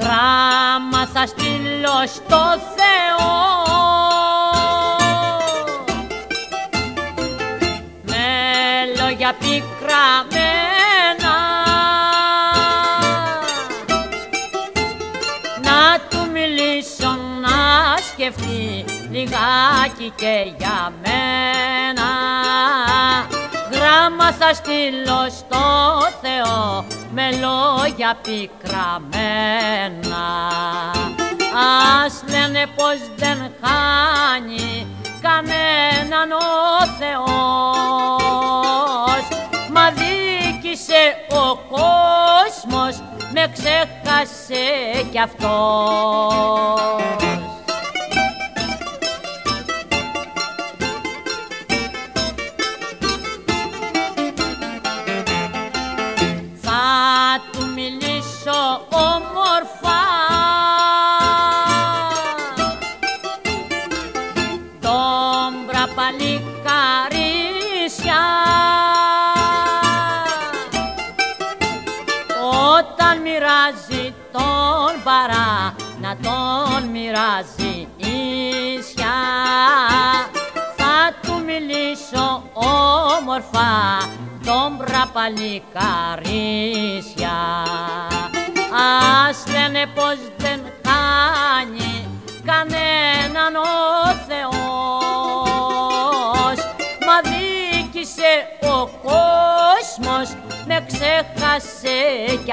γράμμα θα στείλω στο Θεό με λόγια πικραμένα, να του μιλήσω να σκεφτεί λιγάκι και για μένα. Γράμμα θα στείλω στο Θεό με λόγια πικραμένα. Ας λένε πως δεν χάνει κανέναν ο Θεός, μα δίκησε ο κόσμος, με ξέχασε κι αυτός. Θα του μιλήσω όμορφα, ντόμπρα παλικαρίσια, όταν μοιράζει τον παρά να τον μοιράζει ίσια. Θα του μιλήσω όμορφα, ντόμπρα παλικαρίσια. Ας λένε πως δεν χάνει κανέναν ο Θεός, μα δίκησε ο κόσμος, με ξέχασε κι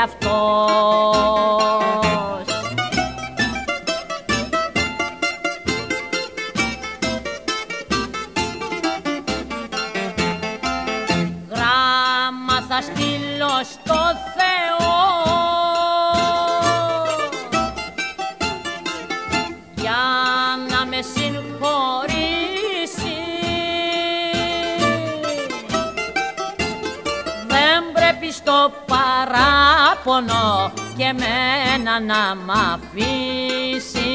αυτός. Γράμμα θα στείλω στο Θεό για να με συγχωρήσει. Δεν πρέπει στο παράπονο και εμένα να μ' αφήσει.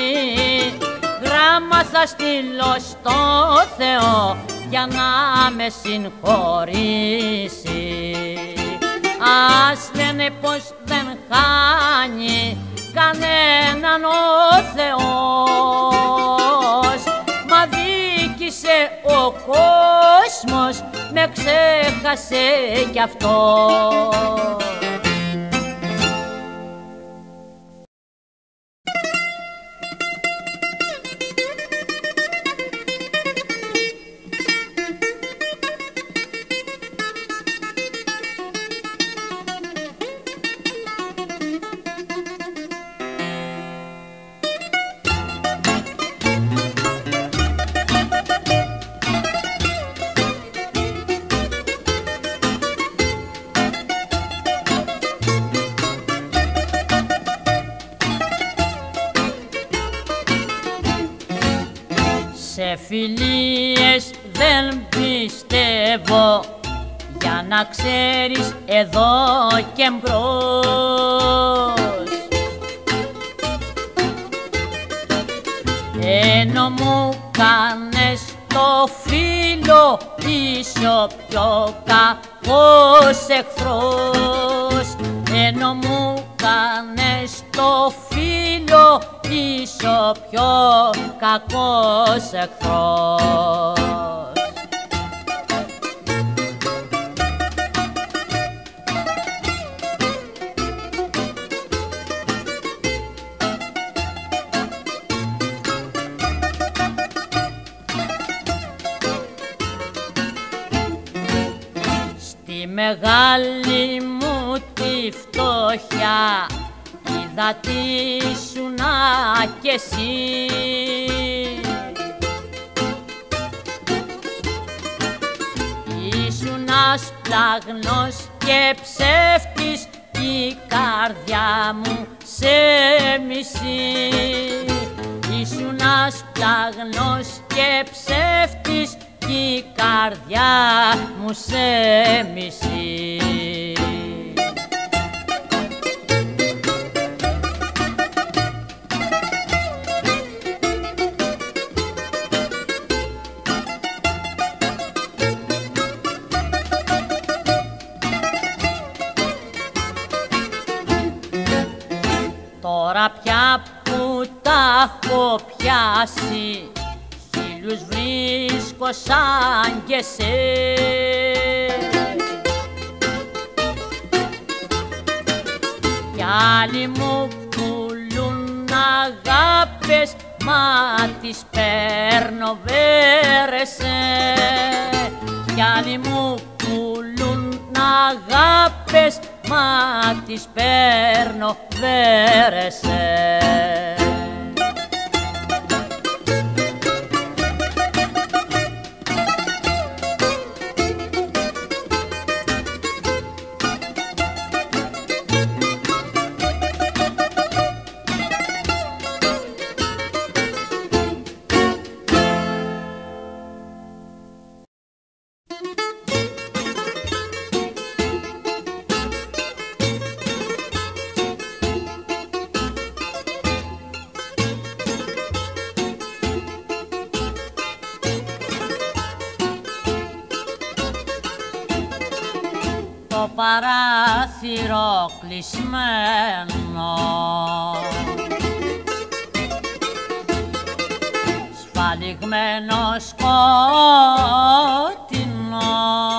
Γράμμα θα στείλω στο Θεό για να με συγχωρήσει. Ας λένε πως δεν χάνει κανέναν ο Θεός, μα δίκησε ο κόσμος, με ξέχασε κι αυτός. Σε φιλίες δεν πιστεύω, για να ξέρεις εδώ και μπρος. Ενώ μου κάνες το φίλο, είσαι ο πιο κακός εχθρός. Ενώ μου κάνες το φίλο, είσαι ο πιο κακός εχθρός. Στη μεγάλη μου τη φτώχεια είδα τι ήσουνα κι εσύ. Ήσουνα σπλαγνός και ψεύτης, η καρδιά μου σε μισεί. Ήσουνα σπλαγνός και ψεύτης, η καρδιά μου σε μισεί. Τώρα πια που τα έχω πιάσει, χίλιους βρίσκω σαν και σε. Κι άλλοι μου πουλούν αγάπες, μα τις παίρνω βέρεσε. Κι άλλοι μου πουλούν αγάπες, μα τις παίρνω βέρεσε. Το παράθυρο κλεισμένο, σφαλιγμένο σκότεινο.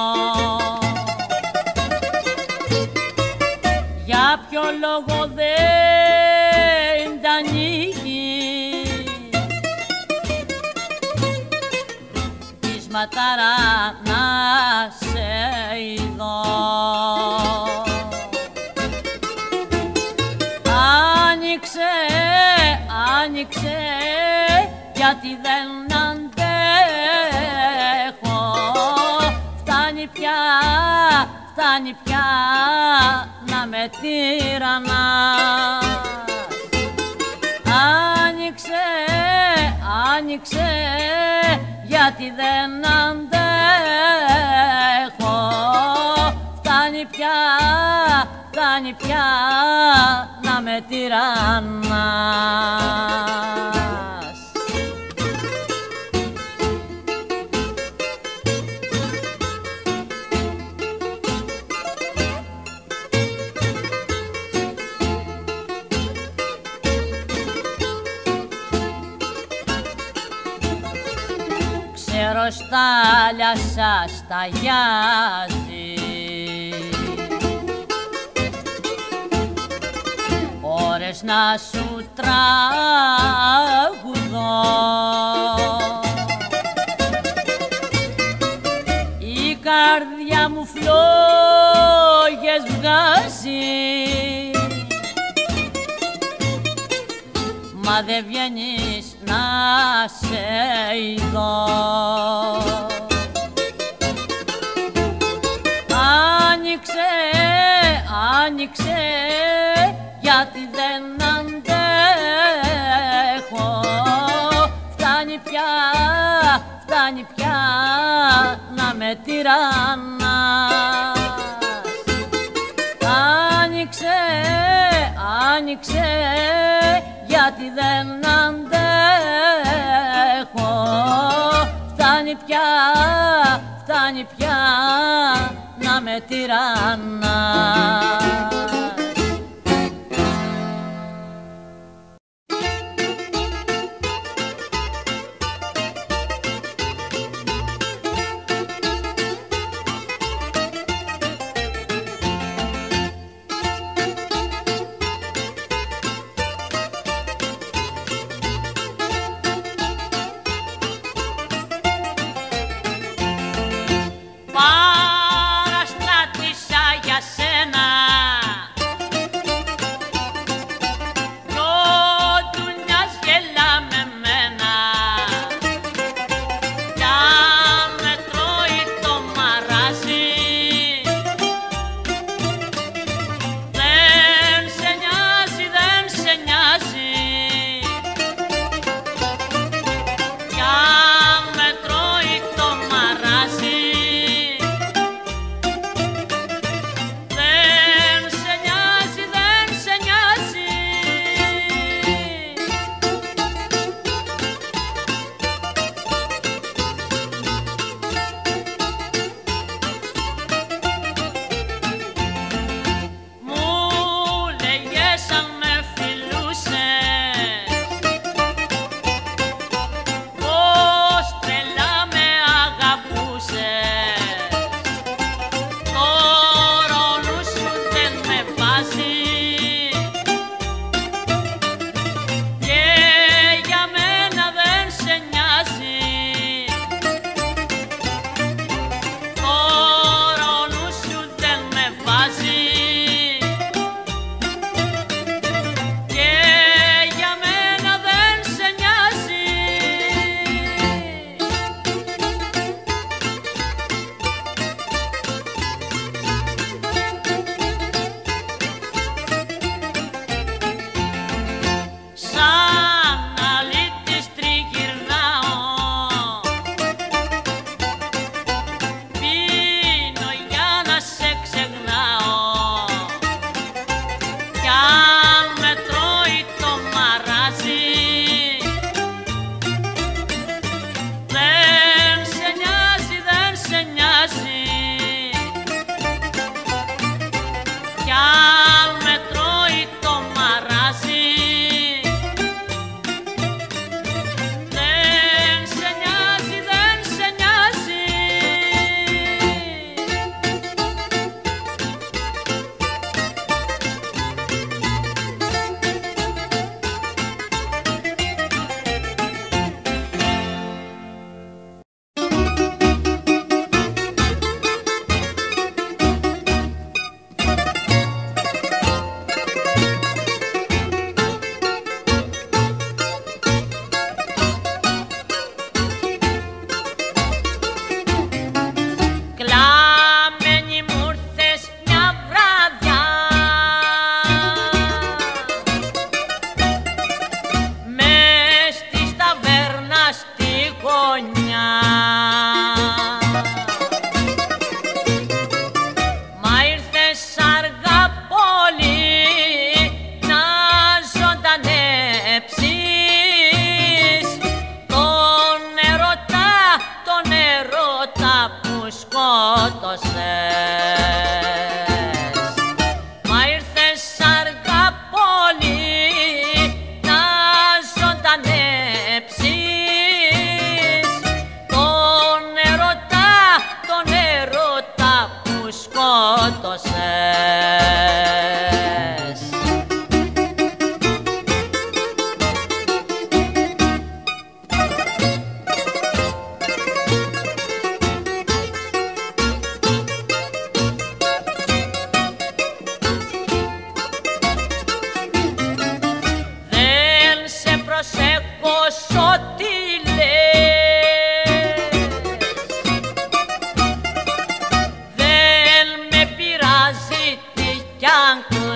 Για ποιο λόγο δεν τα ανοίγει της ματάρα να σε ειδώ. Άνοιξε, γιατί δεν αντέχω. Φτάνει πια να με τυραννάς. Άνοιξε, γιατί δεν αντέχω. Φτάνει πια να με τυραννάς. Ξέρω στάλια σας ταγιάζει, ώρες να σου τραγουδώ. Η καρδιά μου φλόγες βγάζει, μα δεν βγαίνεις να σε ειδώ. Άνοιξε, γιατί δεν αντέχω. Φτάνει πια να με τυραννάς. Άνοιξε, γιατί δεν αντέχω. Φτάνει πια να με τυραννάς. Παραστάτησα για σένα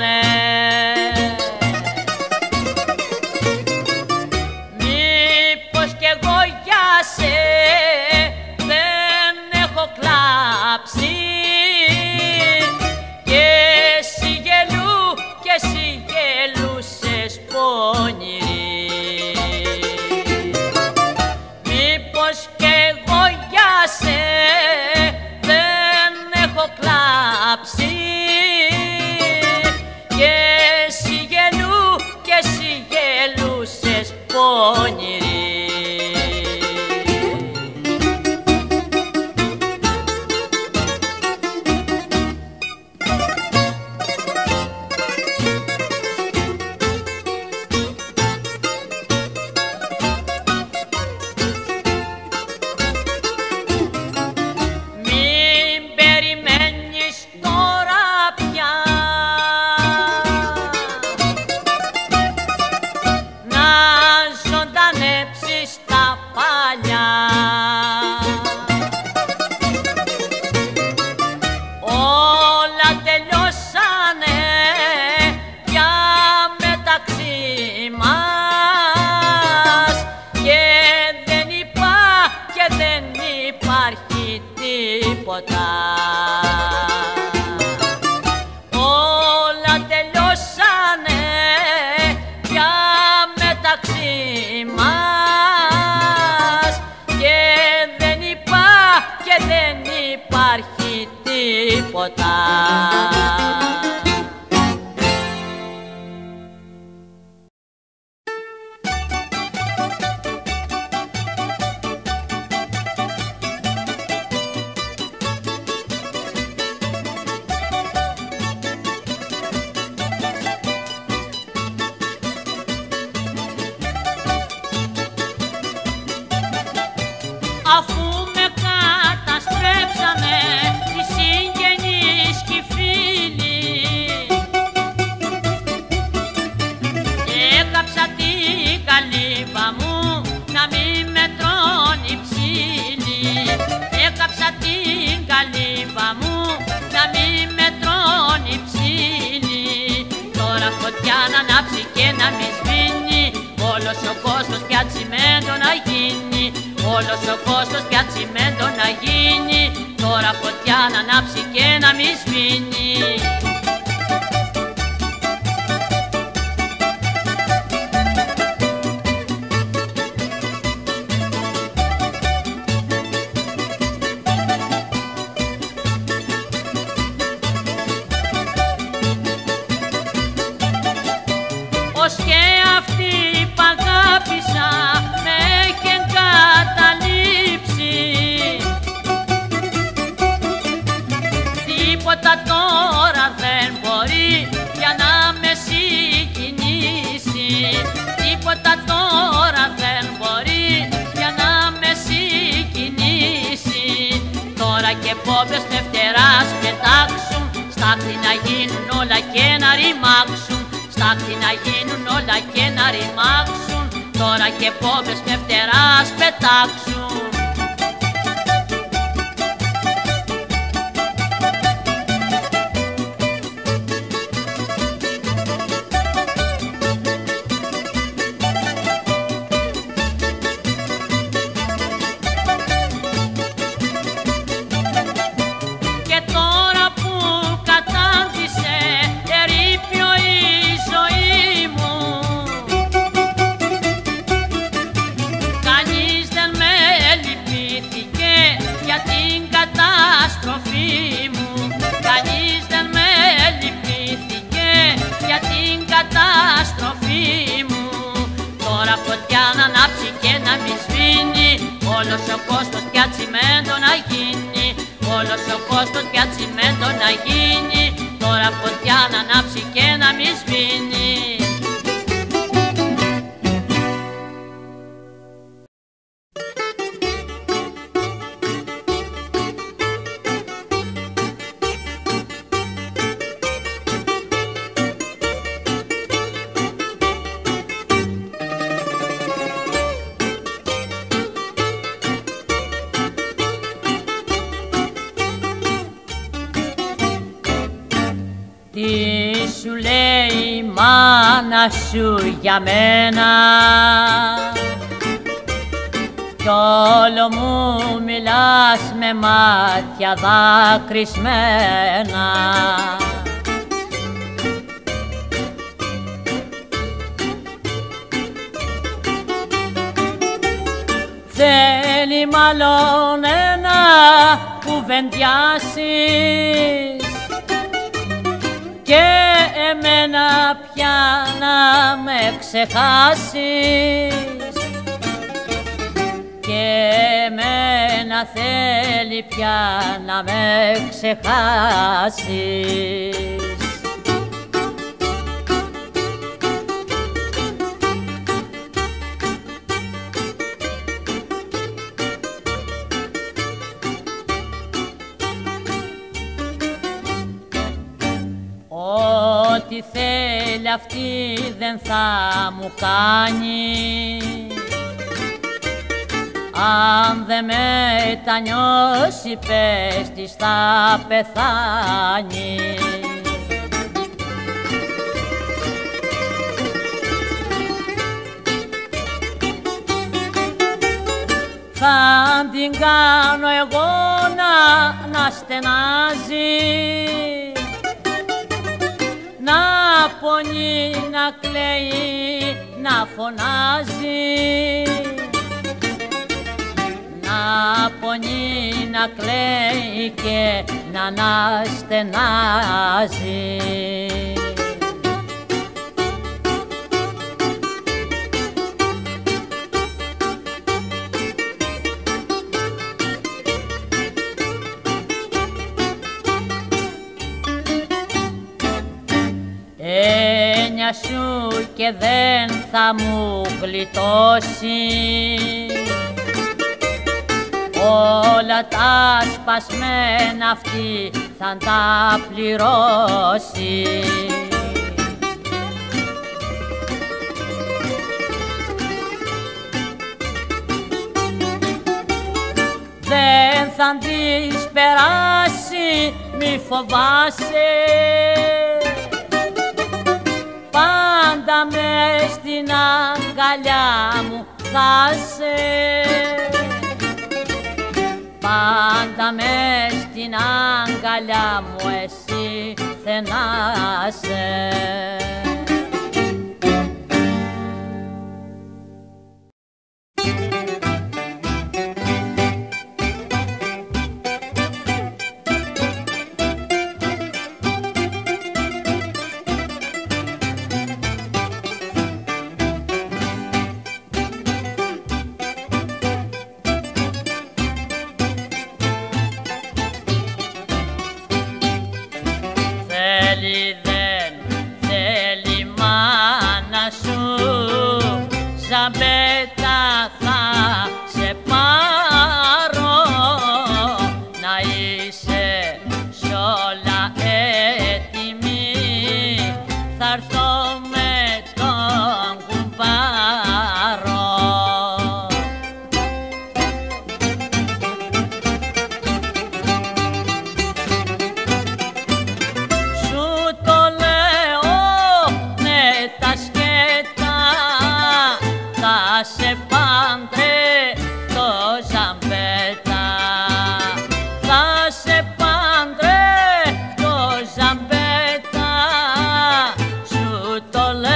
Μήπως κι εγώ για σε δεν έχω κλάψει και εσύ γελούσες πονηρή. Μήπως κι εγώ για σε δεν έχω κλάψει και εσύ γελούσες πονηρή. Όλα τελειώσανε πια μεταξύ μας και δεν υπάρχει τίποτα. Αφού με καταστρέψανε οι συγγενείς κι οι φίλοι, έκαψα την καλύβα μου να μη με τρώνε οι ψήλοι. Έκαψα την καλύβα μου να μη με τρώνε οι ψήλοι. Τώρα φωτιά να ανάψει και να μη σβήνει, όλος ο κόσμος πια τσιμέντο να γίνει. Όλος ο κόσμος πια τσιμέντο να γίνει, τώρα φωτιά να ανάψει και να μη σβήνει. Ως και αυτή που αγάπησα με έχει εγκαταλείψει, τίποτα τώρα δεν μπορεί για να με συγκινήσει. Τίποτα τώρα δεν μπορεί για να με συγκινήσει. Τώρα και πόμπες με φτεράς πετάξουν, στάχτη να γίνουν όλα και να ρημάξουν. Στάχτη να γίνουν όλα και να ρημάξουν, τώρα και πόμπες με φτεράς πετάξουν. Και τώρα που κατάντησε ερείπιο η ζωή μου, κανείς δεν με λυπήθηκε για την καταστροφή μου. Κανείς δεν με λυπήθηκε για την καταστροφή μου. Τώρα φωτιά να ανάψει και να μη σβήνει, όλος ο κόσμος πια τσιμέντο να γίνει. Όλος ο κόσμος πια τσιμέντο να γίνει, τώρα φωτιά να ανάψει και να μη σβήνει. Τι σου λέει μάνα σου για μένα κι όλο μου μιλάς με μάτια δάκρυσμένα. Θέλει μάλλον να κουβεντιάσεις και εμένα πια να με ξεχάσεις και εμένα θέλει πια να με ξεχάσεις. Ό,τι θέλει αυτή δεν θα μου κάνει αν δεν μετανιώσει πες της θα πεθάνει. Θα την κάνω εγώ να στενάζει, να πονεί, να κλαίει, να φωνάζει, να πονεί, να κλαίει και να αναστενάζει. Έννοια σου και δεν θα μου γλιτώσει όλα τα σπασμένα αυτή θα τα πληρώσει. Δεν θα της περάσει, μη φοβάσαι, πάντα μες στην αγκαλιά μου θα σε, πάντα μες στην αγκαλιά μου εσύ θενάσαι. Ζαμπέτα θα σε πάρω, να είσαι σ' όλα έτοιμη, θα έρθω με τον κουμπάρο. Σου το λέω με τα σκέτα, θα σε παντρευτώ Ζαμπέτα, θα σε παντρευτώ Ζαμπέτα, σου το λέω.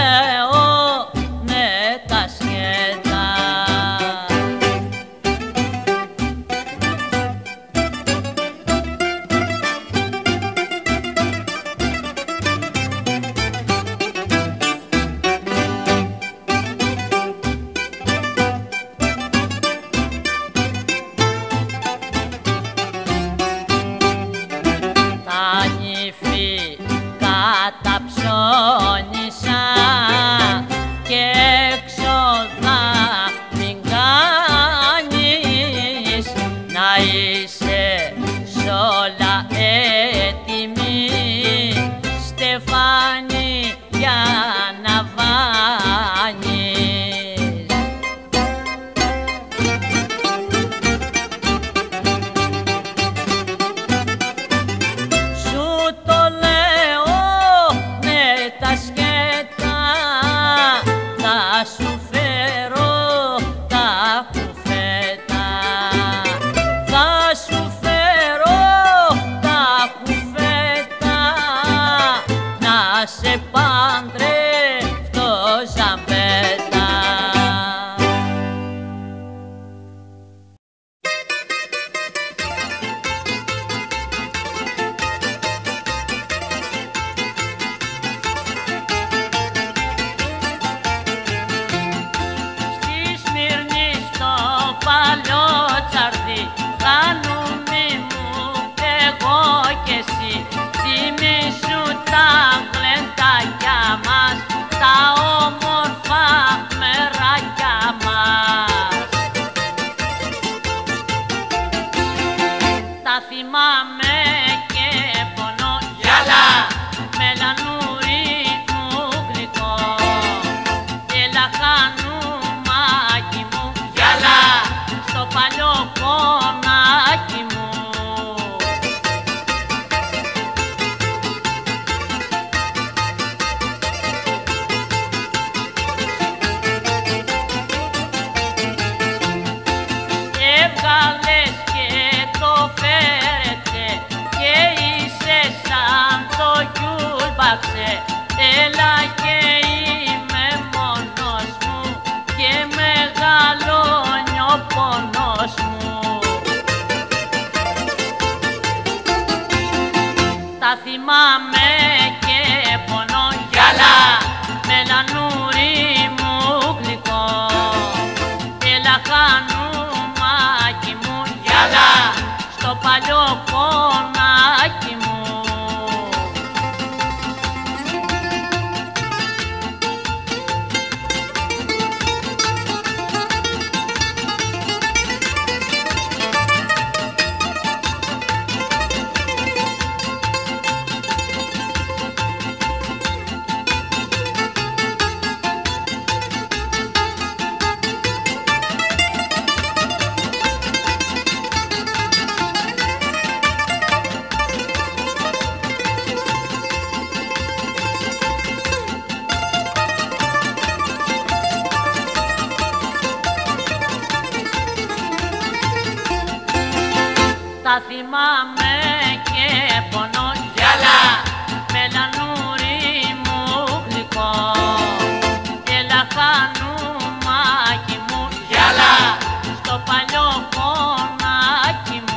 θυμάμαι και πονώ. Γυαλά, μελανούρι μου γλυκό και λαχανουμάκι μου. Γυαλά, στο παλιό κονάκι μου.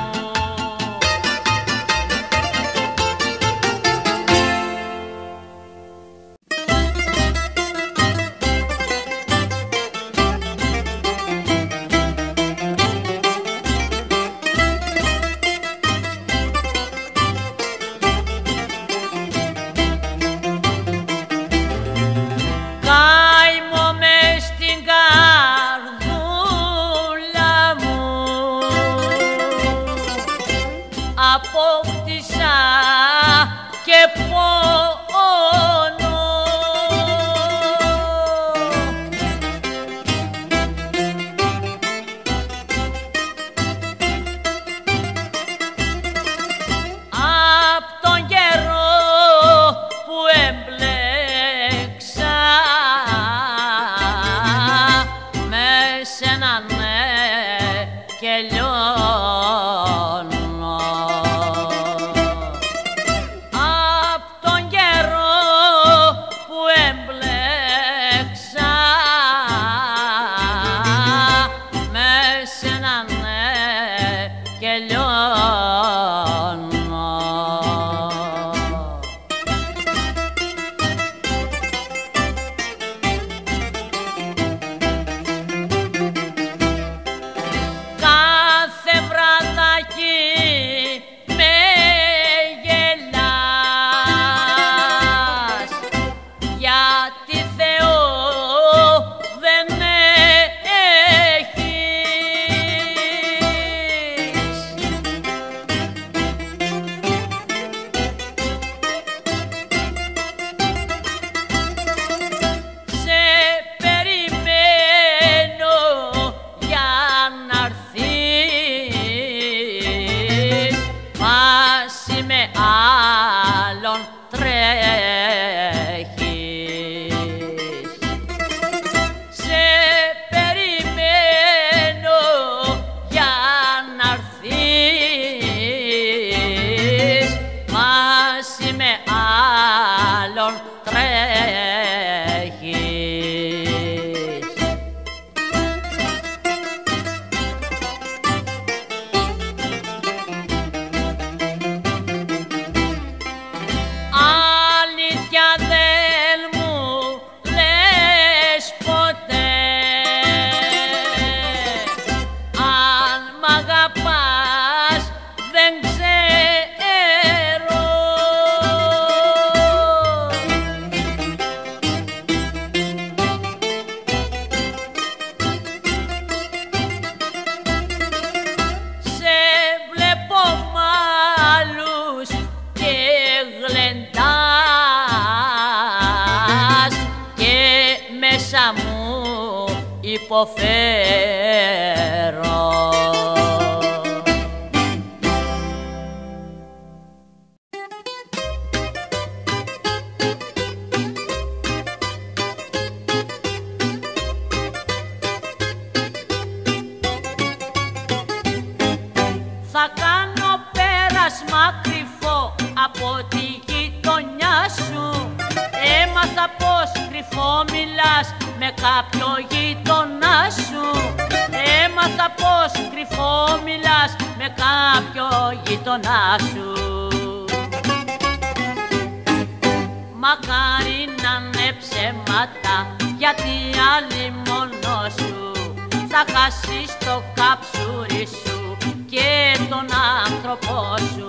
Απόκτησα και πόνο. Απ' τον καιρό που εμπλέξα με σένα ναι και λιώνω. Απ' τον καιρό που εμπλέξα με σένα ναι και λιώνω. Κάθε βραδάκι με γελάς, γιατί Θεό δεν έχεις. Σε περιμένω για να'ρθείς, μαζί με άλλον τρέχεις. Σε περιμένω για να'ρθείς, μαζί με άλλον τρέχεις. Αλήθεια δεν μου λες ποτέ, αν μ' αγαπάς δεν ξέρω. Σε βλέπω μ' άλλους και γλεντάς και μέσα μου υποφέρω. Θα κάνω πέρασμα κρυφό από τη γειτονιά σου. Έμαθα πως κρυφό μιλάς με κάποιο γειτονά σου. Έμαθα πως κρυφό μιλάς με κάποιο γειτονά σου. Μακάρι να είναι ψέματα, γιατί άλλη μόνο σου θα χάσεις το καψούρι σου και τον άνθρωπό σου.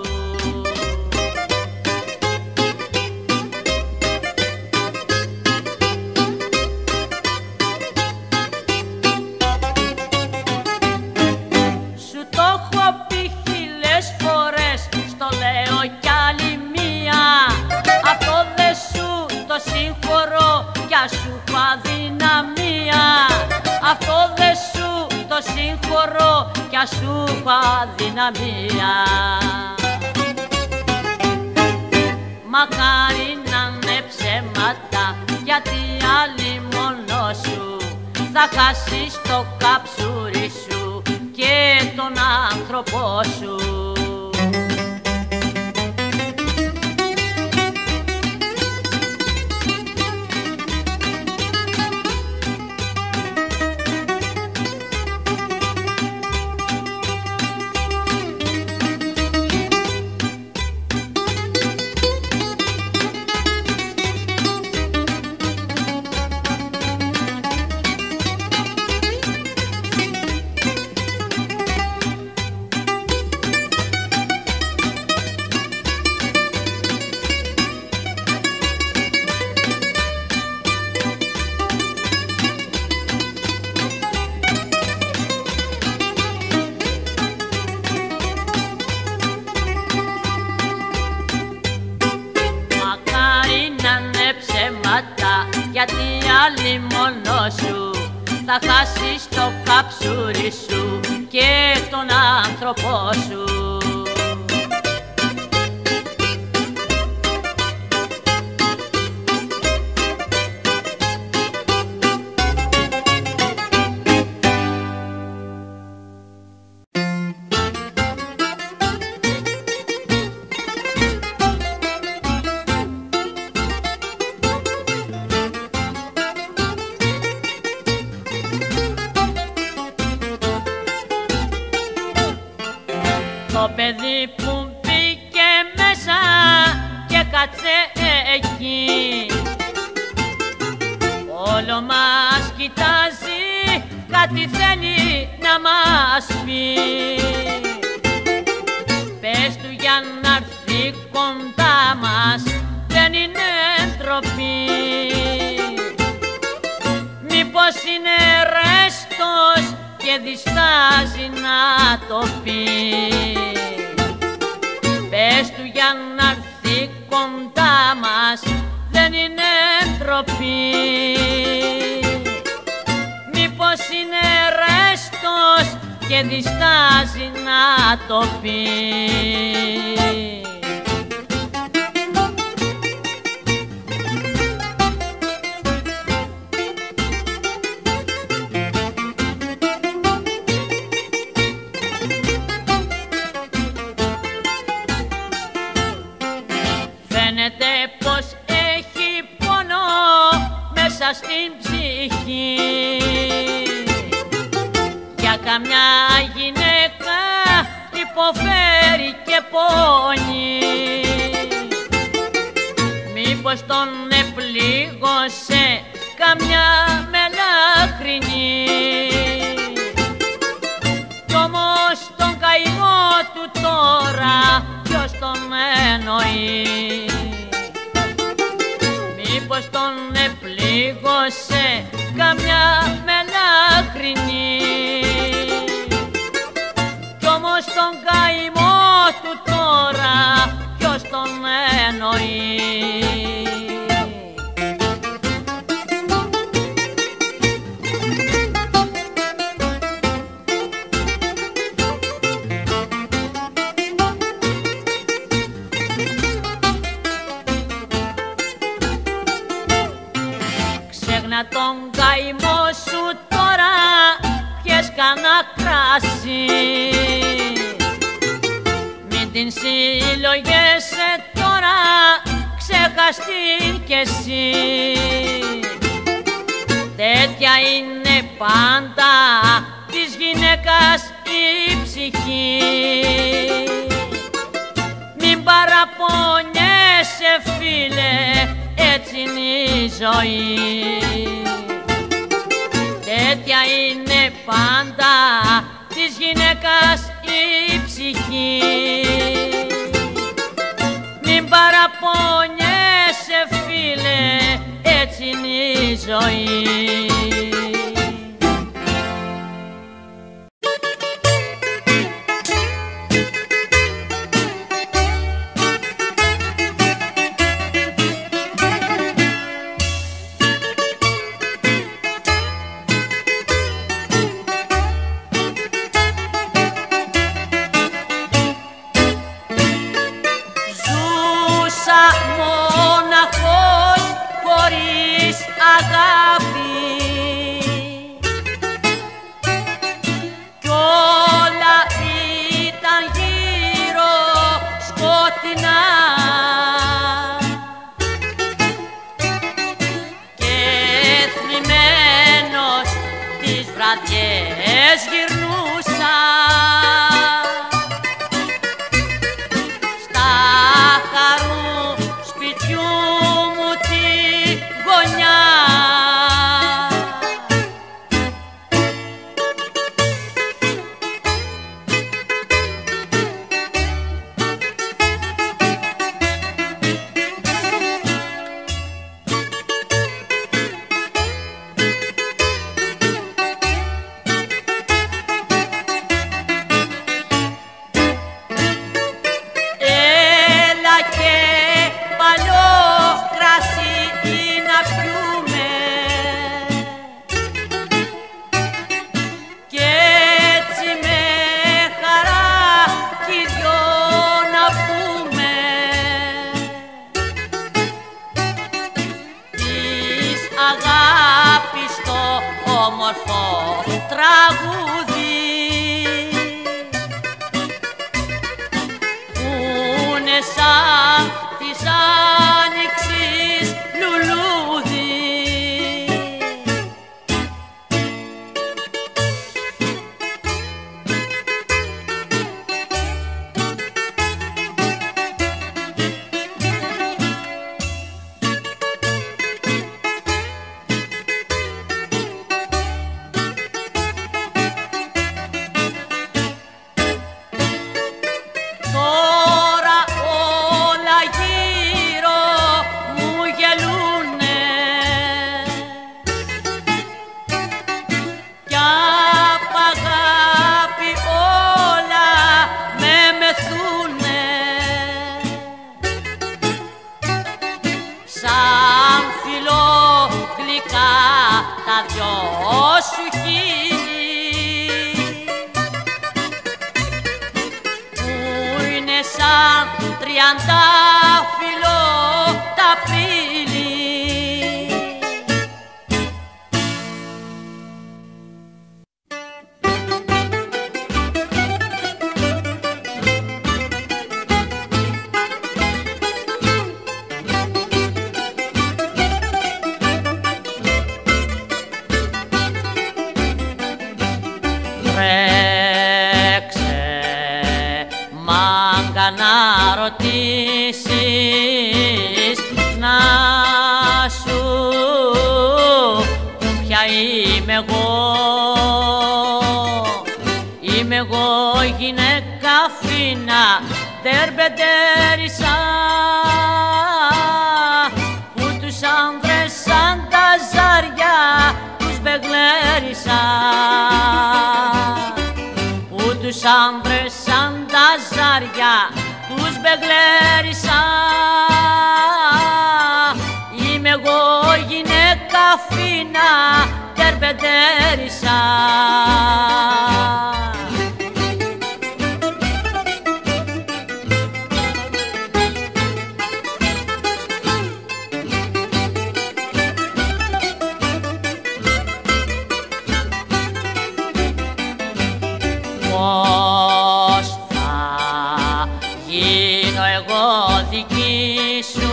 Σου το έχω πει χίλιες φορές, στο λέω κι άλλη μία. Αυτό δε σου το συγχωρώ, κι ας σου έχω αδυναμία. Αυτό δε σου το συγχωρώ, κι ας σου έχω αδυναμία. Μακάρι να είναι ψέματα, γιατί άλλη μόνο σου θα χάσεις το καψούρι σου και τον άνθρωπό σου. η άλλη μόνο σου, θα χάσεις το καψούρι σου και τον άνθρωπό σου. Το παιδί που μπήκε μέσα και κάτσε εκεί, όλο μας κοιτάζει, κάτι θέλει να μας πει. Πες του για να έρθει κοντά μας, δεν είναι ντροπή. Μήπως είναι ρέστος και διστάζει να το πει. Πες του για να έρθει κοντά μας, δεν είναι ντροπή. Μήπως είναι ρέστος και διστάζει να το πει. Φαίνεται πως έχει πόνο μέσα στην ψυχή, για καμιά γυναίκα υποφέρει και πόνει. Μήπως τον επλήγωσε καμιά μελαχρινή, κι όμως τον καημό του τώρα ποιος τον εννοεί. Μήπως τον επλήγωσε καμιά μελαχρινή, κι όμως τον καημό του τώρα ποιος τον εννοεί. Ξέχνα τον καημό σου τώρα, πιες κανένα κράσι, μην την συλλογέσαι τώρα, ξέχαστην κι εσύ. Τέτοια είναι πάντα της γυναίκας η ψυχή. Μην παραπονιέσαι φίλε, έτσι είναι η ζωή. Τέτοια είναι πάντα της γυναίκας η ψυχή. Μην παραπονιέσαι φίλε, έτσι είναι η ζωή. Μοναχός χωρίς αγάπη, κι όλα ήταν γύρω σκοτεινά, και θλιμμένος τις βραδιές γυρνούσα στα χαρού σπιτιού μου τη γωνιά. αγάπη στο όμορφο τραγούδι που είναι σαν της άνοιξης λουλούδι. Τώρα όλα γύρω μου γελούνε κι απ' αγάπη όλα με μεθούνε. Σαν φιλό γλυκά τα δυο σου χείλη σαν τριαντάφυλλο τα πύλη. Να ρωτήσεις να σου ποια είμαι εγώ. Είμαι εγώ γυναίκα φίνα τερμπεντέρισα που τους άνδρες σαν τα ζάρια τους μπεγλέρισα, που τους άνδρες σαν τα ζάρια τους μπεγλέρισα. Είμαι εγώ γυναίκα φίνα τερμπεντέρισα. Πώς θα γίνω εγώ δική σου,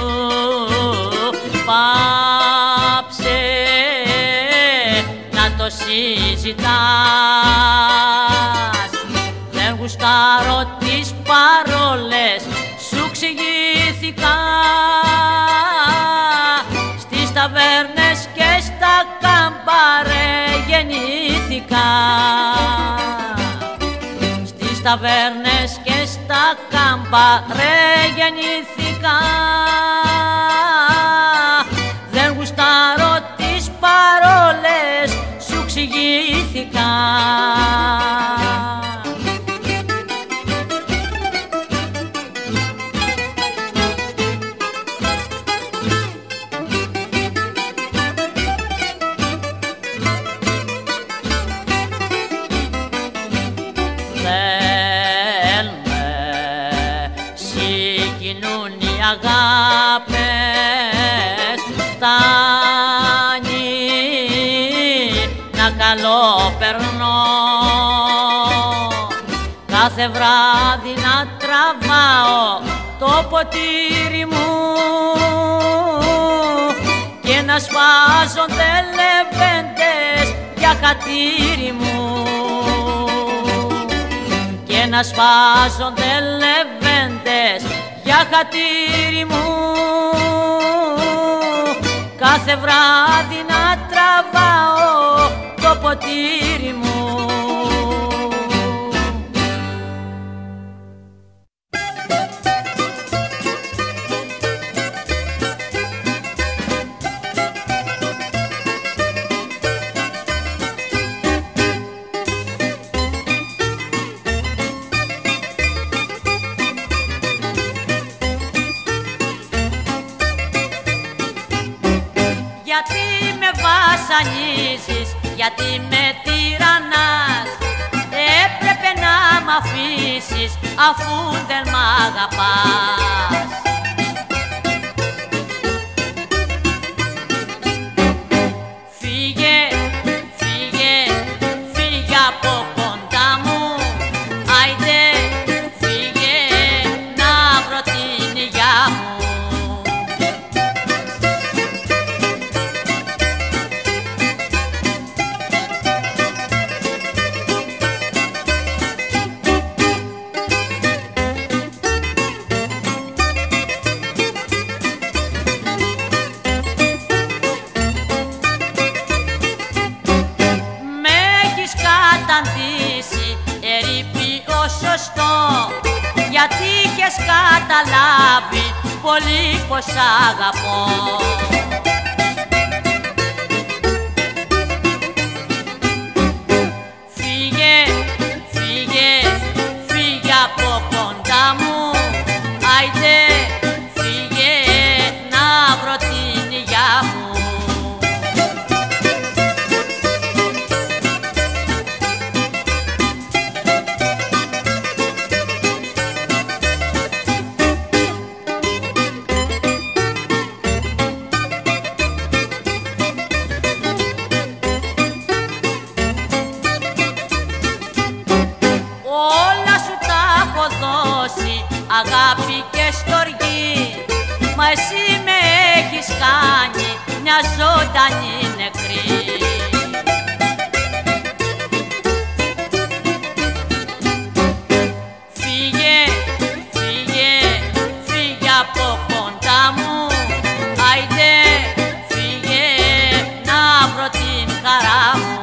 πάψε να το συζητάς. Δεν γουστάρω τις παρόλες, σου εξηγήθηκα. Στις ταβέρνες και στα καμπαρέ γεννήθηκα. Στις ταβέρνες και στα καμπαρέ γεννήθηκα. Δεν γουστάρω τις παρόλες, σου εξηγήθηκα. Συγκινούν οι αγάπες, φτάνει να καλοπερνώ. Κάθε βράδυ να τραβάω το ποτήρι μου και να σφάζονται λεβέντες για χατήρι μου, και να σφάζονται λεβέντες για χατήρι μου. Κάθε βράδυ να τραβάω το ποτήρι μου. Γιατί με βασανίζεις, γιατί με τυραννάς, έπρεπε να μ' αφήσεις αφού δεν μ' αγαπάς. σωστό, γιατί είχες καταλάβει πολύ πως αγαπώ. Φύγε, φύγε, φύγε από κοντά μου, άιντε φύγε να βρω την υγειά μου. Αγάπη και στοργή, μα εσύ με έχεις κάνει μια ζωντανή νεκρή. Φύγε, φύγε, φύγε από κοντά μου, άιντε φύγε να βρω την χαρά μου.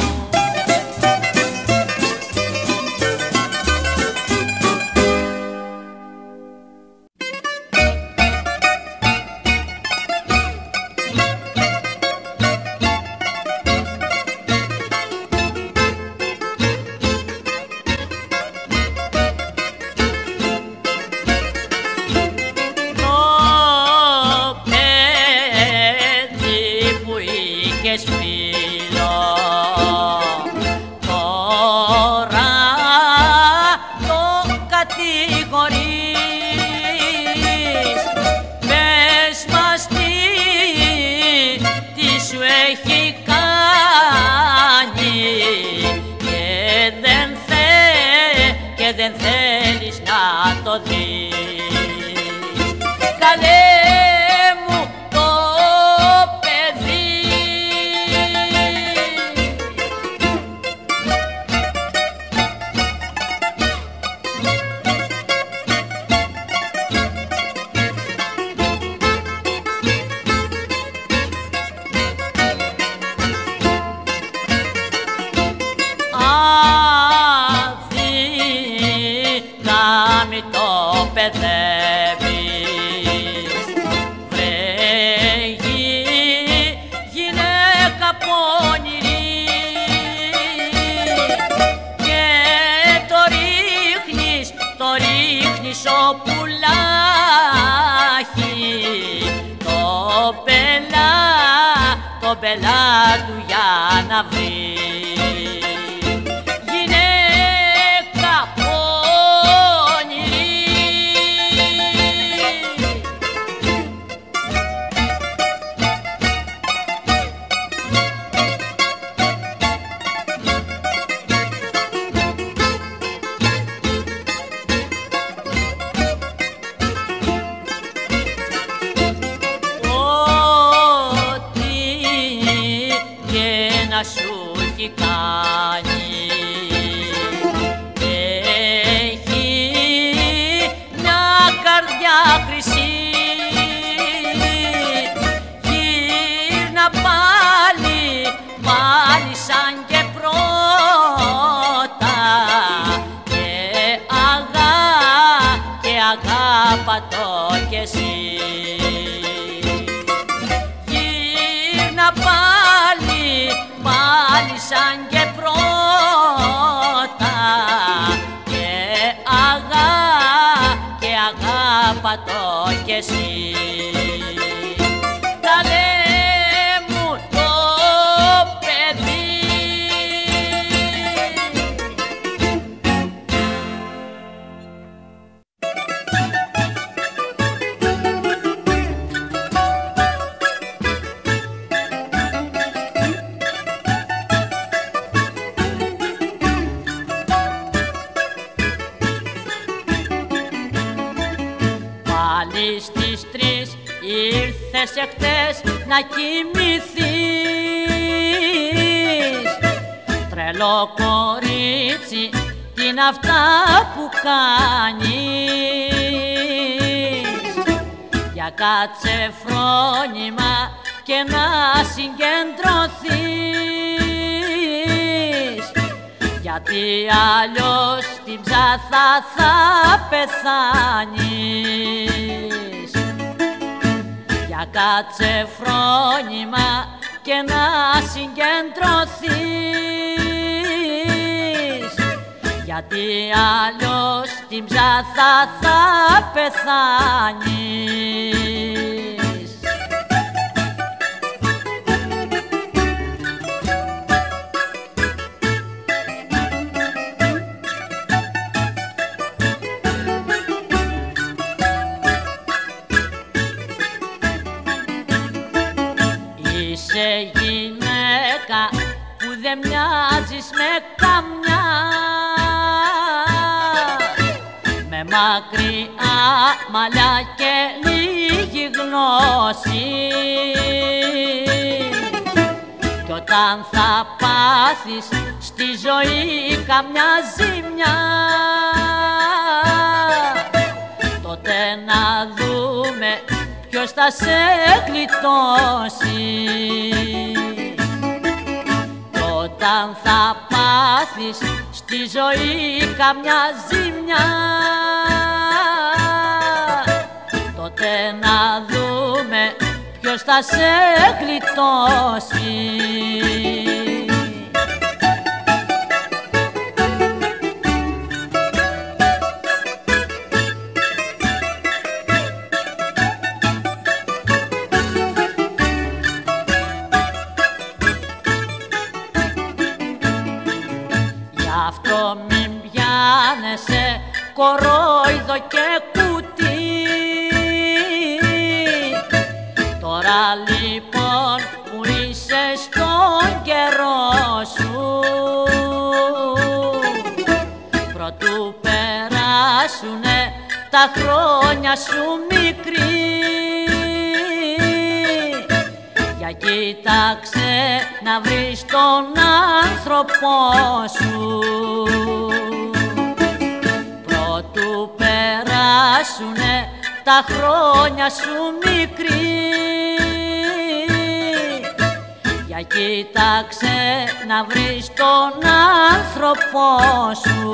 Δεν θέλεις να το δεις, καλέ μου το παιδί. Το παιδεύεις, βρε γυναίκα πονηρή, και το ρίχνεις ο πουλάχι, το πελά του για να βρει. Να σου έχει κάνει, έχει μια καρδιά χρυσή, γύρνα πάλι, πάλι σαν και πρώτα, και αγάπα το κι εσύ. Γύρνα πάλι, πάλι σαν και πρώτα, και αγάπα το κι εσύ. Καλέ μου το παιδί. Πάλι στις 3 ήρθες εχθές να κοιμηθείς, τρελό κορίτσι, τι είναι αυτά που κάνεις. Για κάτσε φρόνημα και να συγκεντρωθείς, γιατί αλλιώς τι στην ψάθα θα πεθάνεις. Για κάτσε φρόνημα και να συγκεντρωθείς, γιατί αλλιώς στην ψάθα θα πεθάνεις. Είσαι γυναίκα που δεν μοιάζεις με καμιά, με μακριά μαλλιά και λίγη γνώση, κι όταν θα πάθεις στη ζωή καμιά ζημιά, τότε να δούμε ποιος θα σε γλιτώσει. Κι όταν θα πάθεις στη ζωή καμιά ζημιά, τότε να δούμε ποιος θα σε γλιτώσει. Αυτό μην πιάνεσαι κορόιδο και κουτί. Τώρα λοιπόν που είσαι στον καιρό σου, προτού περάσουνε τα χρόνια σου μικρή, για κοίταξε να βρεις τον άνθρωπό σου, προτού περάσουνε τα χρόνια σου μικρή, για κοίταξε να βρεις τον άνθρωπό σου.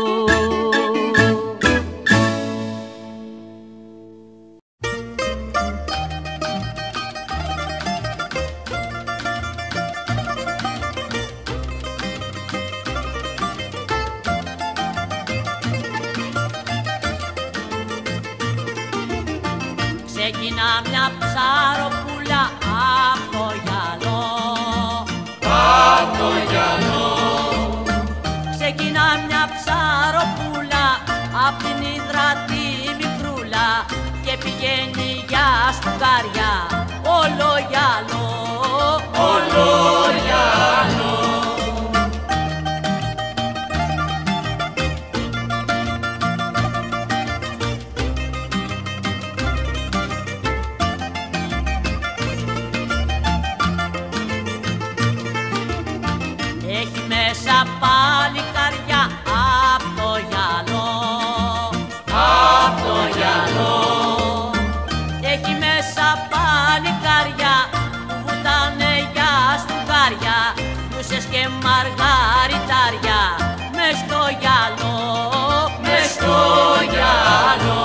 Ξεκινά μια ψαροπούλα απ' το γυαλό, απ' το γυαλό. Ξεκινά μια ψαροπούλα απ' την Ύδρα τη μικρούλα και πηγαίνει για στουκάρια όλο γυαλό, όλο γυαλό. Έχει μέσα παλικάρια απ' το γυαλό, απ' το γυαλό. Έχει μέσα παλικάρια που βουτάνε για στουγάρια, πλούσες και μαργαριτάρια, μες στο γυαλό, μες στο γυαλό.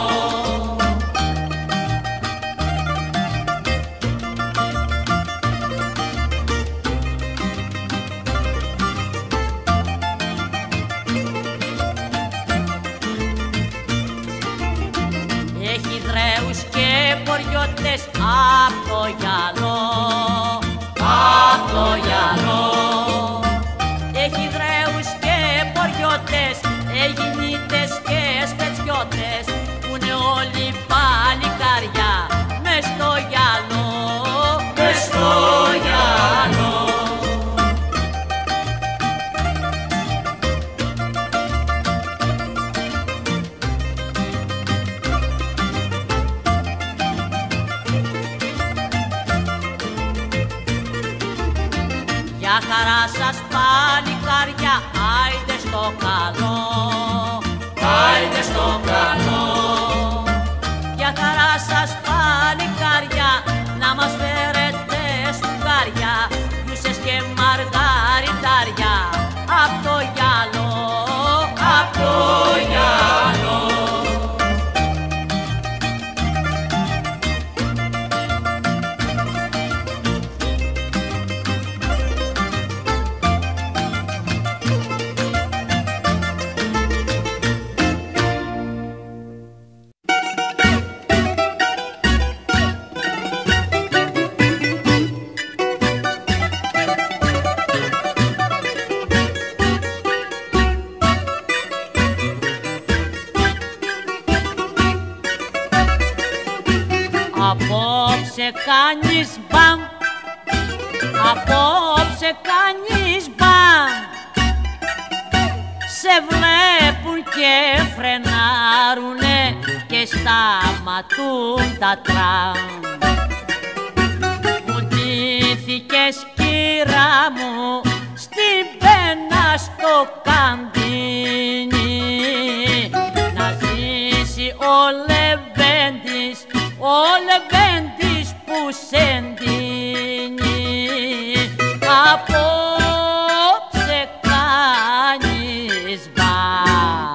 Έχει δρέους και ποριώτες απ' το γυαλό, απ' το γυαλό. Έχει δρέους και ποριώτες, Αιγινίτες και σπετσιώτες, που είναι όλοι παλικάρια, μες στο γυαλό, μες στο γυαλό. Για χαρά σας παλικάρια, άιντε στο καλό, άιντε στο καλό. Για χαρά σας παλικάρια, να μας φέρετε στουγάρια, πλούσες και μαργαριτάρια, απ' το γυαλό, απ' το σταματούν τα τραμ. Μου ντύθηκες κύρα μου στην πένα στο καντίνι, να ζήσει ο Λεβέντης που σε ντύνει. Απόψε κάνεις μπαμ.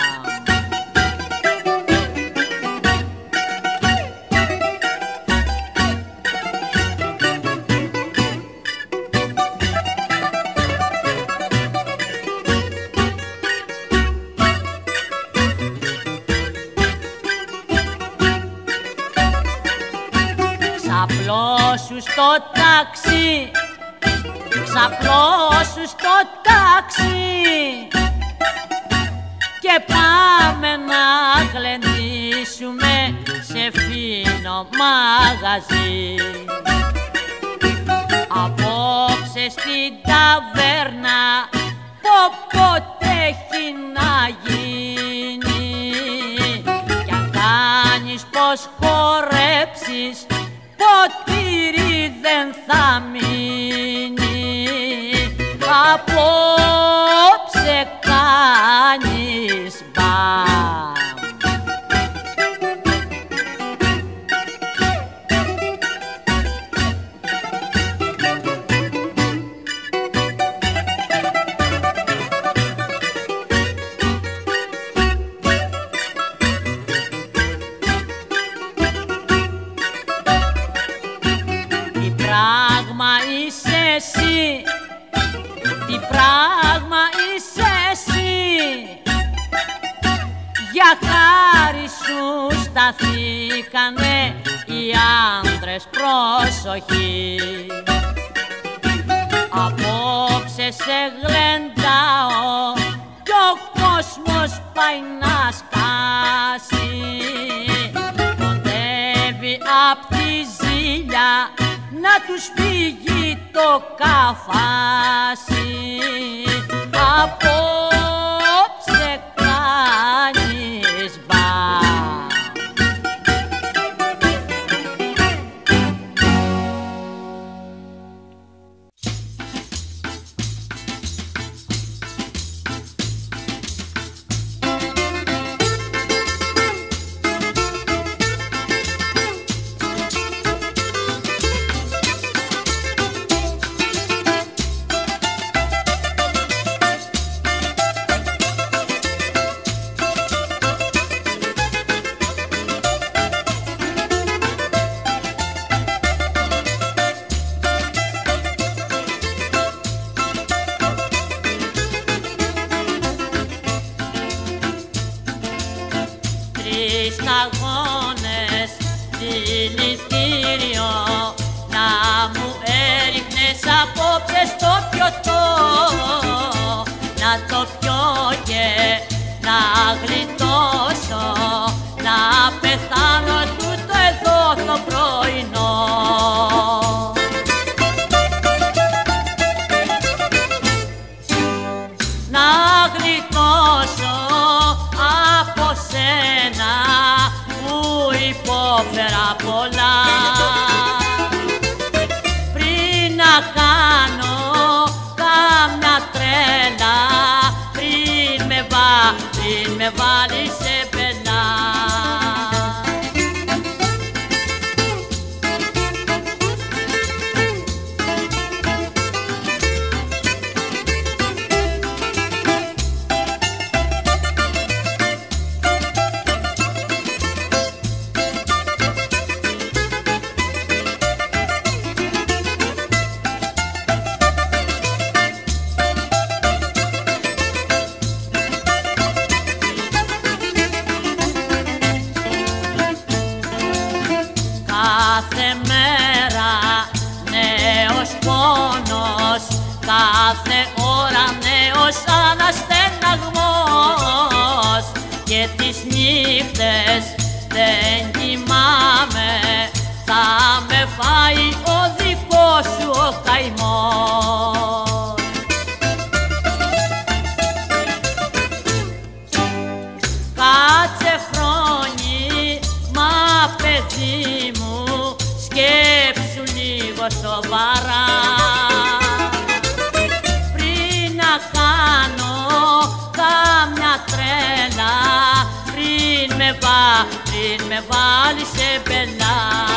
Ξαπλώσου στο ταξί, ξαπλώσου στο ταξί και πάμε να γλεντήσουμε σε φίνο μαγαζί. Απόψε στην ταβέρνα πότε έχει να γίνει, κι αν κάνεις πως χορέψεις ποτήρι δεν θα μείνει. Απόψε κάνεις μπαμ. Τι πράγμα είσαι εσύ, για χάρη σου σταθήκανε οι άντρες, προσοχή. Απόψε σε γλεντάω κι ο κόσμος πάει να σκάσει. Κοντεύει απ' τη ζήλια να τους φύγει το καφάσι. Απόψε κάνεις μπαμ. Σταγόνες δηλητήριο να μου έριχνες απόψε στο πιωτό, να το πιω και να γλιτώσω, να πεθάνω τούτο εδώ το πρωινό. Να γλιτώσω από σένα που υπόφερα πολλά, πριν να κάνω κάμια τρέλα, πριν με βάλεις σε πελά. Κάθε μέρα νέος πόνος, κάθε ώρα νέος αναστεναγμός, και τις νύχτες δεν κοιμάμαι, θα με φάει ο δικός σου ο καημός. Κάτσε χρόνι, μα πάλι σε μπελά.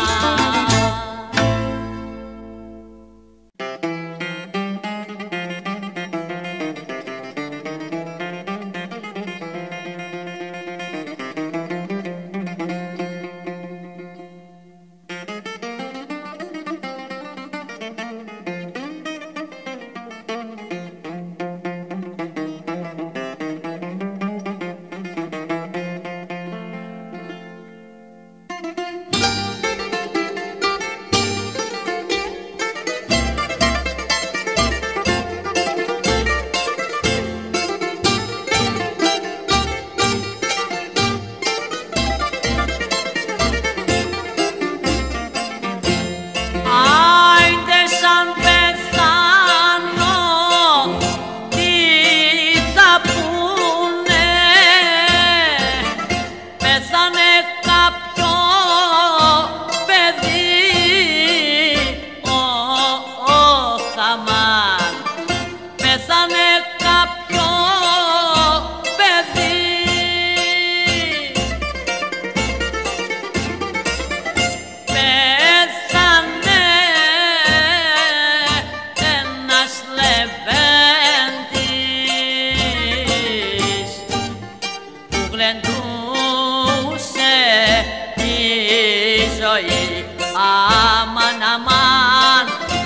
Αμάν, αμάν,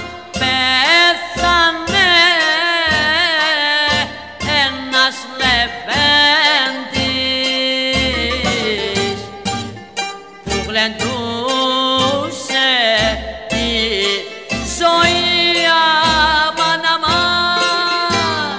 πέθανε ένας λεβέντης που γλεντούσε τη ζωή. Αμάν, αμάν.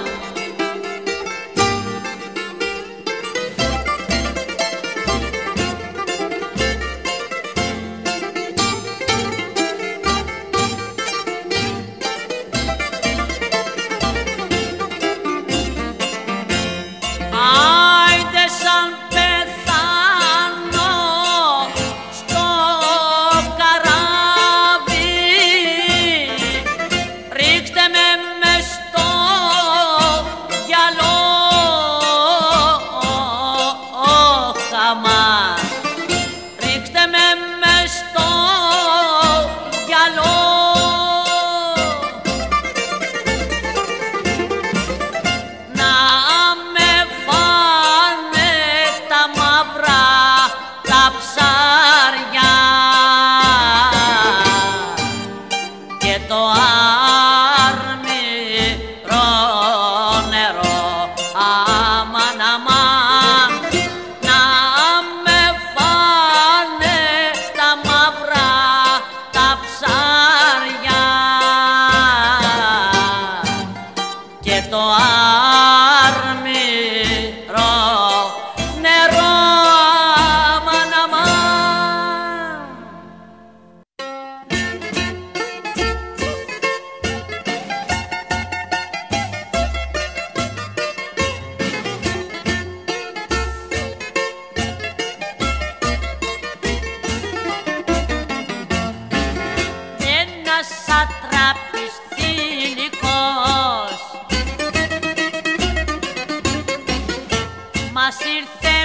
Μας ήρθε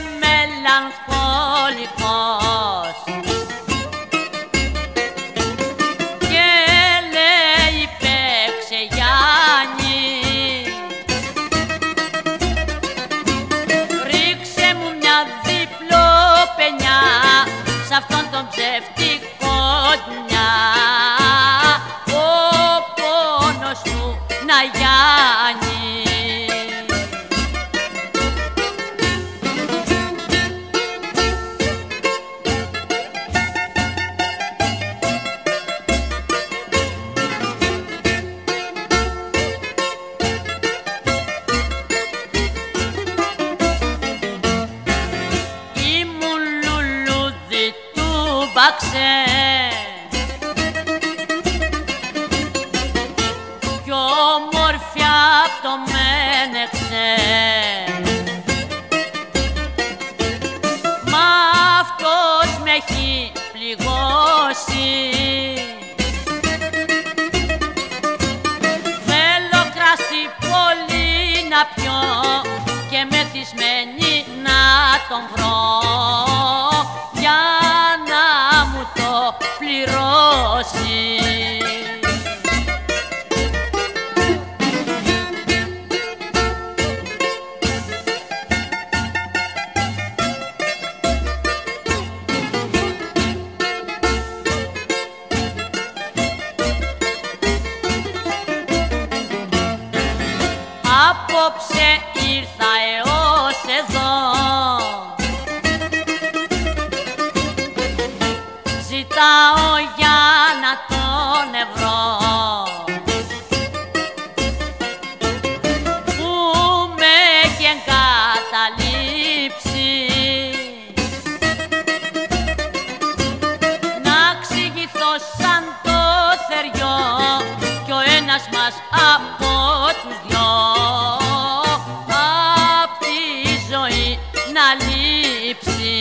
μελαγχολικός και λέει παίξε Γιάννη, ρίξε μου μια διπλοπενιά σ' αυτόν τον ψευτικό δνιά, ο πόνος μου να γιάνει. Κι όμορφια απ' το μένεξε, μα αυτός με έχει πληγώσει. Θέλω κράσι πολύ να πιω και μεθυσμένη να τον βρω, για να απόψε ήρθα έως εδώ. Ζητάω για να τον ευρώ που με έχει εγκαταλείψει, να εξηγηθώ σαν το θεριό κι ο ένας μας από τους δυο απ' τη ζωή να λείψει.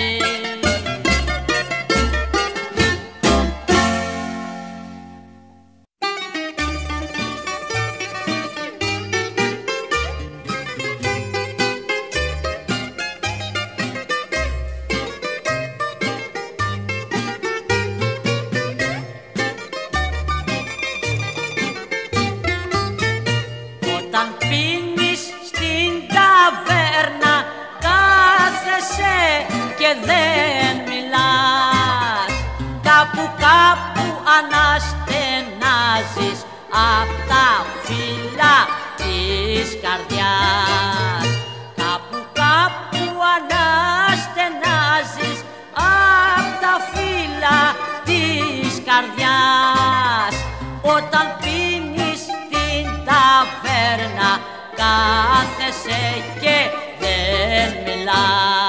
Δεν μιλάς, κάπου αναστενάζεις απ' τα φύλλα της καρδιάς. Κάπου αναστενάζεις απ' τα φύλλα της καρδιάς. Όταν πίνεις στην ταβέρνα κάθεσαι και δεν μιλάς.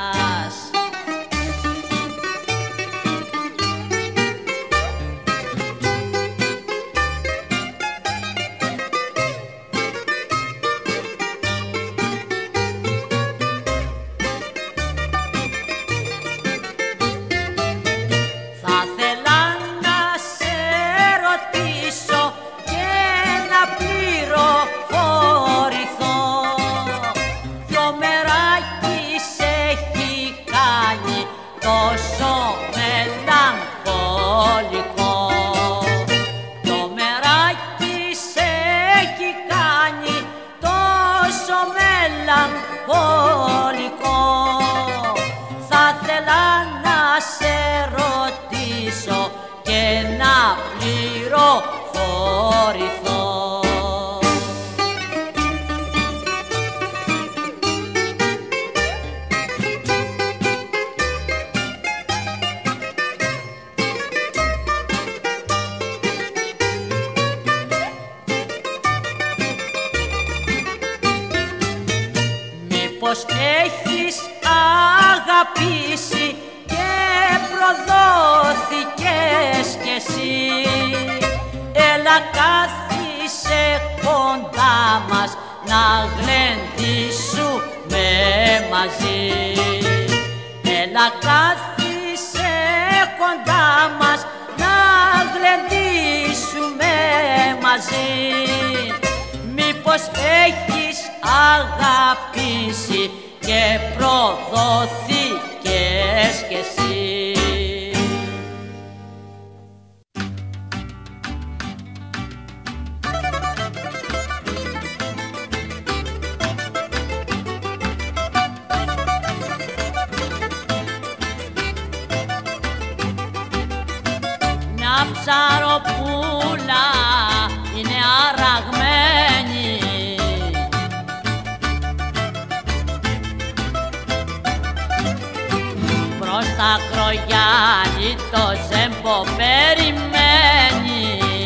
Θα θέλα να σε ρωτήσω και να πληροφορηθώ. Μήπως έχεις αγαπήσει και προδόθηκες κι εσύ? Έλα κάθισε κοντά μας να γλεντήσουμε μαζί. Έλα κάθισε κοντά μας να γλεντήσουμε μαζί. Μήπως έχεις αγαπήσει και προδόθηκες κι εσύ? Μια ψαροπούλα είναι αραγμένη, προς τα Ακρογιάννη το ζέμπο περιμένει.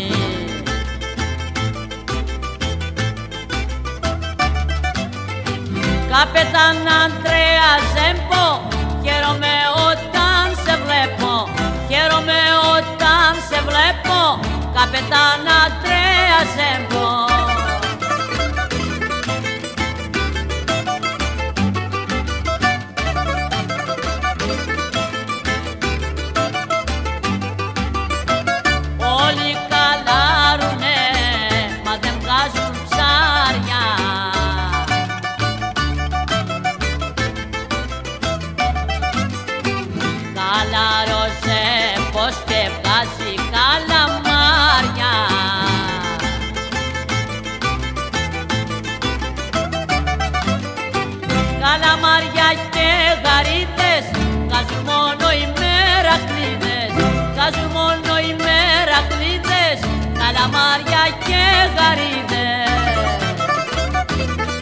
Καπετάν Αντρέα Ζέμπο, χαίρομαι όταν σε βλέπω, χαίρομαι όταν σε βλέπω, Καπετάν Αντρέα Ζέμπο. Όλοι καλάρουνε, μα δεν βγάζουν ψάρια. Καλάρωσε πως και βγάζει καλαμάρια. Καλαμάρια και γαρίδες βγάζουν μόνο οι μερακλείδες, βγάζουν μόνο οι μερακλείδες, καλαμάρια και γαρίδες.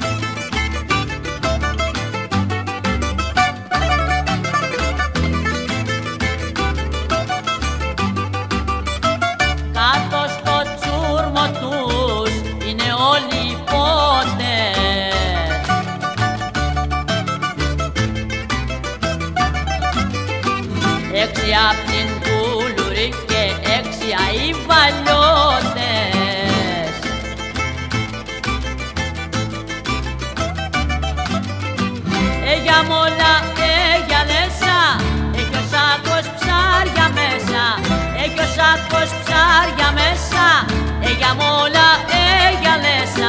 μόλα, γυαλέσα, έχει ο σάκος ψάρια μέσα, έχει ο σάκος ψάρια μέσα, για μόλα, γυαλέσα.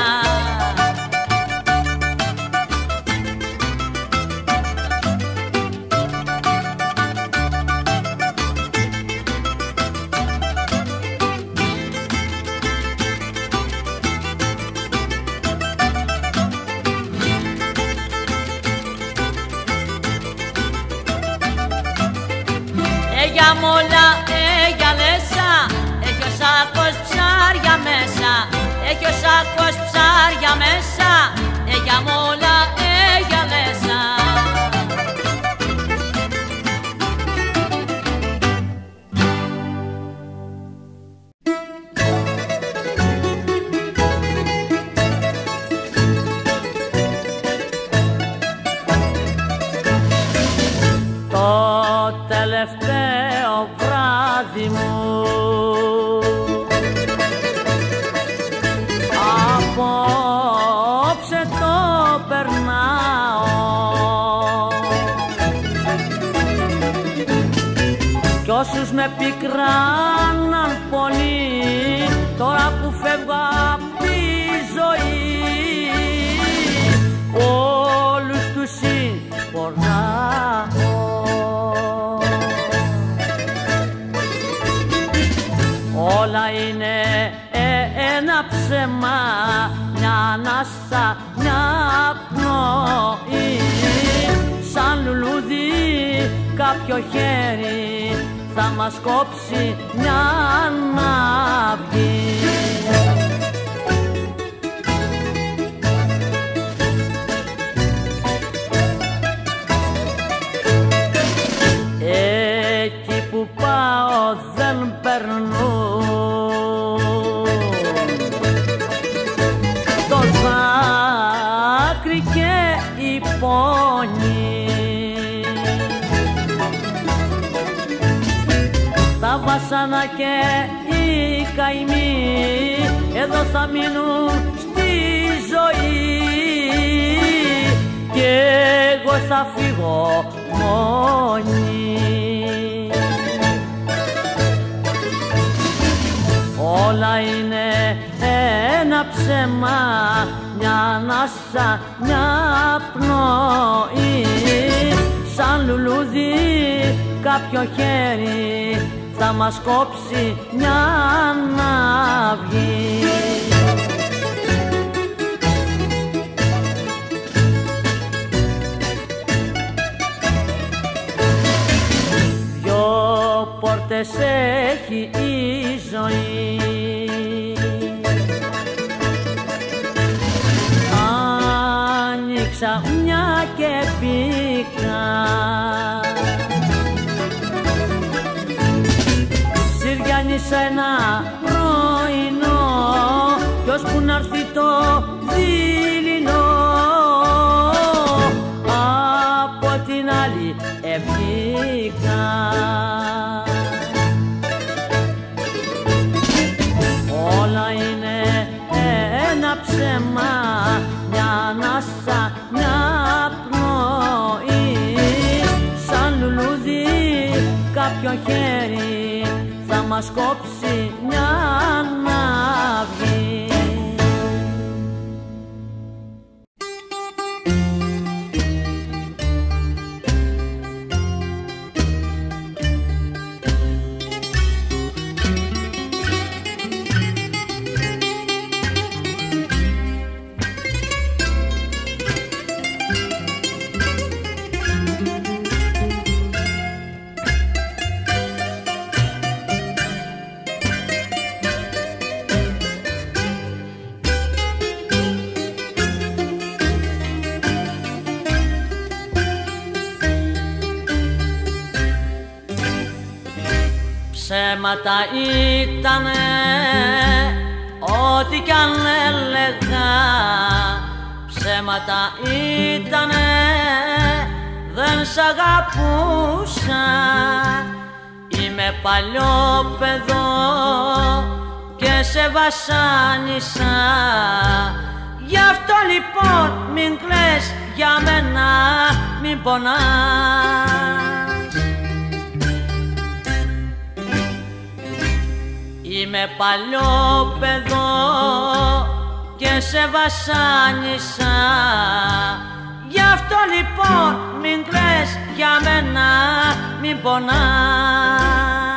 Για μόλα, γυαλέσα, έχει ο σάκος ψάρια μέσα, έχει ο σάκος ψάρια μέσα, για μόλα, γυαλέσα. Το τελευταίο βράδυ μου απόψε το περνάω κι όσους με πικράναν πολύ τώρα που φεύγω απ' τη ζωή όλους τους συγχωράω. Όλα είναι ένα ψέμα, μια ανάσα, μια πνοή. Σαν λουλούδι κάποιο χέρι θα μας κόψει μια αναυγή. Εκεί που πάω δεν περνούν το δάκρυ και η πόνη. Τα βάσανα και οι καημοί εδώ θα μείνουν στη ζωή και εγώ θα φύγω μόνη. Όλα είναι ένα ψέμα, μια ανάσα, μια πνοή. Σαν λουλούδι κάποιο χέρι θα μας κόψει μια αναυγή. Δυο πόρτες έχει η ζωή, άνοιξα μια και μπήκα. Συριάνισα ένα πρωινό κι ώσπου να έρθει το δειλινό από την άλλη βγήκα. Όλα είναι ένα ψέμα, μια ανάσα, μια πνοή. Σαν λουλούδι κάποιο χέρι θα μας κόψει μια αναυγή. Ψέματα ήτανε ό,τι κι αν έλεγα, ψέματα ήτανε, δεν σ' αγαπούσα. Είμαι παλιό παιδό και σε βασάνισα, γι' αυτό λοιπόν μην κλαις για μένα, μην πονάς. Είμαι παλιό παιδό και σε βασάνισα, γι' αυτό λοιπόν μην κλαις για μένα, μην πονάς.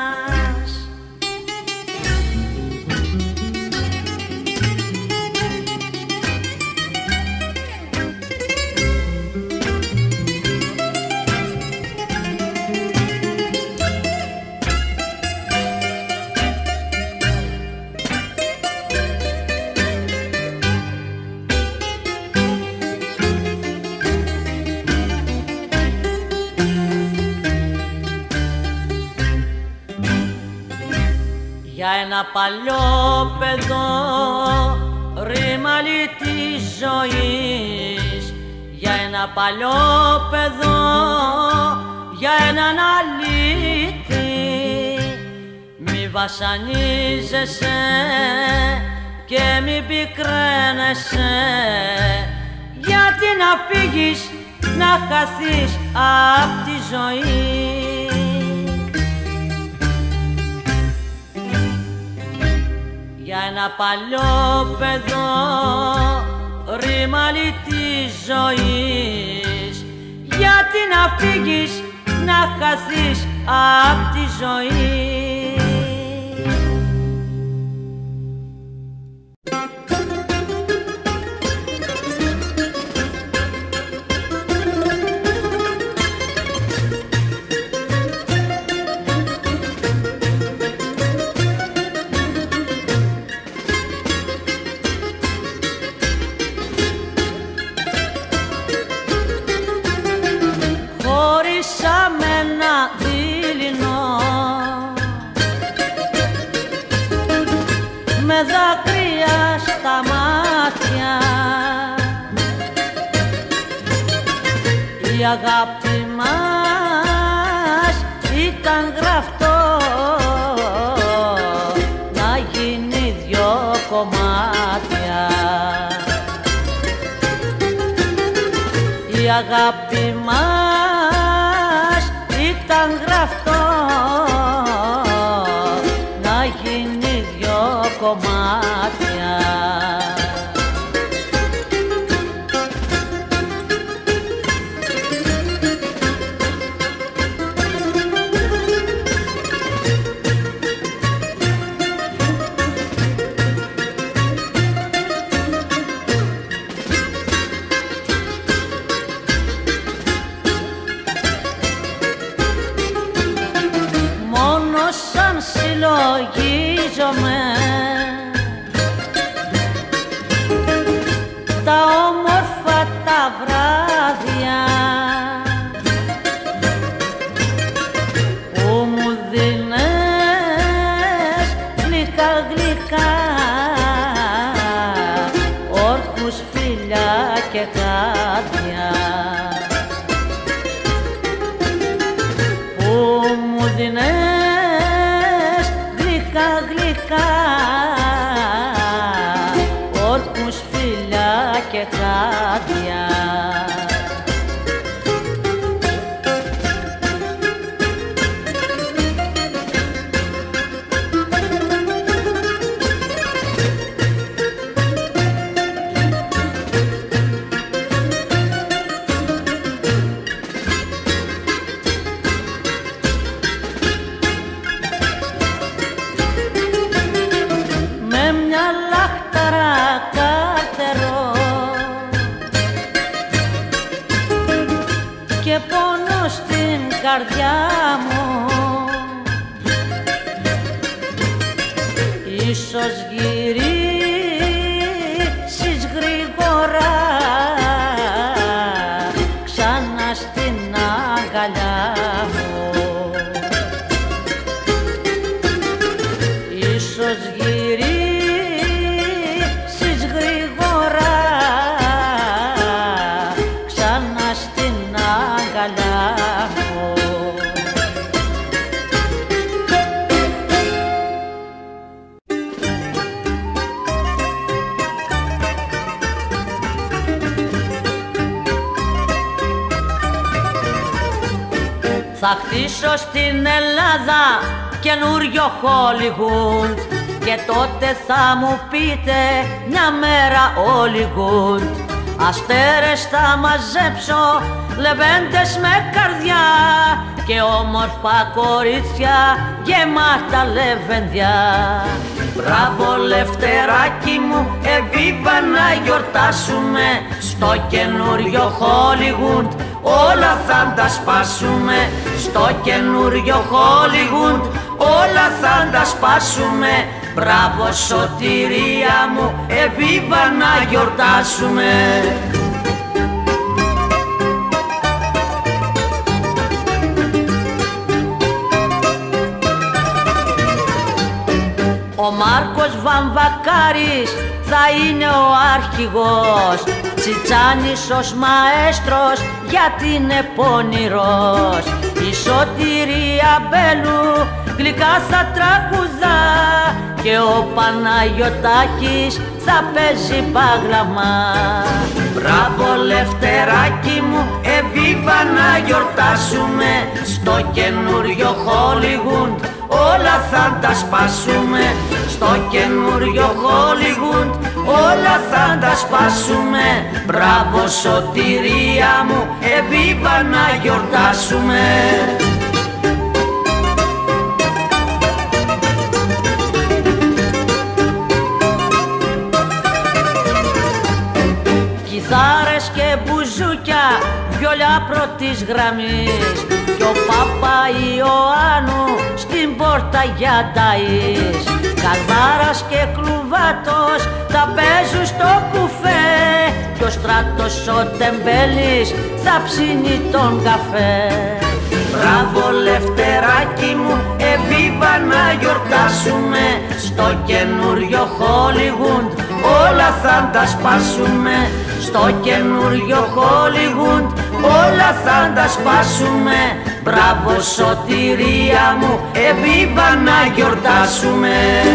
Για ένα παλιό παιδό ρήμαλι της ζωής, για ένα παλιό παιδό, για έναν αλήτη, μη βασανίζεσαι και μη πικραίνεσαι, γιατί να φύγεις, να χαθείς απ' τη ζωή. Για ένα παλιό παιδό ρήμαλι της ζωής, γιατί να φύγεις, να χαθείς απ' τη ζωή. Με δάκρυα στα μάτια, η αγάπη μας ήταν γραφτό να γίνει δυο κομμάτια. Η αγάπη μας ήταν γραφτό να γίνει δυο κομμάτια. Μόνο σαν συλλογίζομαι τα όμορφα τα βράδια που μου δίνες γλυκά γλυκά όρκους, φιλιά και χάδια, που μου δίνες γλυκά γλυκά όρκους, φιλιά και χάδια. Με μια λάχταρα καρτερό και πόνο στην καρδιά μου, ίσως γυρίσεις γρήγορα ξανά στην αγκαλιά μου. Ίσως γυρίσεις γρήγορα ξανά στην αγκαλιά μου. Θα χτίσω στην Ελλάδα καινούριο Hollywood και τότε θα μου πείτε μια μέρα Hollywood. Αστέρες θα μαζέψω, λεβέντες με καρδιά και όμορφα κορίτσια γεμάτα λεβέντια. Μπράβο Λευτεράκι μου, εβίβα να γιορτάσουμε στο καινούριο Hollywood, όλα θα τα σπάσουμε. Στο καινούριο Hollywood όλα θα τα σπάσουμε. Μπράβο σωτηρία μου, εβίβα να γιορτάσουμε. Ο Μάρκος Βαμβακάρης θα είναι ο αρχηγός, Τσιτσάνης ως μαέστρος γιατί είναι πονηρός. Η Σωτηρία Μπέλου γλυκά θα τραγουδά και ο Παναγιωτάκης θα παίζει παγλαμά. Μπράβο Λευτεράκι μου, εβίβα να γιορτάσουμε στο καινούριο Hollywood, όλα θα τα σπάσουμε. Στο καινούριο Hollywood όλα θα τα σπάσουμε. Μπράβο σωτηρία μου, εβίβα να γιορτάσουμε. Κιθάρες και μπουζούκια, βιολιά πρώτης γραμμής κι ο Παπα Ιωάννου στην πόρτα για ταΐς. Καλδάρας και Κλουβάτος θα παίζουν στο κουφέ κι ο Στράτος ο Τεμπέλης θα ψήνει τον καφέ. Μπράβο Λευτεράκι μου, εβίβα να γιορτάσουμε στο καινούριο Hollywood, όλα θα τα σπάσουμε. Στο καινούριο Hollywood όλα θα τα σπάσουμε. Μπράβο σωτηρία μου, εβίβα να γιορτάσουμε.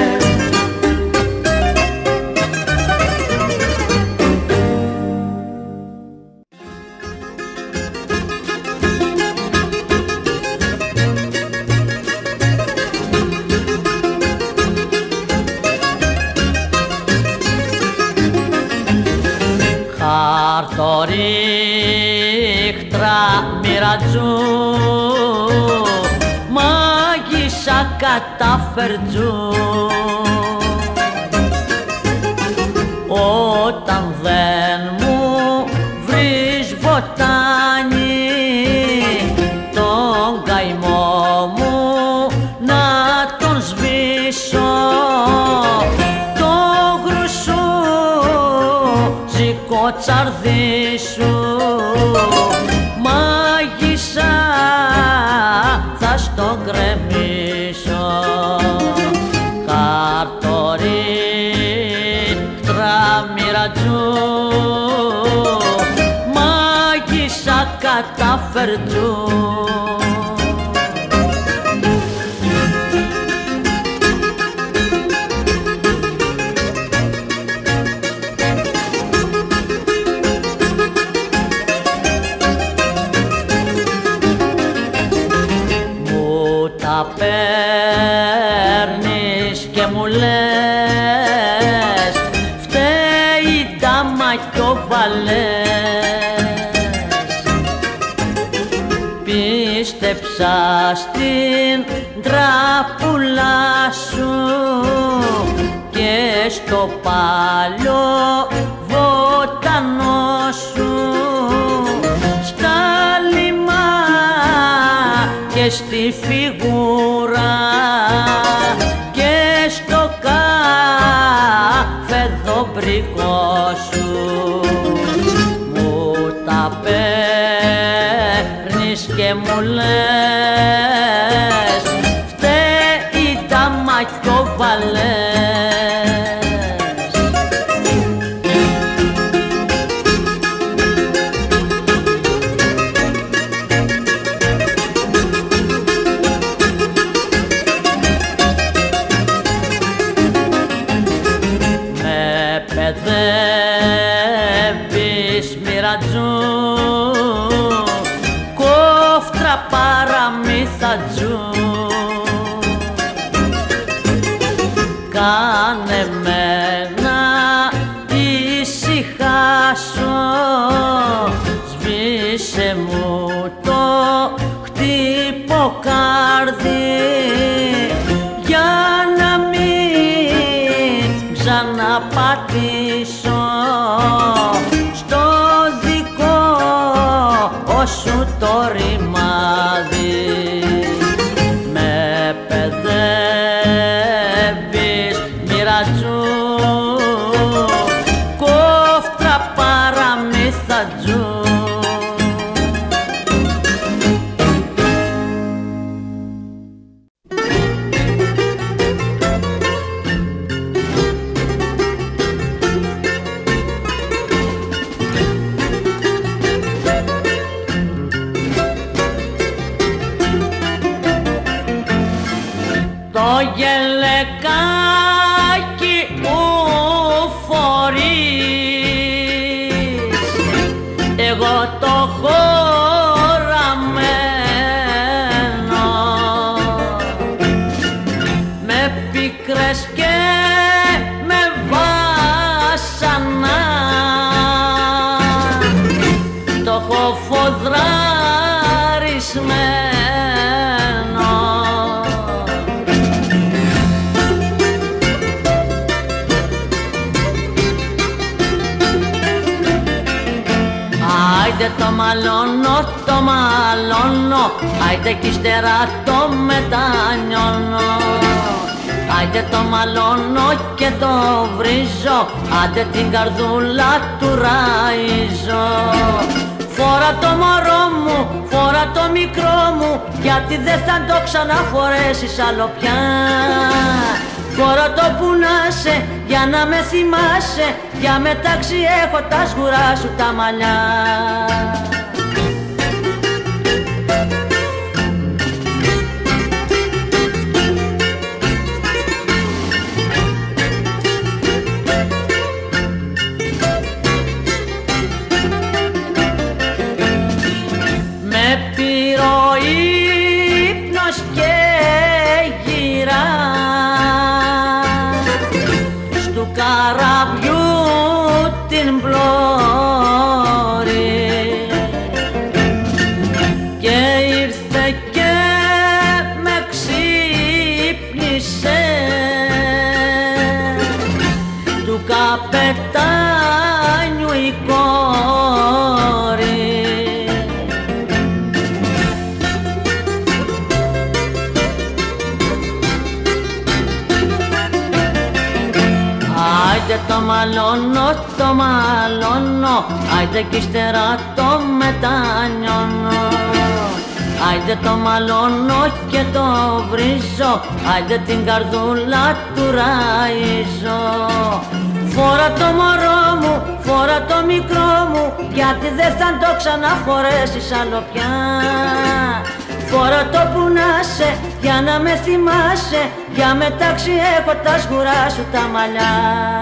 Χαρτορίχτρα μοιρατζού, μάγισσα καταφερτζού. Όταν δεν μου βρεις μποτάνι, τον καημό μου να τον σβήσω. Τσαρδί σου μάγισσα θα στον γκρεμίσω. Χαρτορίχτρα μοιρατζού, μάγισσα καταφερτζού. Παίρνεις και μου λες φταίει η ντάμα κι ο βαλές. Πίστεψα στην τραπουλά σου και στο παλιό βοτανό σου, στα λιμά και στη φιγούρα και στο καφεδομπρικό σου. Μου τα παίρνεις και μου λες φταίει η ντάμα κι ο βαλές. Παιδεύεις μοιρατζού, κόφτρα παραμή χάσω, σβήσε μου το χτυποκάρδι για να μην ξαναπατήσω στο δικό σου το ρημάδι. Με παιδεύεις μοιρατζού, κόφτρα παραμύθατζού. Το γελεκάκι μου φορείς, εγώ το χωραμένο, με πίκρες και με βάσανα, το έχω φοδραρισμένο. Άιντε το μαλώνω, άιντε κι ύστερα το μετανιώνω. Άιντε το μαλώνω και το βρίζω, άντε την καρδούλα του ραΐζω. Φορά το μωρό μου, φορά το μικρό μου, γιατί δεν θα το ξαναφορέσεις άλλο πια. Φορά το που να σε, για να με θυμάσαι, για μεταξύ έχω τα σγουρά σου τα μαλλιά. Με πήρε ο ύπνος και γυρά στου καραβιού την πλώρη και ήρθε και με ξύπνησε του καπετάνιου η κόρη. Άιντε το μαλώνω, άιντε κι ύστερα το μετανιώνω. Άιντε το μαλώνω και το βρίζω, άιντε την καρδούλα του ραΐζω. Φορά το μωρό μου, φορά το μικρό μου, γιατί δεν θα το ξαναφορέσεις άλλο πια. Φορά το που να σε, για να με θυμάσαι, για μεταξύ έχω τα σγουρά σου τα μαλλιά.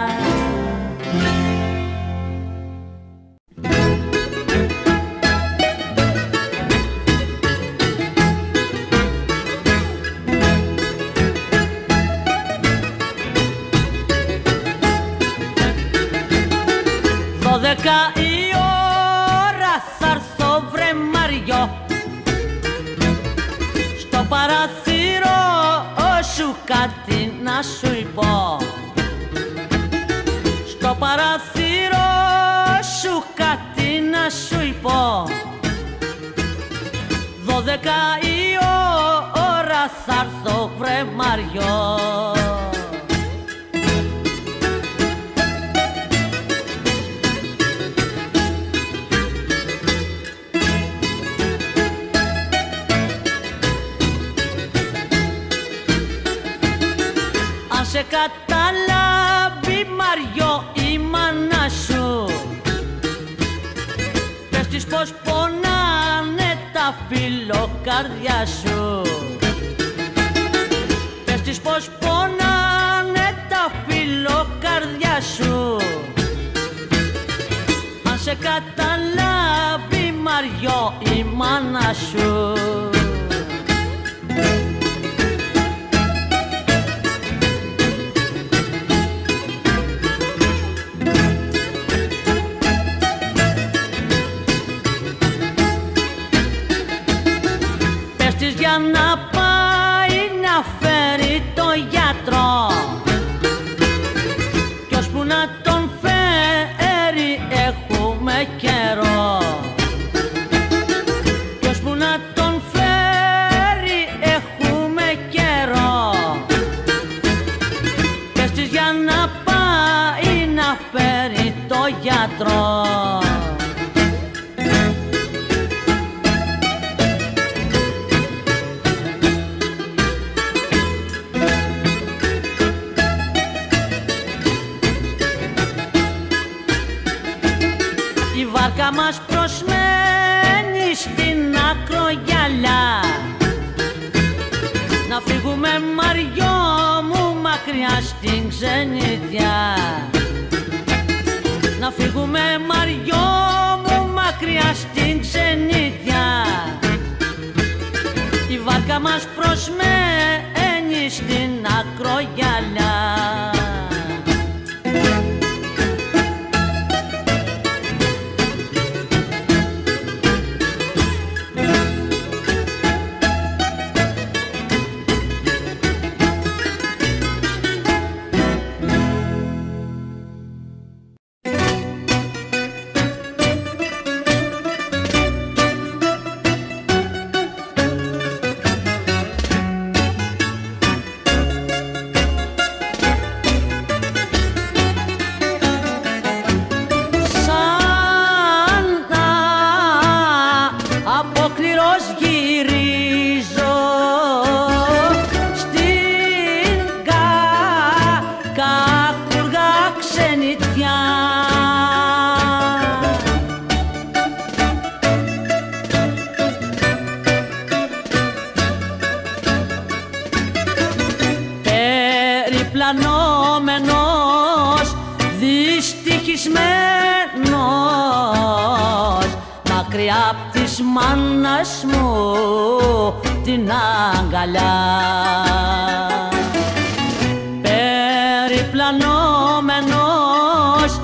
12 η ώρα θα έρθω βρε Μαριό, στο παραθύρο σου κάτι να σου πω. Στο παραθύρο σου κάτι να σου πω. 12 η ώρα θα έρθω βρε Μαριό. Σε καταλάβει Μαριό η μάνα σου, πες της πως πονάνε τα φιλοκάρδια σου. Πες της πως πονάνε τα φιλοκάρδια σου. Αν σε καταλάβει Μαριό η μάνα σου. για να πάει να φέρει το γιατρό, κι ώσπου να τον φέρει έχουμε καιρό, κι ώσπου να τον φέρει έχουμε καιρό. Πες της για να πάει να φέρει το γιατρό. Η βάρκα μας προσμένει στην ακρογιαλιά, να φύγουμε Μαριό μου μακριά στην ξενιδιά, να φύγουμε Μαριό μου μακριά στην ξενιδιά. Η βάρκα μας προσμένει στην ακρογιαλιά. Πλανόμενος, δυστυχισμένος, μακριά απ' της μάνας μου την αγκαλιά. Περιπλανόμενος,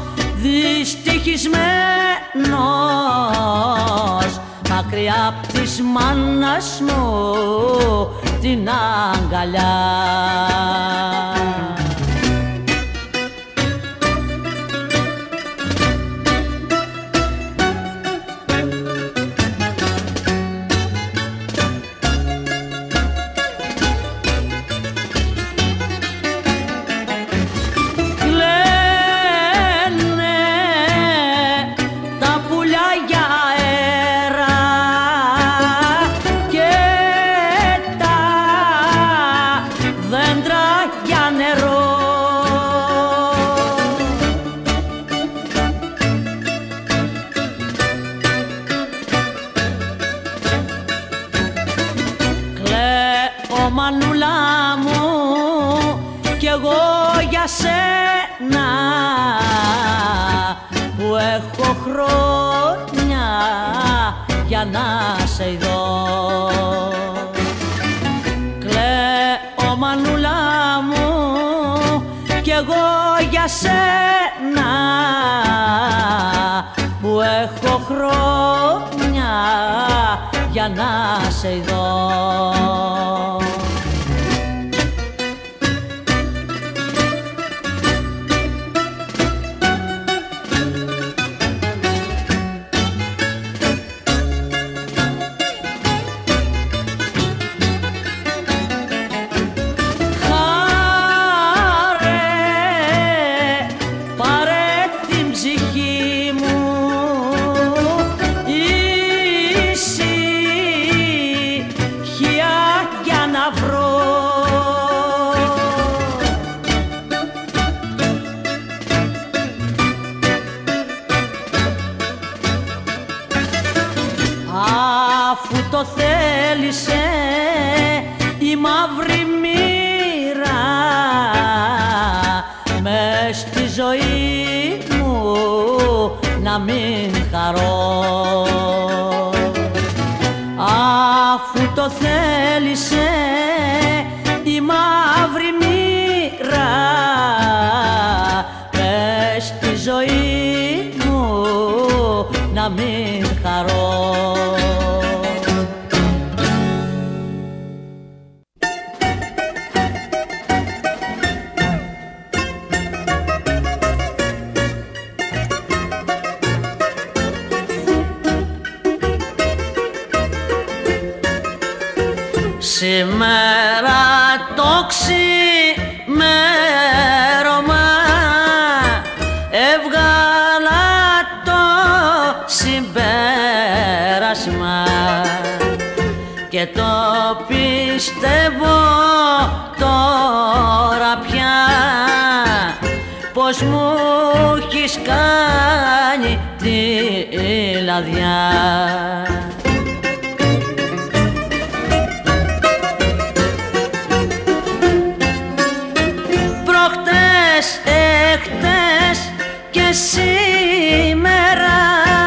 δυστυχισμένος, μακριά απ' της μάνας μου την αγκαλιά. Μανούλα μου κι εγώ για σένα που έχω χρόνια για να σε ειδώ. Κλαίω μανούλα μου κι εγώ για σένα που έχω χρόνια για να σε ειδώ. Αφού το θέλησε η μαύρη μοίρα μες στη ζωή μου να μην χαρώ. Αφού το θέλησε η μαύρη μοίρα μες στη ζωή μου να μην χαρώ. Σήμερα το ξημέρωμα έβγαλα το συμπέρασμα και το πιστεύω τώρα πια πως μου έχεις κάνει τη λαδιά. Προχτές, εχτές και σήμερα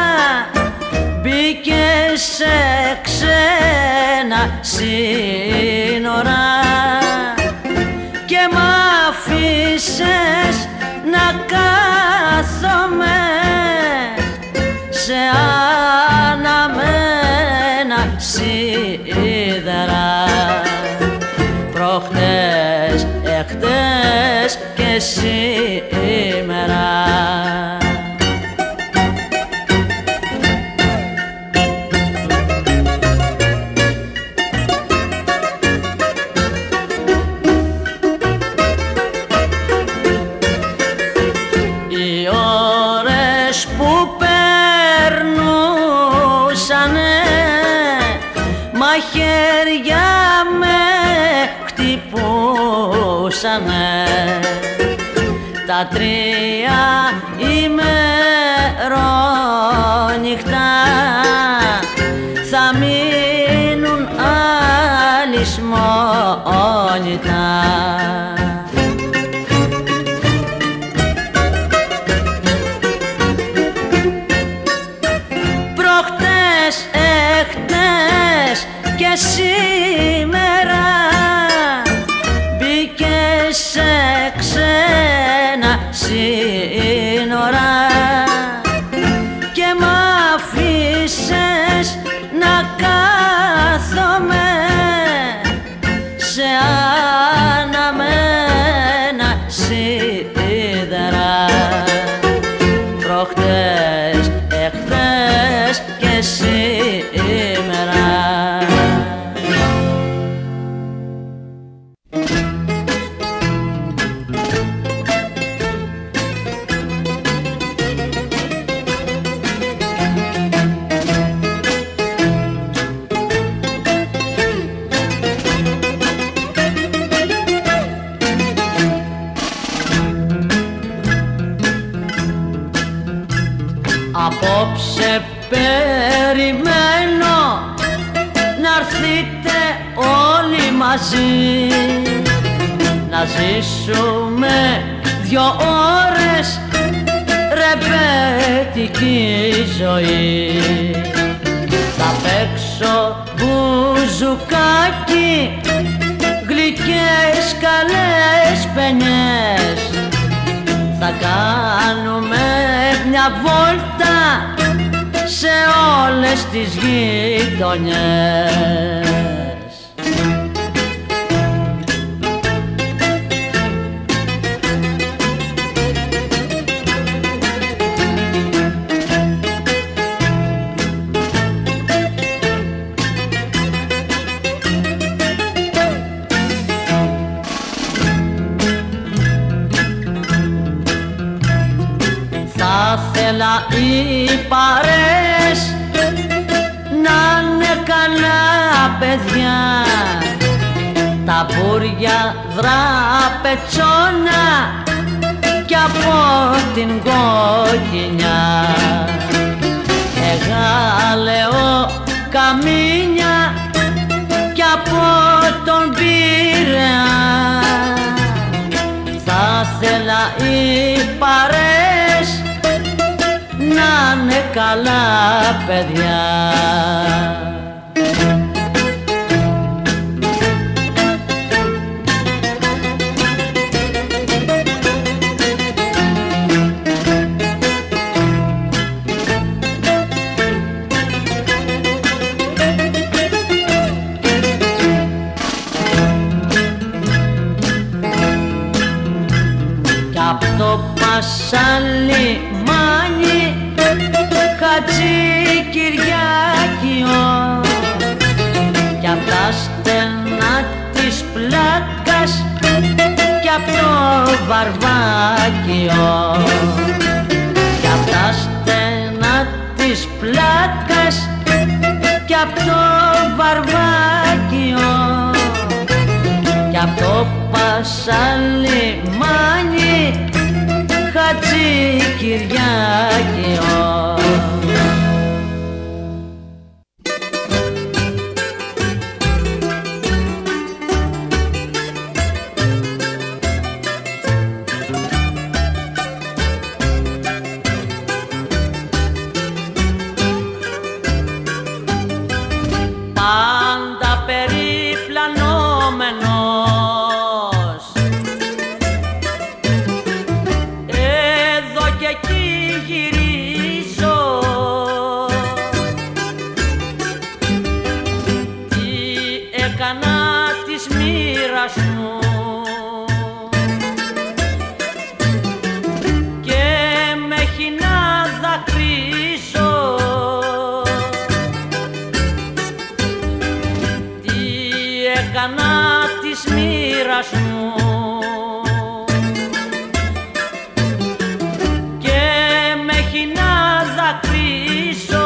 μπήκες σε ξένα σύνορα και μ' αφήσες να κάθομαι σε αναμένα σίδερα. Προχτές, εχτές και σήμερα. Οι ώρες που περνούσανε μαχαίρια με χτυπούσανε, τα 3 ημερόνυχτα θα μείνουν αλυσμόνητα. Προχτές, εχτές και σήμερα μπήκες σε ξένα σύνορα και μ' αφήσες να κάθομαι σε αναμένα σίδερα. Προχτές, εχτές και σήμερα. Απόψε περιμένω να'ρθείτε όλοι μαζί να ζήσουμε 2 ώρες ρεμπέτικη ζωή. Θα παίξω μπουζουκάκι, γλυκές καλές παινιές, θα κάνουμε μια βόλτα σε όλες τις γειτονιές. Θα θέλα οι παρέες να είναι καλά παιδιά, τα μπούρια δραπετσόνα κι από την κόκκινιά, εγάλεο καμίνια κι από τον Πειραιά. Θα θέλα οι παρέες να είναι καλά παιδιά. Κι απ' το Πασαλιμάνι Χατζη Κυριάκιο της πλάκας κι απ' το Βαρβάκιο κι απ' το Πασαλιμάνι Χατζικυριάκιο. Πάντα περιπλανόμενος εδώ και εκεί γυρίζω, τι έκανα της μοίρας μου και με έχει να δακρύζω, τι έκανα της μοίρας μου και με έχει να δακρύζω.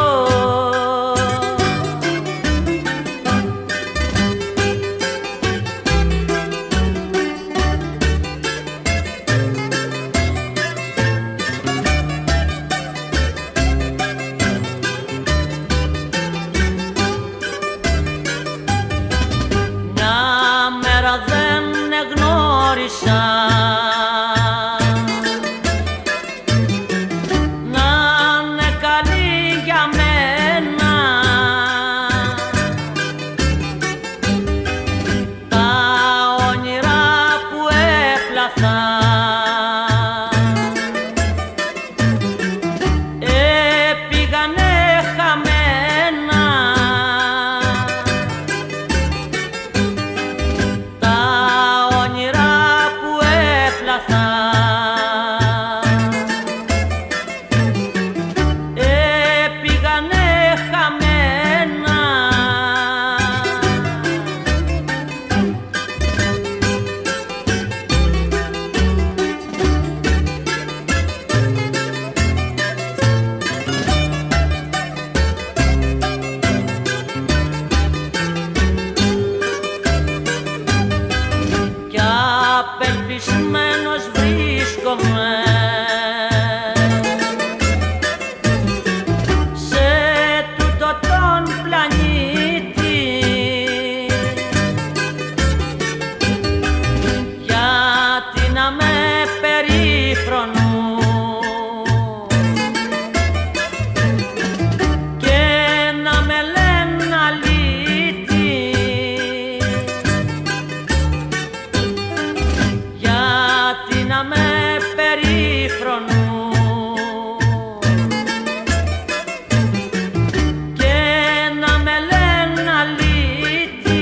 Μια μέρα δεν εγνώρισα να είναι καλή για μένα, τα όνειρα που έπλαθα πήγανε χαμένα, τα όνειρα που έπλαθα πήγανε χαμένα. Κι απελπισμένος βρίσκομαι σε τούτο τον πλανήτη, γιατί να με περιφρονούν και να με λένε αλήτη, γιατί να με περιφρονούν και να με λένε αλήτη.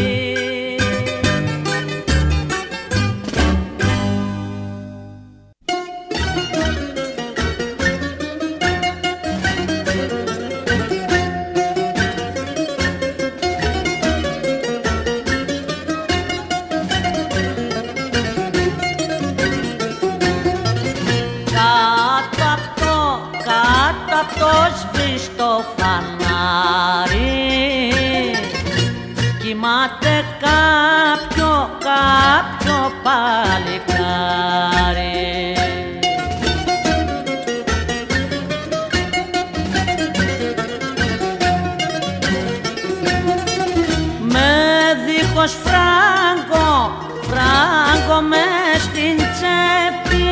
Κάτω απ' το σβήστο φανάρι κοιμάται κάποιο παλικάρι. Με δίχως φράγκο μες στην τσέπη,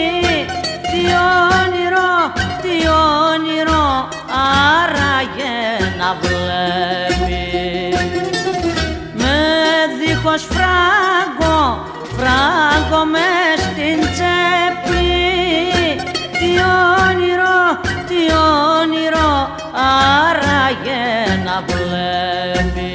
τι όνειρο άραγε να βλέπει. Με δίχως φράγκο μες στην τσέπη, τι όνειρο άραγε να βλέπει.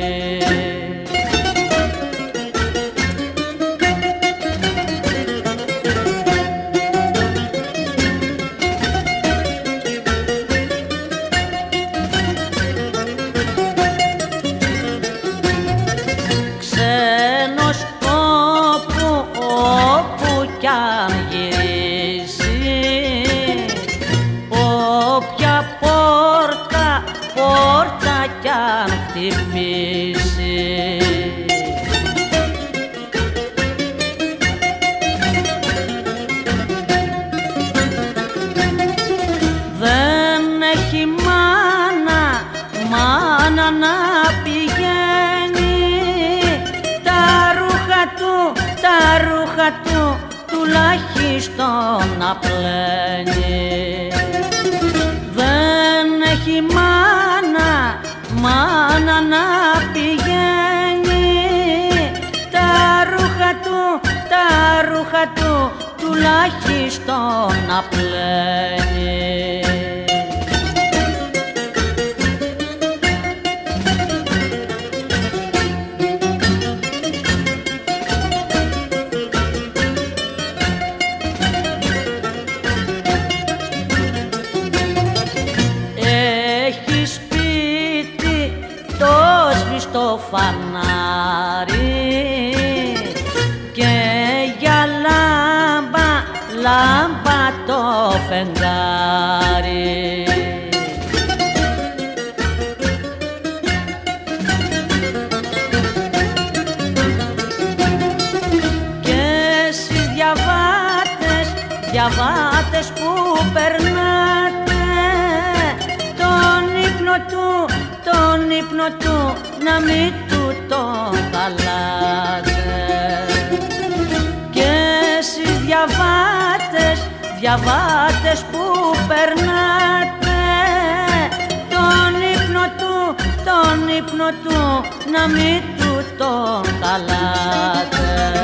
να πηγαίνει, τα ρούχα του τουλάχιστον να πλένει. Δεν έχει μάνα να πηγαίνει, τα ρούχα του τουλάχιστον να πλένει. το φανάρι και για λάμπα το φεγγάρι. Και εσείς διαβάτες που περνάτε τον ύπνο του να μην του τον χαλάτε. Και εσείς διαβάτες που περνάτε τον ύπνο του να μην του τον χαλάτε.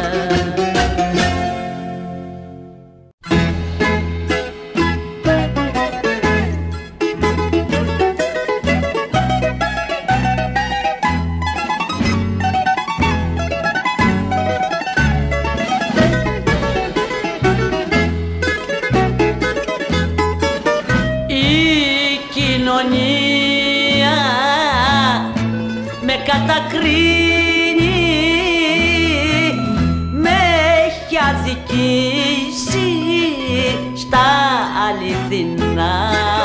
Κατακρίνει, με έχει αδικήσει στα αληθινά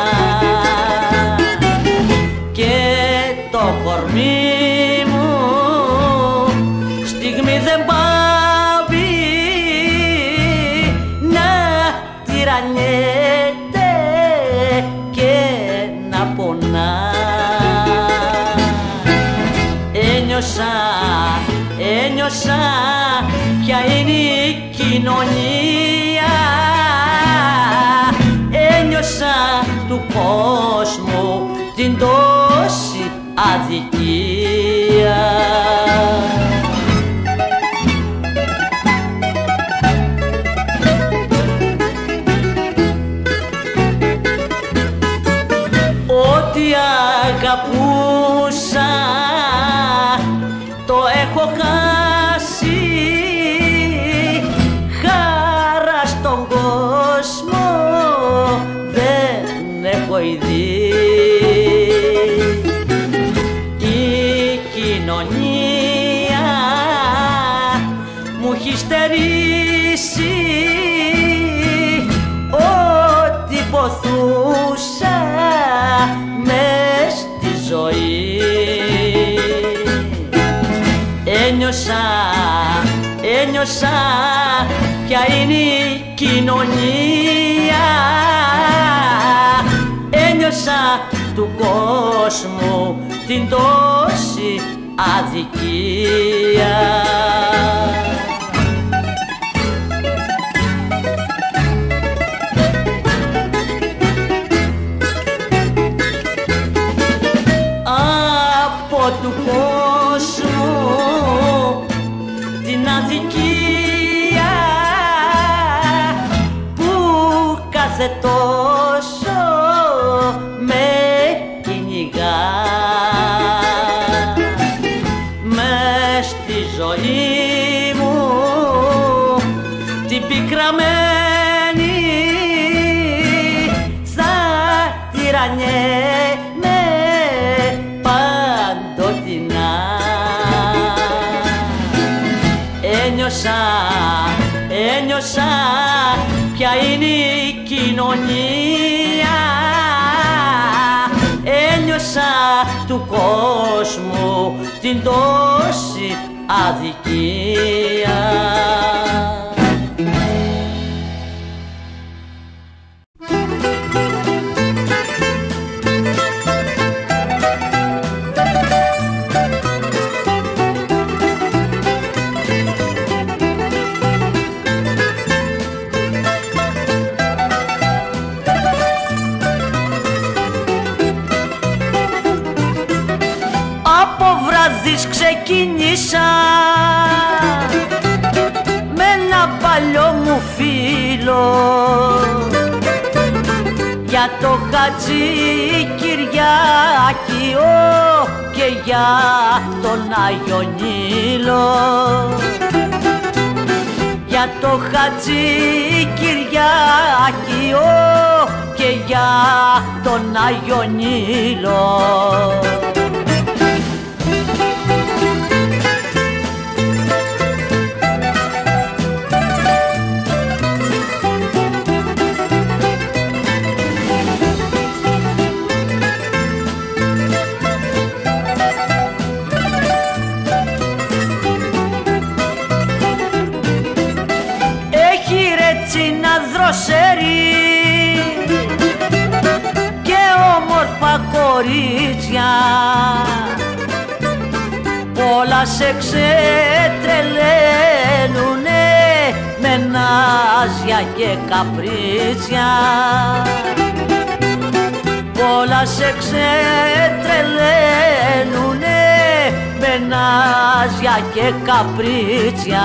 και το κορμί μου στιγμή δεν πάβει να τυραννιέται και να πονά. Ένιωσα ποια είναι η κοινωνία, ένιωσα του κόσμου την τόση αδικία. Ό,τι αγαπούσα το έχω χάσει, χαρά στον κόσμο δεν έχω ειδεί. Η κοινωνία μου έχει στερήσει ό,τι ποθούσα μες στη ζωή. Ένιωσα ποια είναι η κοινωνία, ένιωσα του κόσμου την τόση αδικία. Από του κόσμου την αδικία που κάθε τόσο με κυνηγά. Μες στη ζωή μου την πικραμένη θα τυραννιέμαι παντοτινά. Ένιωσα ποια είναι η κοινωνία, ένιωσα του κόσμου την τόση αδικία. δεις ξεκίνησα με ένα παλιό μου φίλο για το Χατζή Κυριάκιο και για τον Άγιο Νείλο. Για το Χατζή Κυριάκιο και για τον Άγιο Νείλο. Δροσερή και όμορφα κορίτσια, όλα σε ξετρελαίνουνε με νάζια και καπρίτσια. Όλα σε ξετρελαίνουνε με νάζια και καπρίτσια.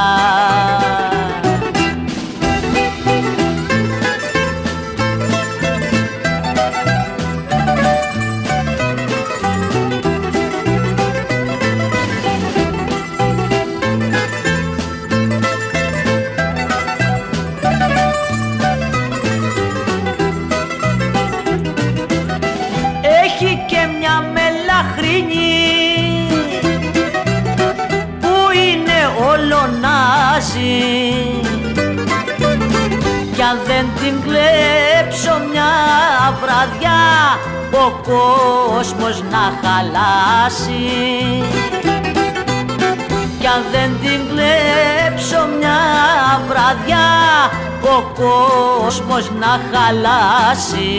Κι αν δεν την κλέψω μια βραδιά ο κόσμος να χαλάσει. Κι αν δεν την κλέψω μια βραδιά ο κόσμος να χαλάσει.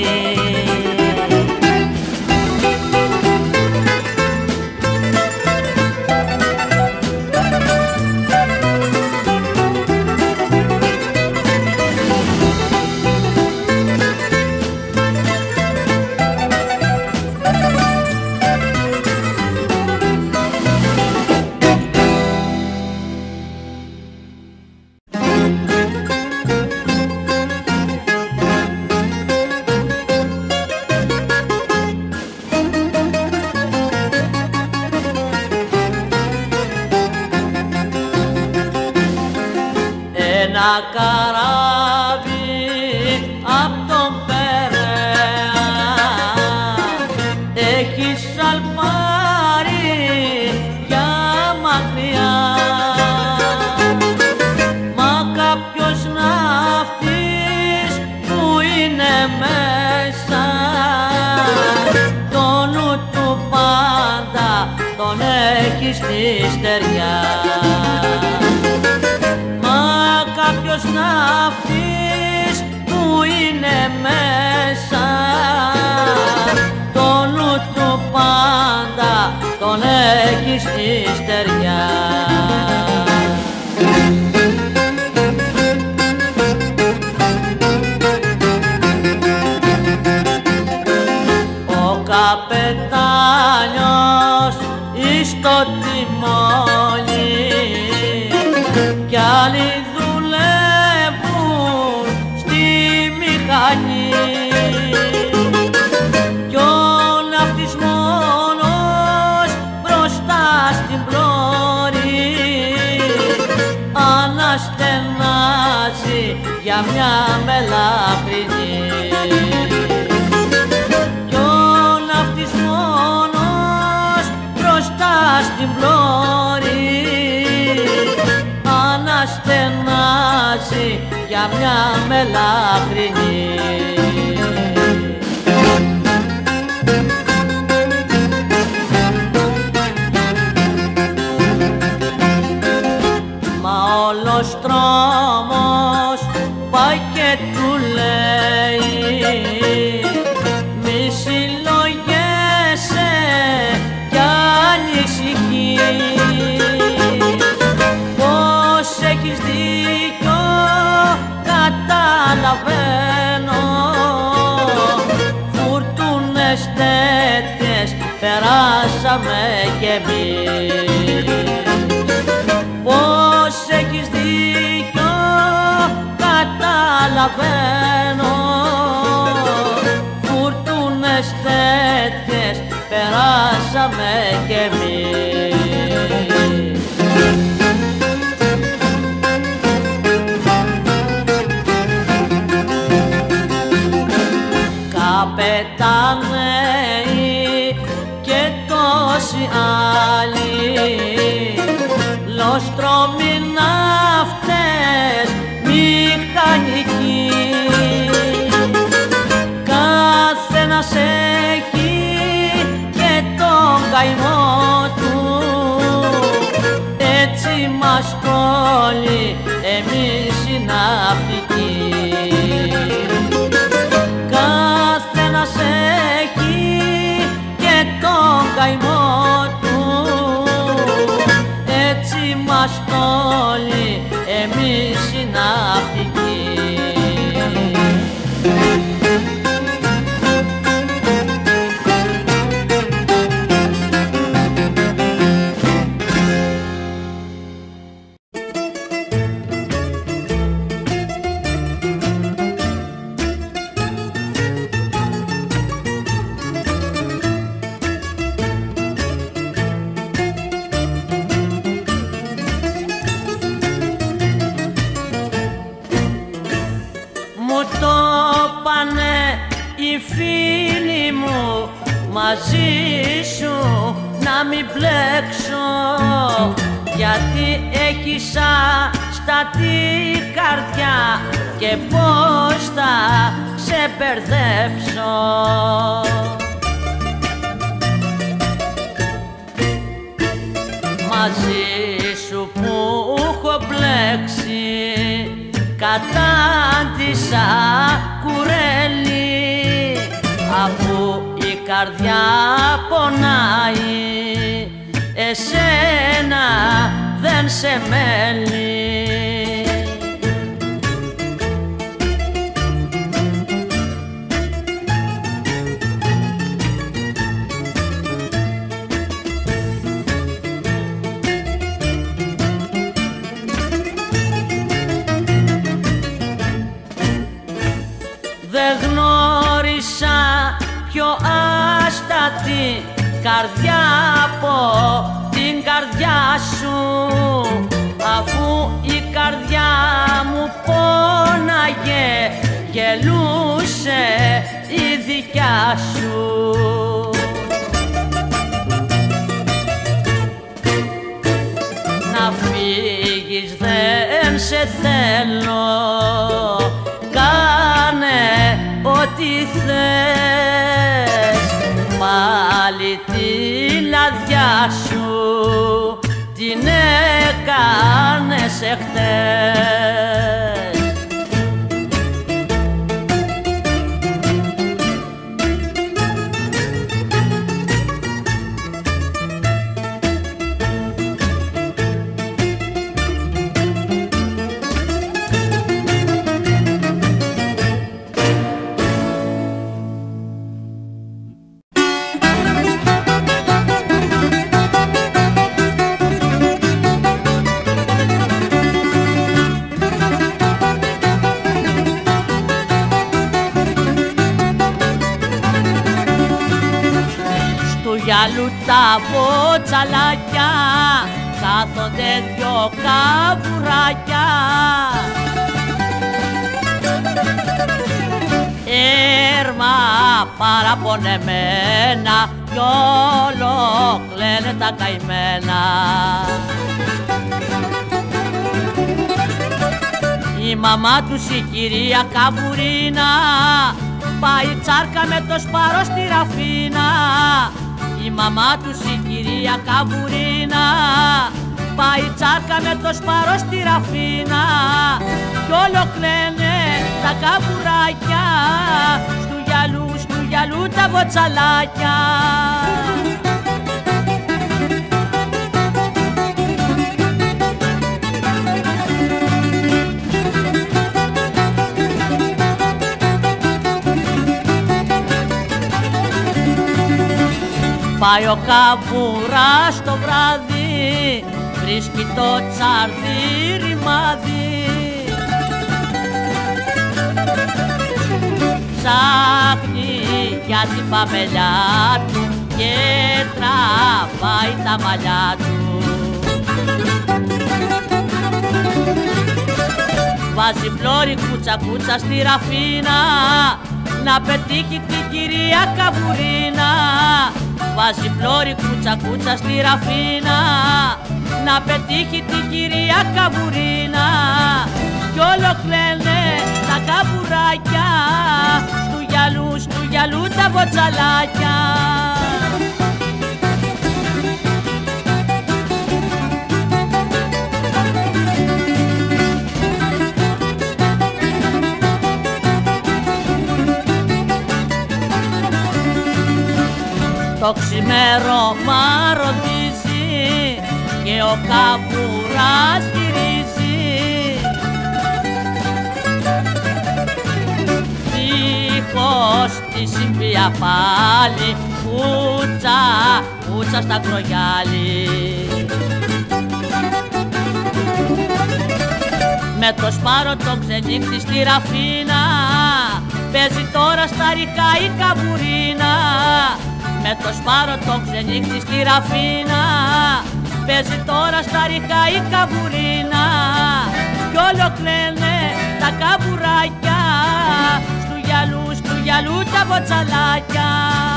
Ένα καράβι απ' τον Περαία έχει σαλπάρει για μακριά, μα κάποιος ναυτής που είναι μέσα το νου του πάντα τον έχει στη στεριά. Κάποιος ναυτής που είναι μέσα το νου του πάντα τον έχει στη στεριά. Ο καπετάνιος εις το τιμόνι κι άλλοι κι ο ναυτής μόνος μπροστά στην πλώρη αναστενάζει για μια μελαχρινή. Κι ο ναυτής μόνος μπροστά στην πλώρη αναστενάζει για μια μελαχρινή. Μα όλος τρόμος πάει και του λέει μη συλλογέσαι κι ανησυχεί, πως έχεις δίκιο καταλαβαίνω περάσαμε κι εμείς. Πως έχεις δίκιο καταλαβαίνω, φουρτούνες τέτοιες περάσαμε κι εμείς. Καπετάνεοι και τόσοι άλλοι, λοστρόμοι ναύτες μηχανικοί, καθένας έχει και τον καημό του, έτσι μας κόλλει εμείς οι ναυτικοί. Καθένας έχει και τον καημό του, έτσι μας κόλλει εμείς οι ναυτικοί. Μαζί σου να μην μπλέξω, γιατί έχεις αστατή καρδιά και πώς θα σε μπερδέψω. Μαζί σου που έχω μπλέξει, κατάντησα κουρέλι, αφού η καρδιά πονάει, εσένα δεν σε μέλει. Δεν γνώρισα πιο άστατη καρδιά από την καρδιά σου, αφού η καρδιά μου πόναγε, γελούσε η δικιά σου. Να φύγεις δεν σε θέλω, κάνε ό,τι θες, πάλι τη λαδιά σου την έκανες εχθές. Γυαλού τα μποτσαλάκια, κάθονται δυο καβουράκια. Έρμα παραπονεμένα κι όλο κλαίνε τα καημένα. Η μαμά τους η κυρία Καβουρίνα πάει τσάρκα με το σπάρο στη Ραφίνα. Η μαμά τους η κυρία Καβουρίνα πάει τσάρκα με το σπάρο στη Ραφίνα. Κι όλο κλαίνε τα καβουράκια, στου γυαλού τα βοτσαλάκια. Πάει ο καβουράς το βράδυ, βρίσκει το τσάρδι ρημάδι. Ψάχνει για την φαμελιά του και τραβάει τα μαλλιά του. Βάζει πλώρη κούτσα κούτσα στη ραφίνα να πετύχει την κυρία Καβουρίνα. Βάζει πλώρη κούτσα κούτσα στη ραφίνα να πετύχει την κυρία Καβουρίνα. Κι όλο κλαίνε τα καβουράκια, στου γυαλού τα μποτσαλάκια. Το ξημέρωμα ροδίζει και ο καβουράς γυρίζει. Δίχως τη συμβία πάλι, κούτσα στα κρογιάλι. Με το σπάρο το ξενύχτη στη ραφίνα, παίζει τώρα στα ριχά η Καβουρίνα. Με το σπάρο το ξενύχτη στη ραφίνα, παίζει τώρα στα ριχά η Καβουρίνα. Κι όλο κλαίνε τα καβουράκια, στου γυαλού τα μποτσαλάκια.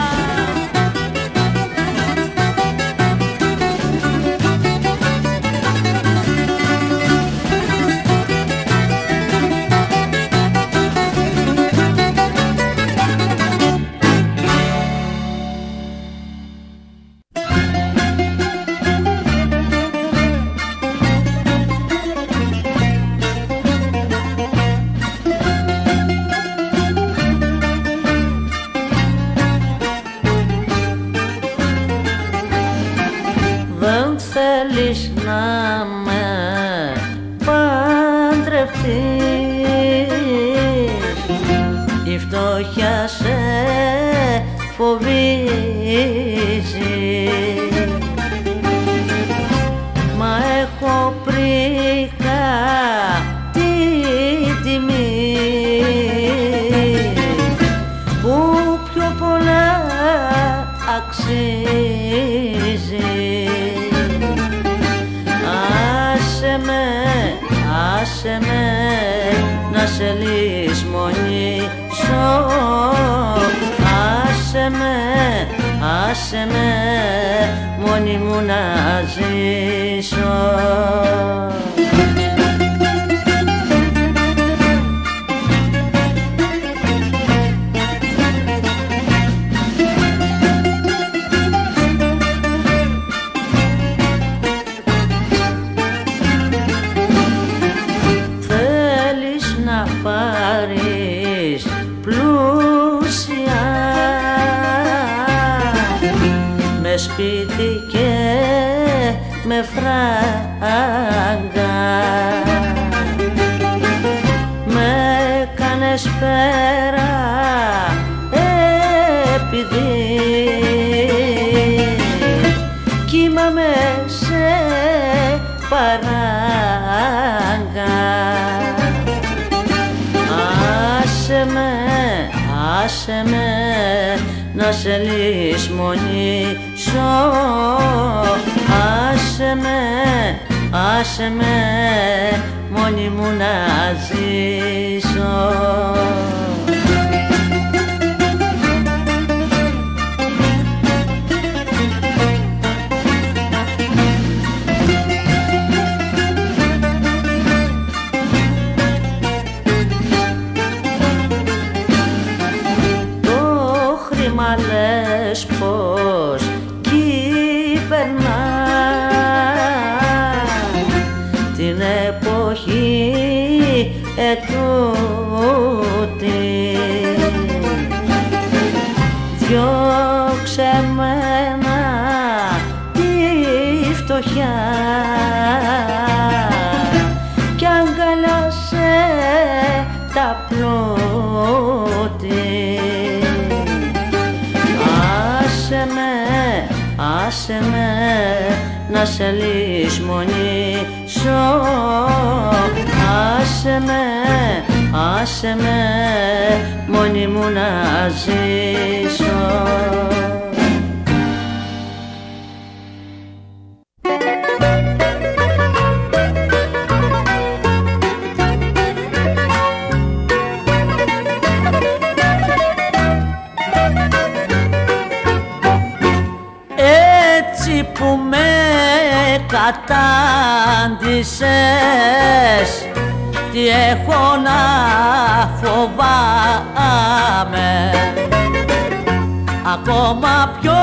Να με παντρευτείς, η φτώχεια σε φοβίζει. Μα έχω πρίκα τη τιμή που πιο πολλά αξίζει. Άσε με να σε λησμονήσω, άσε με μόνη μου να ζήσω. Σπίτι και με φράγκα, με κάνες πέρα επειδή κοιμάμαι σε παράγκα. Άσε με να σε λησμονήσω, άσε με μόνη μου να ζήσω. Μα λες πως κυβερνά την εποχή ετούτη. Διώξε μένα τη φτωχιά κι αγκαλιάσε τα πλούτη. άσε με να σε λησμονήσω, άσε με μόνη μου να ζήσω. Που με κατάντησες, τι έχω να φοβάμαι, ακόμα πιο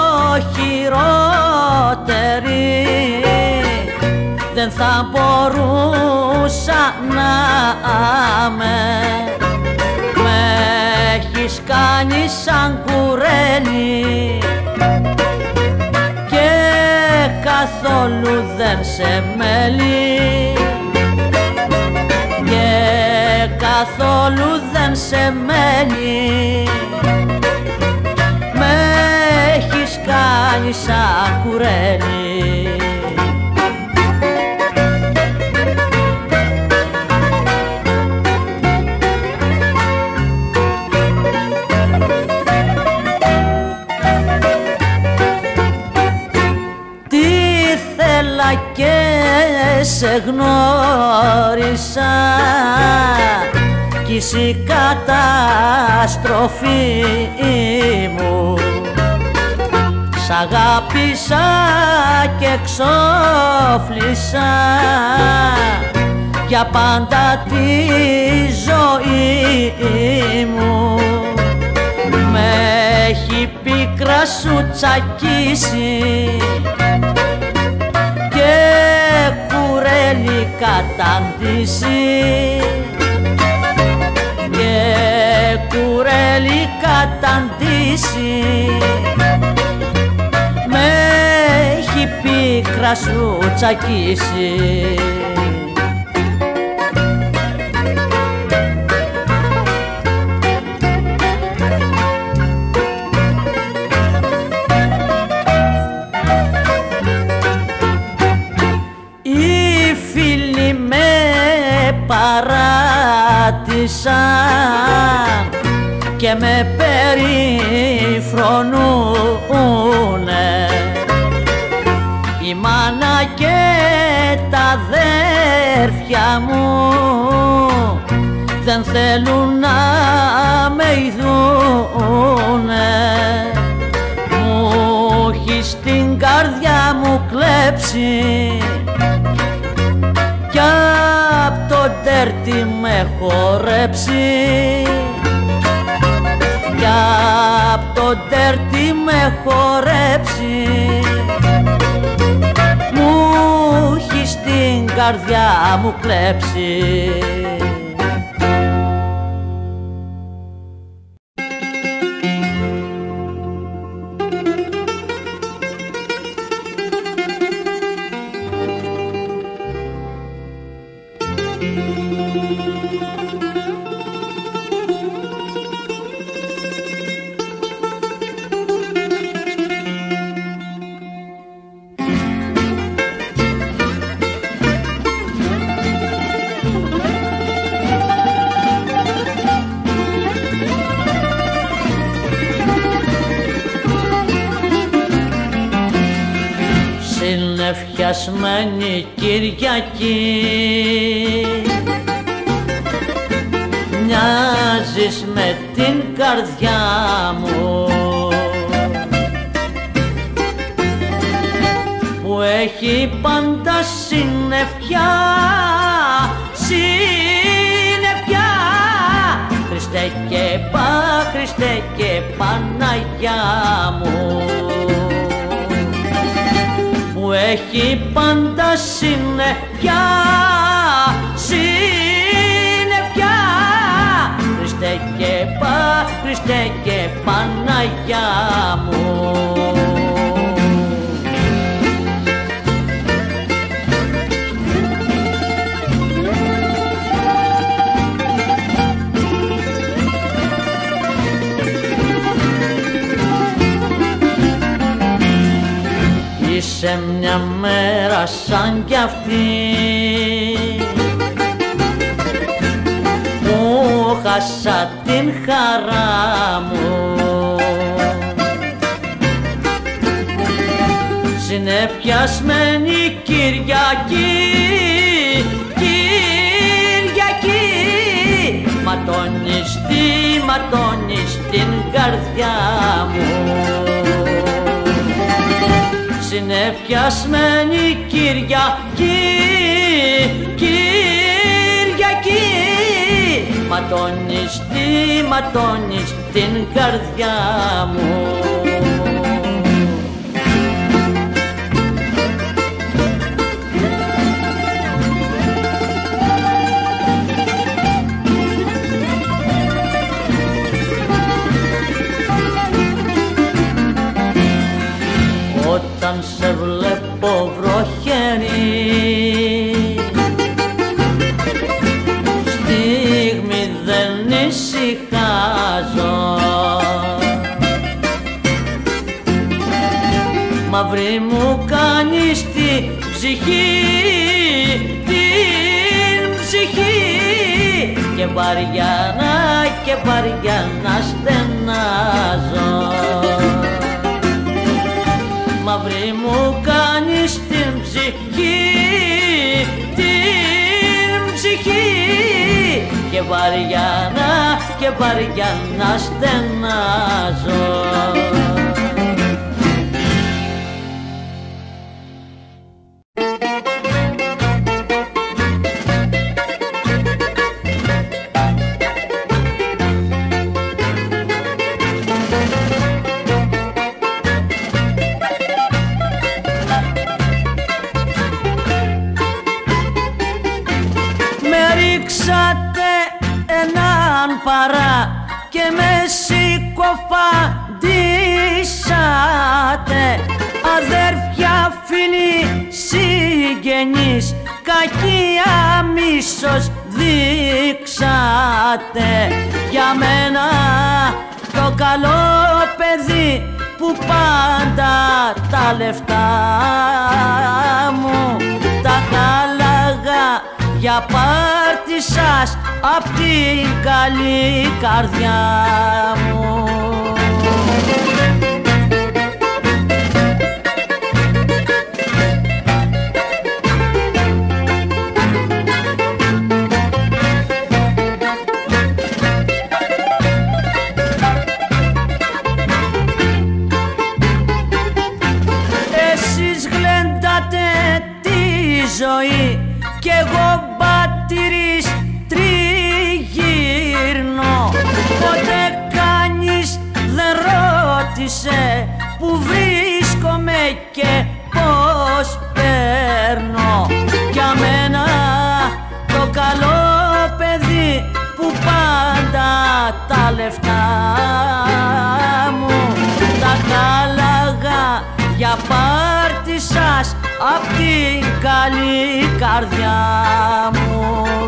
χειρότερη δεν θα μπορούσα να είμαι. Με έχεις κάνει σαν κουρέλι καθόλου δεν σε μέλει, και καθόλου δεν σε μέλει. Με έχεις κάνει σαν κουρέλι. Και σε γνώρισα κι είσαι η καταστροφή μου. Σ' αγάπησα και εξόφλησα για πάντα τη ζωή μου. Με έχει πίκρα σου τσακίσει και κουρέλι καταντήσει, και κουρέλι καταντήσει. Με έχει πίκρα σου τσακίσει. Παράτησαν και με περιφρονούνε, η μάνα και τα αδέρφια μου δεν θέλουν να με ειδούνε. Μου έχεις την καρδιά μου κλέψει κι απ' το τέρτι με χορέψει, κι απ' το τέρτι με χορέψει. Μου έχεις την καρδιά μου κλέψει. Συνεφιασμένη Κυριακή, μοιάζεις με την καρδιά μου που έχει πάντα συννεφιά, συννεφιά. Χριστέ και Παναγιά μου, που έχει πάντα συννεφιά, συννεφιά. Χριστέ και Παναγιά μου. άρχισε μια μέρα σαν κι αυτή που χάσα την χαρά μου. Συνεφιασμένη Κυριακή, ματώνεις την καρδιά μου. Συνεφιασμένη Κυριακή, ματώνεις την καρδιά μου. Όταν σε βλέπω βροχερή, στιγμή δεν ησυχάζω. Μαύρη μου κάνεις την ψυχή, και βαριά να στενάζω. Μαύρη μου κάνεις την ψυχή, και βαριά να στενάζω. Παρά και με συκοφαντήσατε, αδέρφια, φίλοι, συγγενείς, κακία μίσος δείξατε. Για μένα το καλό παιδί που πάντα τα λεφτά μου τα χάλαγα για πάρτι σας απ' την καλή καρδιά μου. Εσείς γλεντάτε τη ζωή κι εγώ μπατήρης τριγύρνω. Ποτέ κανείς δεν ρώτησε που βρίσκομαι και πώς παίρνω. Για μένα το καλό παιδί που πάντα τα λεφτά μου τα χάλαγα για πάρτι σας απ' την καλή καρδιά μου.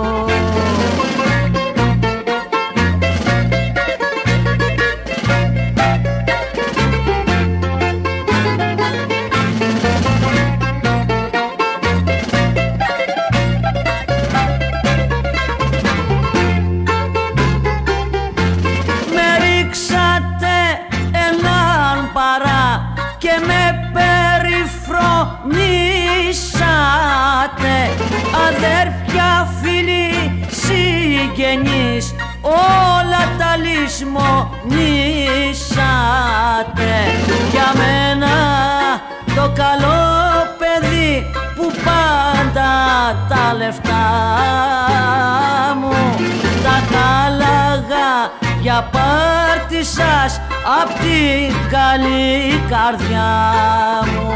Με ρίξατε έναν παρά και με περιφρονήσατε, αδέρφια, φίλοι, συγγενείς, όλα τα λησμονήσατε. Για μένα το καλό παιδί που πάντα τα λεφτά μου τα χάλαγα για πάρτι σας απ' την καλή καρδιά μου.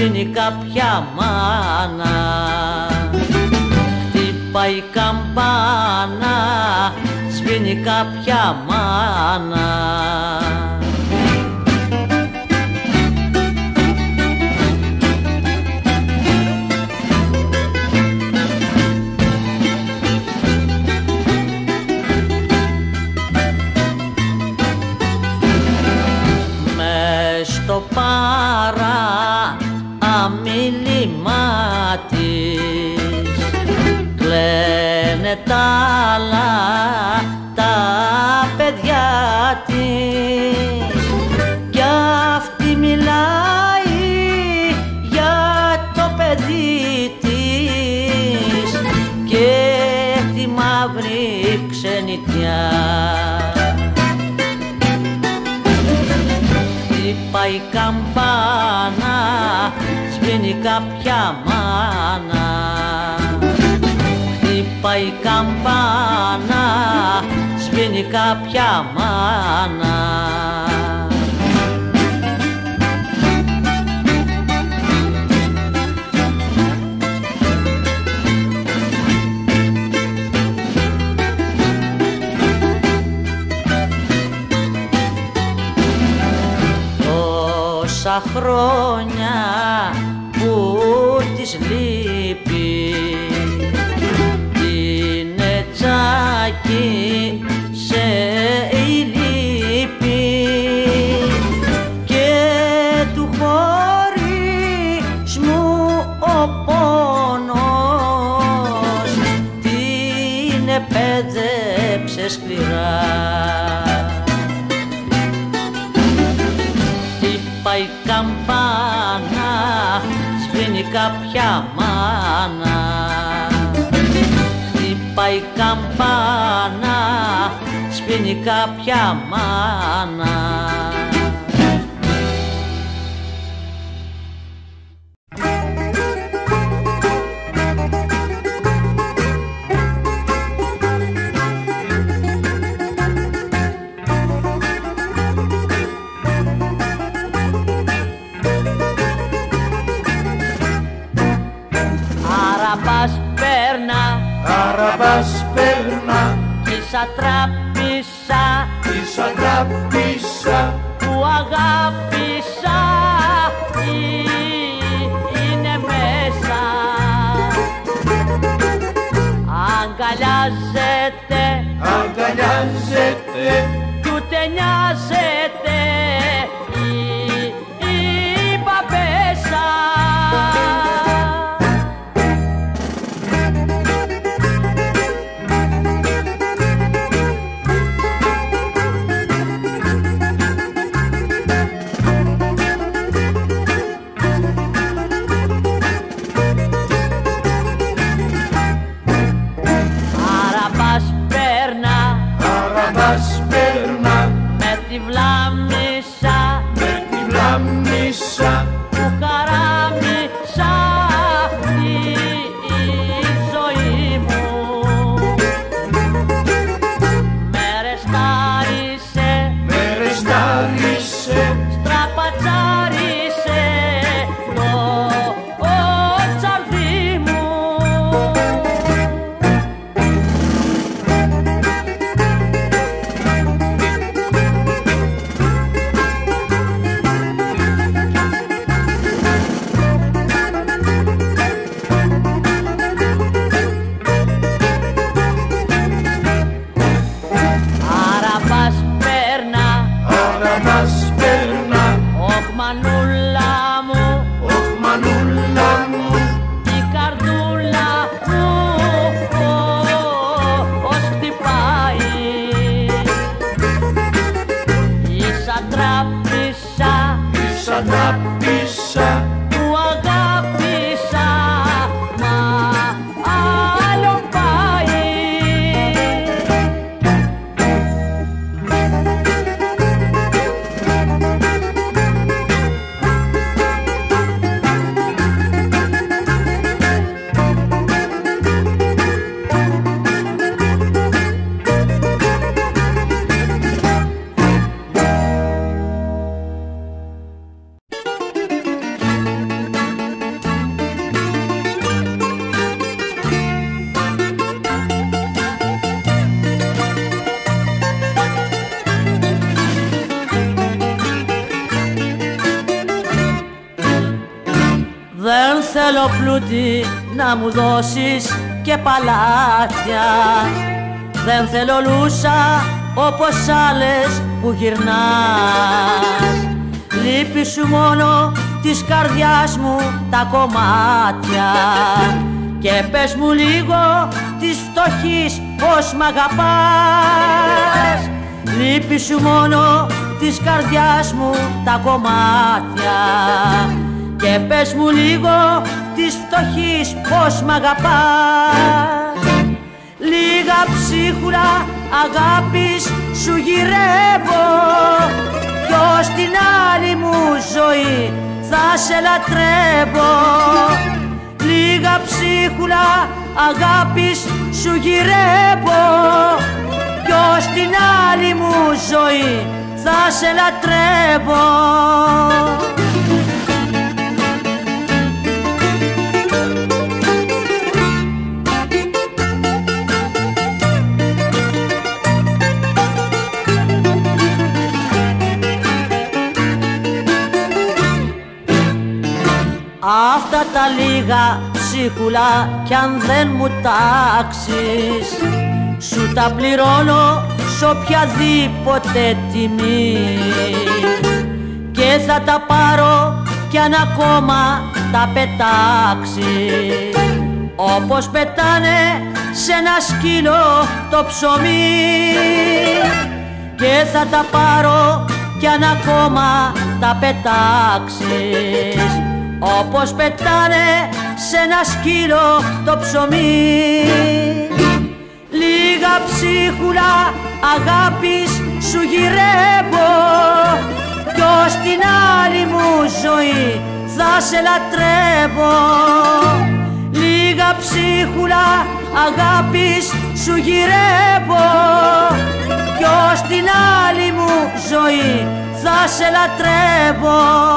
σβήνει κάποια μάνα, χτυπάει η καμπάνα, σβήνει κάποια μάνα. Στο παρά αμίλημά της κλαίνε τα άλλα τα παιδιά της κι αυτή μιλάει για το παιδί της και τη μαύρη ξενιτιά. Πάει η καμπάνα, σβήνει κάποια μάνα, χτυπάει η καμπάνα, σβήνει κάποια μάνα. Τόσα χρόνια που της λείπει την ετσάκι σε η λύπη και του χωρισμού ο πόνος την επέδεψε σκληρά. Πάει η καμπάνα, σβήνει κάποια μάνα, χτυπάει η καμπάνα, σβήνει κάποια μάνα. Αραβάς περνά κι ίσα τράπησα που αγάπησα είναι μέσα. Αγκαλιάζεται κι ούτε νοιάζεται η παπέσα. αγάπησα, που αγάπησα, μα άλλο πάει. Δεν θέλω πλούτη να μου δώσεις και παλάτια, δεν θέλω λούσα όπως άλλες που γυρνάς. Λύπη σου μόνο της καρδιάς μου τα κομμάτια, και πες μου λίγο της φτωχής πως μ' αγαπάς. Λύπη σου μόνο της καρδιάς μου τα κομμάτια, και πες μου λίγο της φτωχής πως μ' αγαπάς. Λίγα ψίχουλα αγάπης σου γυρεύω, κι ως την άλλη μου ζωή θα σε λατρεύω. Λίγα ψίχουλα αγάπης σου γυρεύω, κι ως την άλλη μου ζωή θα σε λατρεύω. Αυτά τα λίγα ψίχουλα κι αν δεν μου τάξεις, σου τα πληρώνω σ' οποιαδήποτε τιμή, και θα τα πάρω κι αν ακόμα τα πετάξεις, όπως πετάνε σε ένα σκύλο το ψωμί. Και θα τα πάρω κι αν ακόμα τα πετάξεις, όπως πετάνε σε ένα σκύλο το ψωμί. Λίγα ψίχουλα αγάπης σου γυρεύω, κι ως την άλλη μου ζωή θα σε λατρεύω. Λίγα ψίχουλα αγάπης σου γυρεύω, κι ως την άλλη μου ζωή θα σε λατρεύω.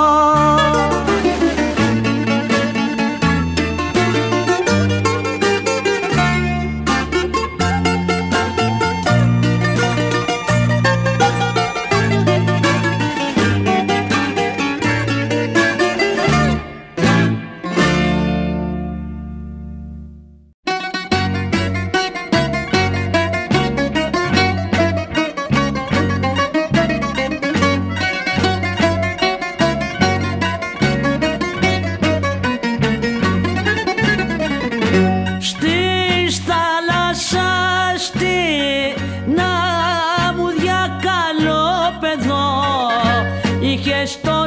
Στο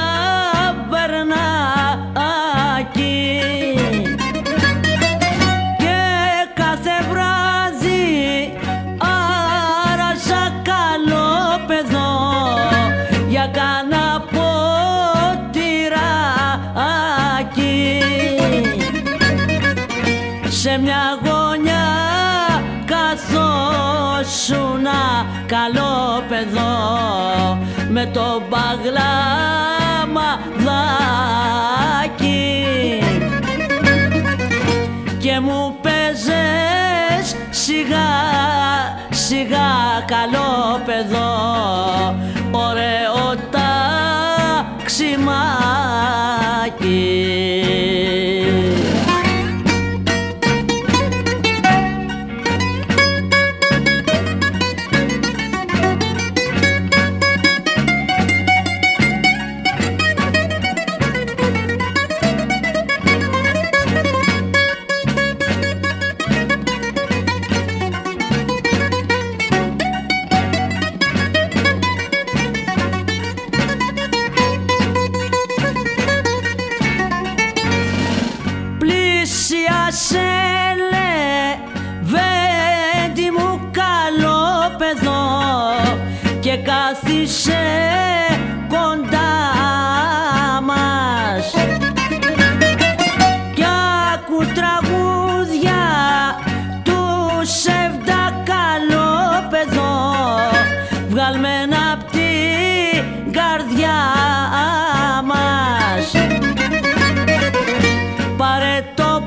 ταβερνάκι και κάθε βράδυ άραζα καλό παιδό για κάνα ποτηράκι. Σε μια γωνιά καθόσουνα καλό παιδό με το μπαγλαμαδάκι, και μου παίζες σιγά σιγά καλό παιδό, ωραίο ταξιμάκι. Και κάθισε κοντά μας κι άκου τραγούδια του Σεβδακαλό παιδό, βγαλμένα απ' την καρδιά μας. Πάρε το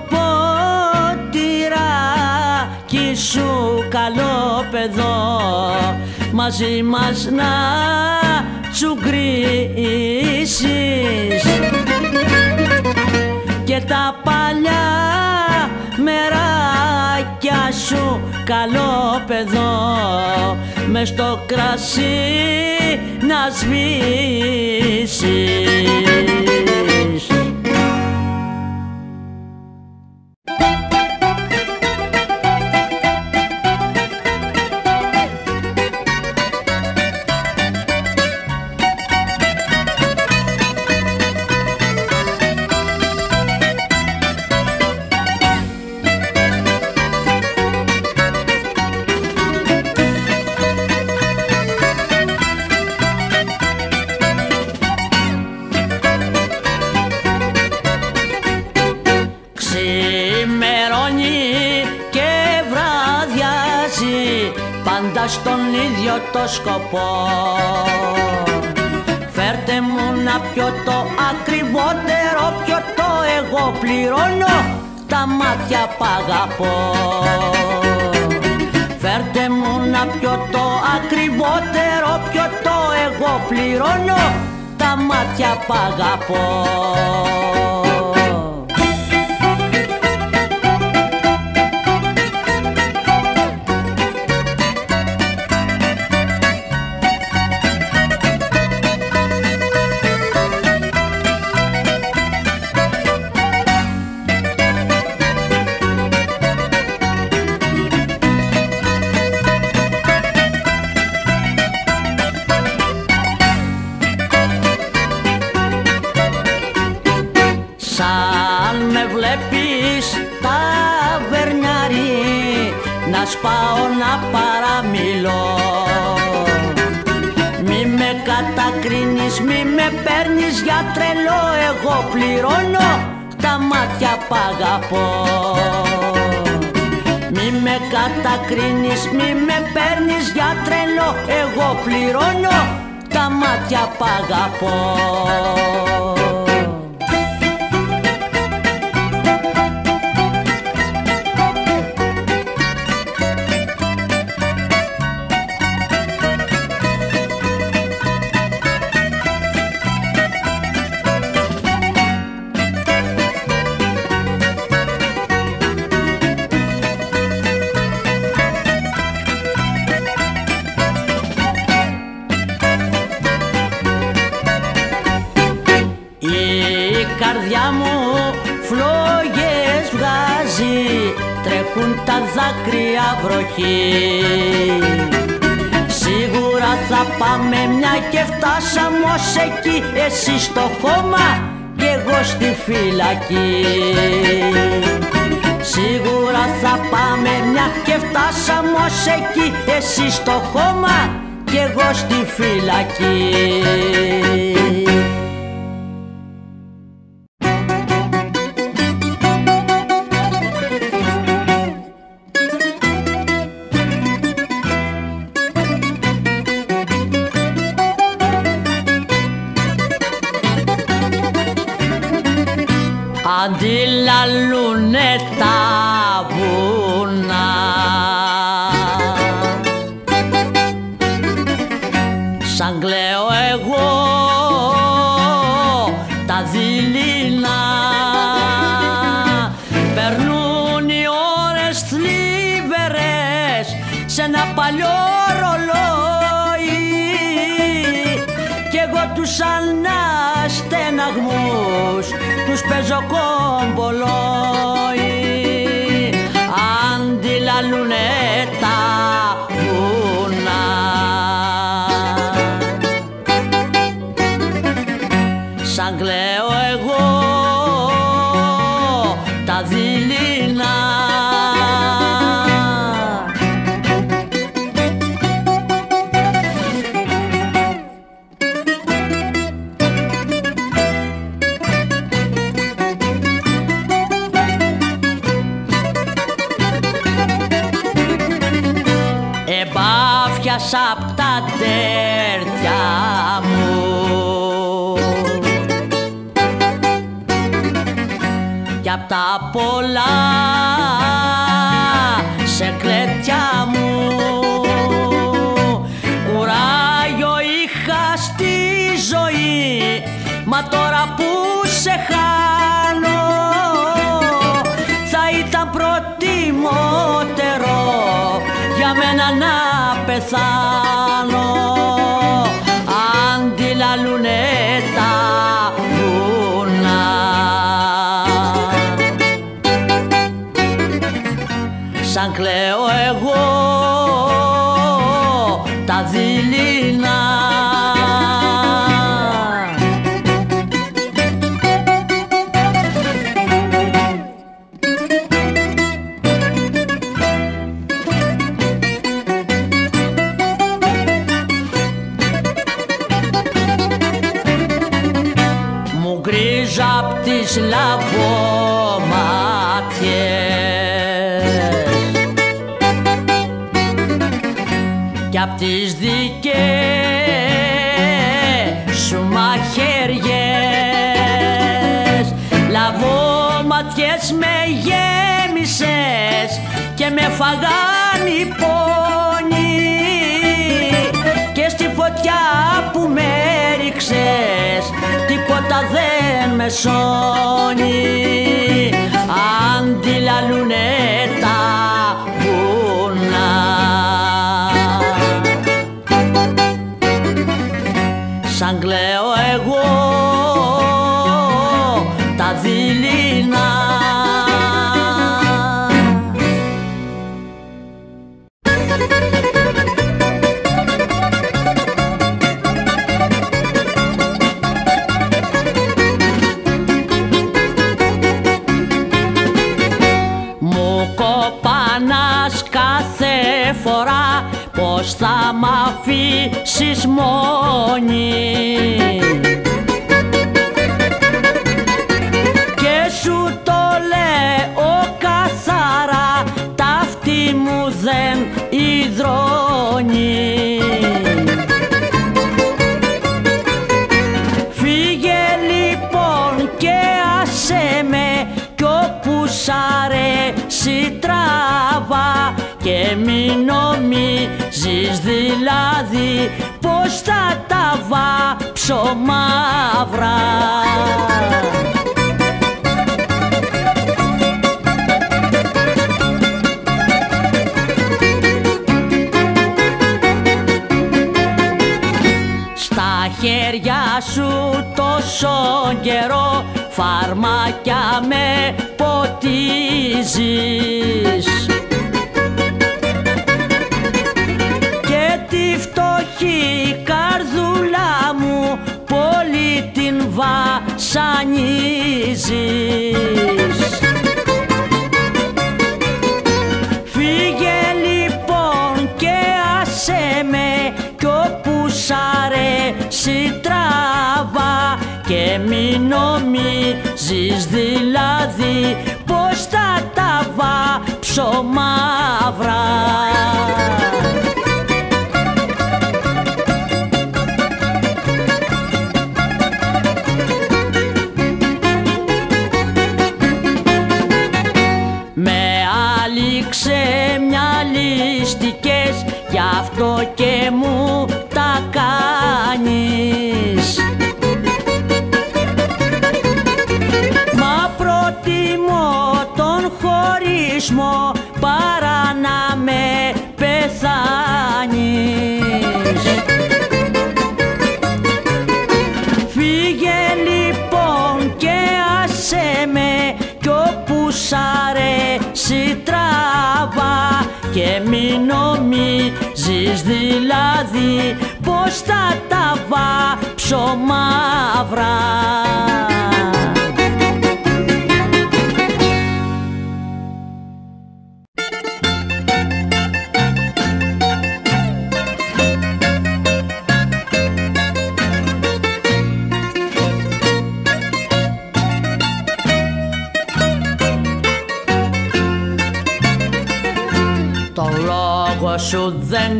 ποτηράκι σου καλό παιδό, μαζί μας να τσουγκρίσεις. τα παλιά μεράκια σου καλό παιδό μες στο κρασί να σβήσεις. Πάντα στον ίδιο το σκοπό. Φέρτε μου να πιω το ακριβότερο πιωτό, εγώ πληρώνω, τα μάτια π' αγαπώ. Φέρτε μου να πιω το ακριβότερο πιωτό, εγώ πληρώνω, τα μάτια π' αγαπώ. Σαν με βλέπεις ταβερνιάρι να σπάω να παραμιλώ, μη με κατακρίνεις, μη με παίρνεις για τρελό, εγώ πληρώνω, τα μάτια π' αγαπώ. Μη με κατακρίνεις, μη με παίρνεις για τρελό, εγώ πληρώνω, τα μάτια π' αγαπώ. Η καρδιά μου φλόγες βγάζει, τρέχουν τα δάκρυα βροχή. Σίγουρα θα πάμε μια και φτάσαμε ως εκεί, εσύ στο χώμα κι εγώ στη φυλακή. Σίγουρα θα πάμε μια και φτάσαμε ως εκεί, εσύ στο χώμα κι εγώ στη φυλακή. Αντιλαλούνε τα βουνά, σαν κλαίω εγώ τα δειλινά. Περνούν οι ώρες θλιβερές σε ένα παλιό ρολόι κι εγώ τους αναστεναγμούς τους παίζω κομπολόι. Αντιλαλούνε τα βουνά, σαν κλαίω εγώ τα δειλινά. Εμπάφιασα απ' τα τέρτια μου κι απ' τα πολλά σε κλέτια μου. Κουράγιο είχα στη ζωή, μα τώρα που σε χάνω πεθάνω αν τη λαλουνε τα βουνά. Σαν κλαίω εγώ τα δειλινά. Μου γκρίζα απ' τις λαβομάτιες κι απ' τις δικές σου μαχαιριές. Λαβόμάτιες με γέμισες και με φαγάν οι πόνοι και στη φωτιά που με ρίξες τίποτα δεν με σώνει αν τη λαλουνε τα βουνά. Σαν κλαίω εγώ τα δειλινά. Μου κοπανάς κάθε φορά πως θα μ' αφήσεις μόνη και σου το λέω καθαρά, ταύτη μου δεν υδρώνει. Φύγε λοιπόν και άσε με κι όπου σ' αρέσει τράβα και μην νομίζεις δηλαδή πως θα τα βάψω μαύρα. Στα χέρια σου τόσο καιρό φαρμάκια με ποτίζεις και τη φτωχή καρδούλα μου πολύ την βασανίζεις. Φύγε λοιπόν και άσε με κι όπου σ' αρέσει τράβα και μην νομίζεις δηλαδή πως θα τα βάψω μαύρα. Με άλλοι ξεμυαλιστικές γι' αυτό και μου τα κάνεις. Μα προτιμώ τον χωρισμό παρά να με πεθάνεις. Φύγε λοιπόν και άσε με κι όπου σ' αρέσει τράβα και μην νομίζεις δηλαδή πως θα τα βάψω μαύρα. Το λόγο σου δεν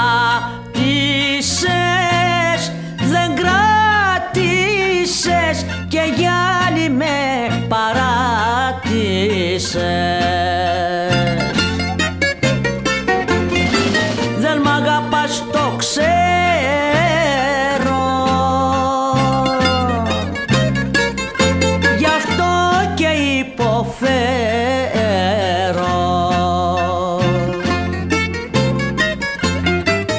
κράτησες, δεν κράτησες και για άλλη με παράτησες. Δεν μ' αγαπάς το ξέρω, γι' αυτό και υποφέρω.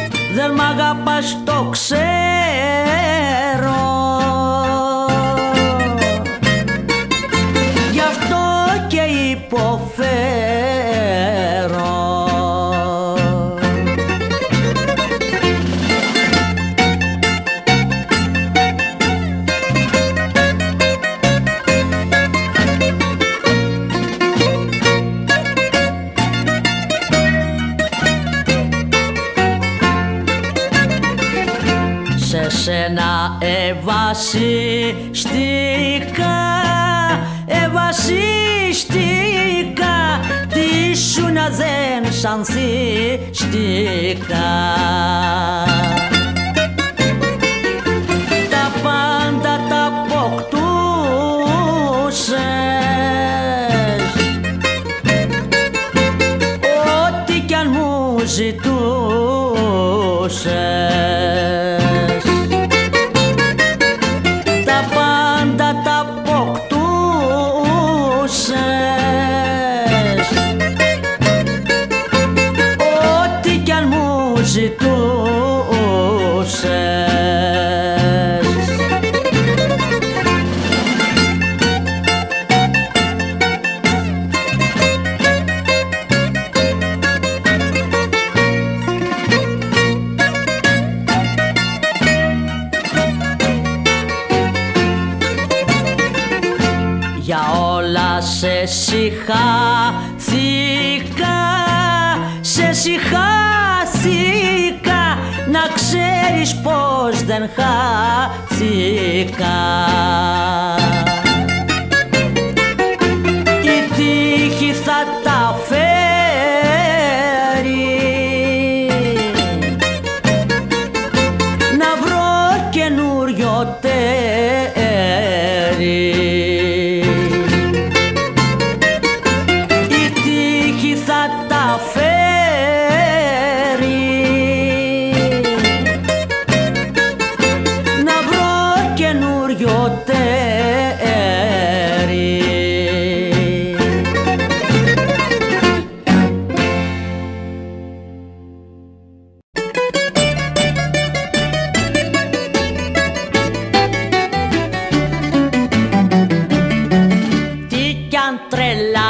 Βασιστικά, τι σου να δεν σανθίστηκα. Τα πάντα τα αποκτούσες, ό,τι κι αν μου ζητούσες. Τα πάντα τα αποκτούσες, ό,τι κι αν μου ζητούσες. Για όλα σε συχάθηκα, σε συχάθηκα, να ξέρεις πως δεν χάθηκα. Η τύχη θα τα φέρει, να βρω καινούριο τέρι. Τρελά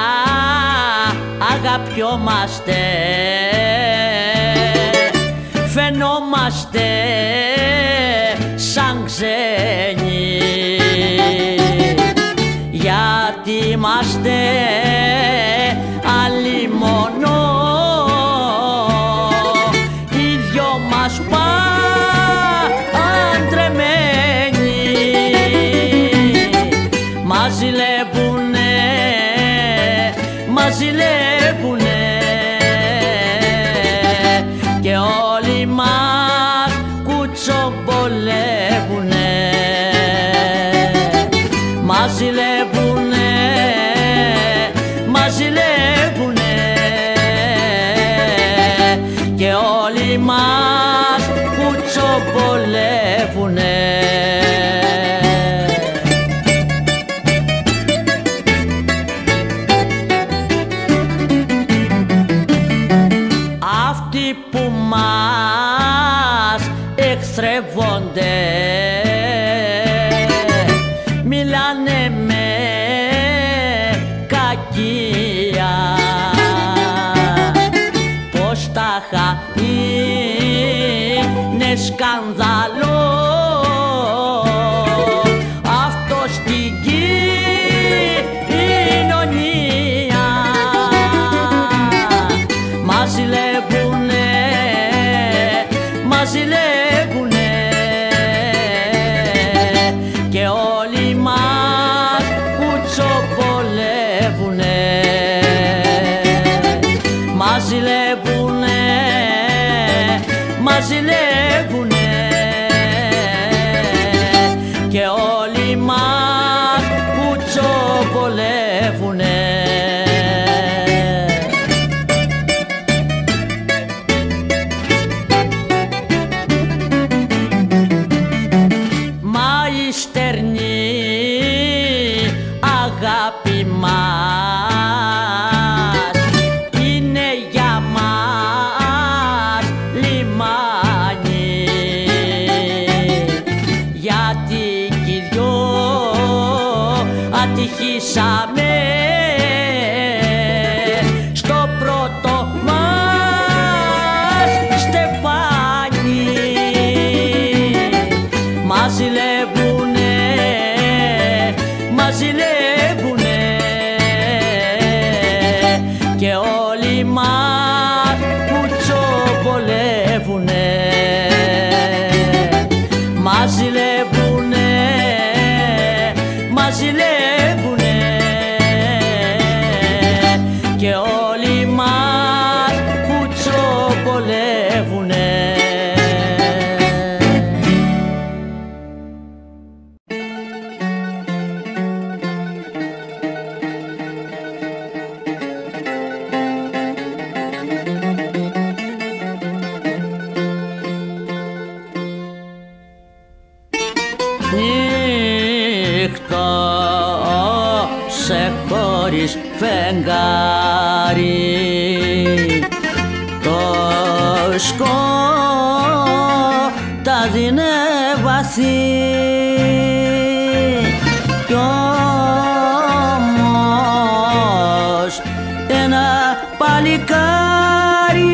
αγαπιόμαστε, φαινόμαστε σαν ξένοι, γιατί είμαστε άλλοι μόνο, οι δυο μας παντρεμένοι. Μας ζηλεύουνε, μας ζηλεύουνε και όλοι μας κουτσομπολεύουνε. Μας ζηλεύουνε, μας ζηλεύουνε και όλοι μας κουτσομπολεύουνε. Που μας εξτρεβόνται, μιλάνε με κακία, πως τάχα είναι σκανδαλό αυτό στην κοινωνία. Μας ζηλεύουνε, μας ζηλεύουνε και όλοι μας κουτσομπολεύουνε. Μας ζηλεύουνε, μας ζηλεύουνε και όλοι μας κουτσομπολεύουνε. Αγάπη μας είναι για μας λιμάνι, γιατί κι οι δυο ατυχήσαμε στο πρώτο μας στεφάνι. Μας ζηλεύουνε, μας ζηλεύουνε και όλοι μας κουτσομπολεύουνε. Μας ζηλεύουνε, σε χωρίς φεγγάρι. Το σκοτάδι είναι βαθύ κι όμως ένα παλικάρι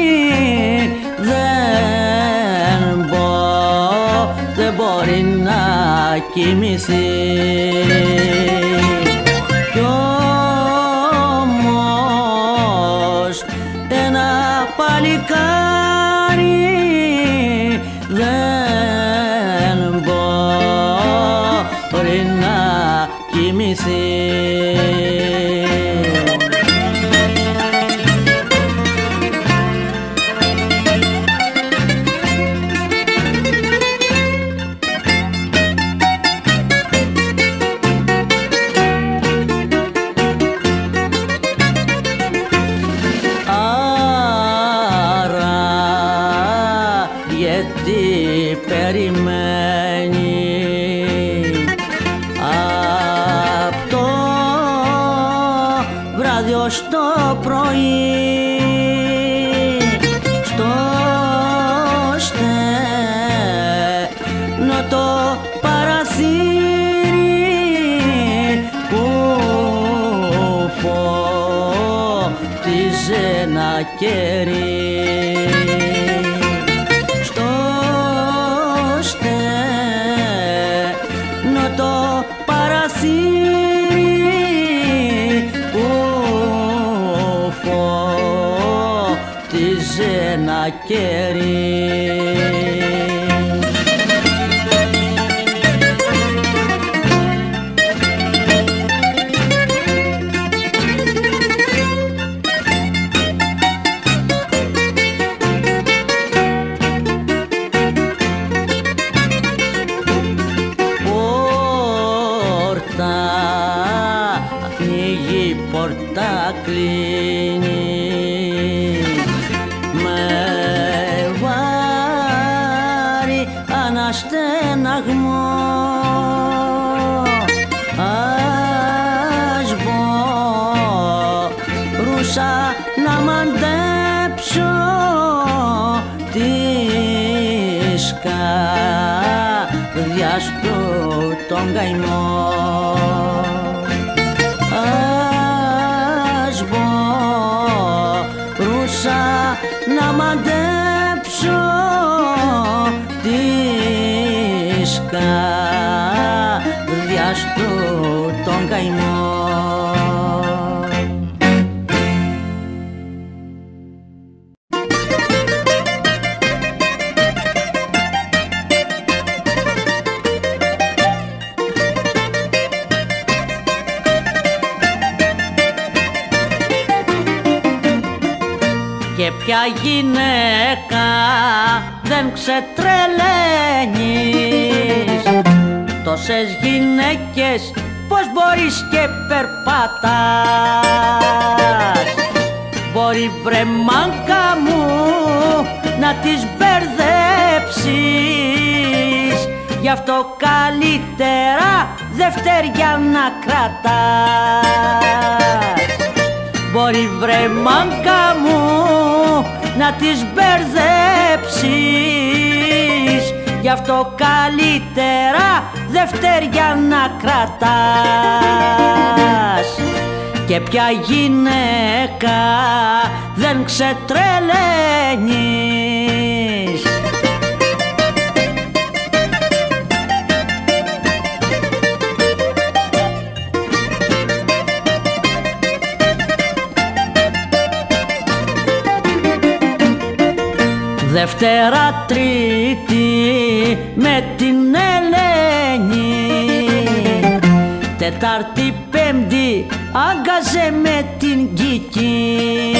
δεν μπορεί να κοιμηθεί. Κι όμως ένα παλικάρι δεν μπορεί να κοιμηθεί. Στο πρωί στο στενό το παραθύρι που φώτιζε ένα κερί. Στο στενό το παραθύρι ένα κερί. Πόρτα ανοίγει, πόρτα κλείνει, στεναγμό. Ας μπορούσα να μαντέψω της καρδιάς του τον καημό. Ας μπορούσα να μαντέψω της καρδιάς του τον καημό. Και ποια γυναίκα δεν ξετρελαίνεις, τόσες γυναίκες πως μπορείς και περπατάς. Μπορεί βρε μάνκα μου να τις μπερδέψεις, γι' αυτό καλύτερα δευτεριά να κρατάς. Μπορεί βρε μάνκα μου να τις μπερδέψεις, γι' αυτό καλύτερα δευτεριά να κρατάς. Και ποια γυναίκα δεν ξετρελαίνεις. Δευτέρα Τρίτη με την Ελένη, Τετάρτη Πέμπτη άγκαζε με την Κική,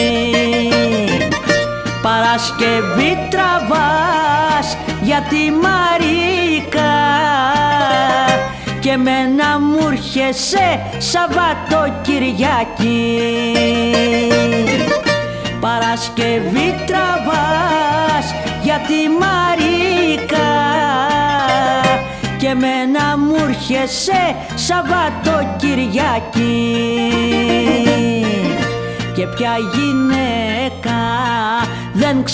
Παρασκευή τραβάς για τη Μαρίκα και μένα μου έρχεσαι Σαββατοκυριακή. Παρασκευή τραβάς για τη Μαρίκα και εμένα μου έρχεσαι Σαββατοκυριακή και ποια γυναίκα δεν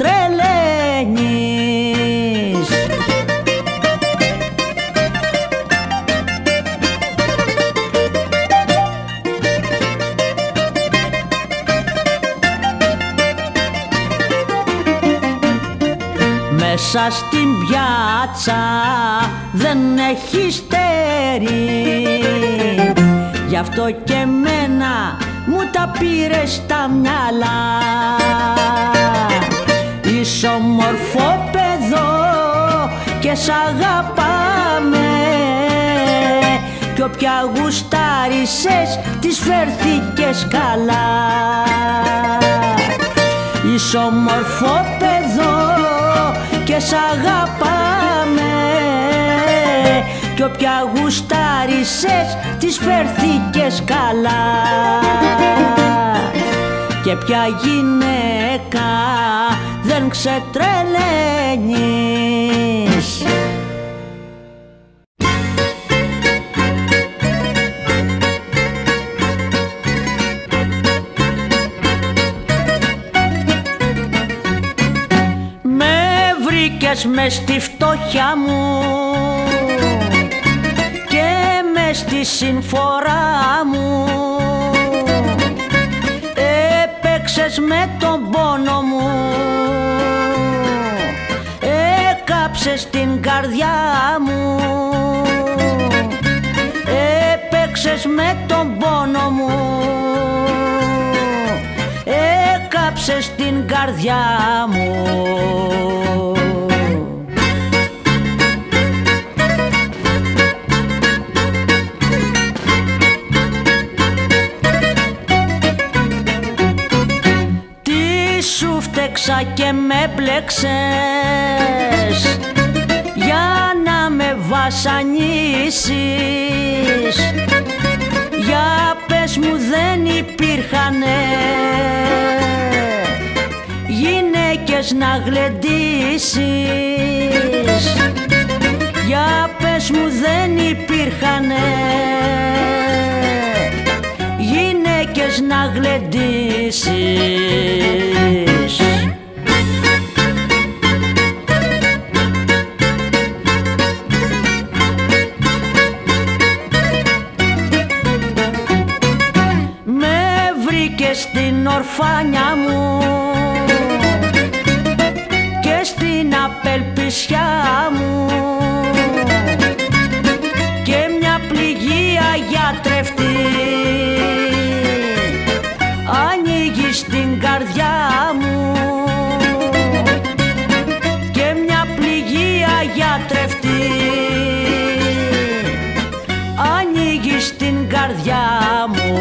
ξετρελαίνεις. Μέσα στην πιάτσα δεν έχει στέρι, γι' αυτό και εμένα μου τα πήρες στα μυαλά. Είσαι όμορφο παιδό και σ' αγαπάμε κι όποια γουστάρισες της φέρθηκες καλά. Είσαι όμορφο παιδό και σ' αγαπάμε κι όποια γουστάρισες της φέρθηκες καλά. Και ποια γυναίκα δεν ξετρελαίνεις. Μες στη φτώχεια μου και μες στη συμφορά μου, έπαιξες με τον πόνο μου, έκαψες την καρδιά μου, έπαιξες με τον πόνο μου, έκαψες την καρδιά μου. Και με μπλέξες για να με βασανίσεις. Για πες μου δεν υπήρχανε γυναίκες να γλεντήσεις. Για πες μου δεν υπήρχανε γυναίκες να γλεντήσεις. Στην ορφάνια μου και στην απελπισιά μου και μια πληγία γιατρευτή ανοίγει στην καρδιά μου και μια πληγία γιατρευτή ανοίγει στην καρδιά μου.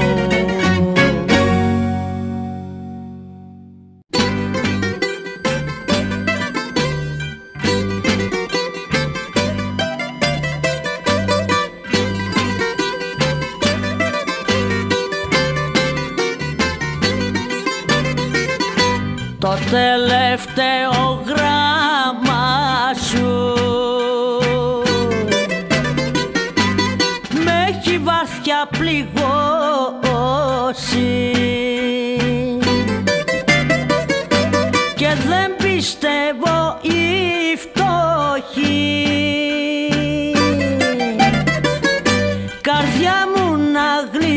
Το τελευταίο γράμμα σου με έχει βαθιά πληγώσει και δεν πιστεύω η φτώχη καρδιά μου να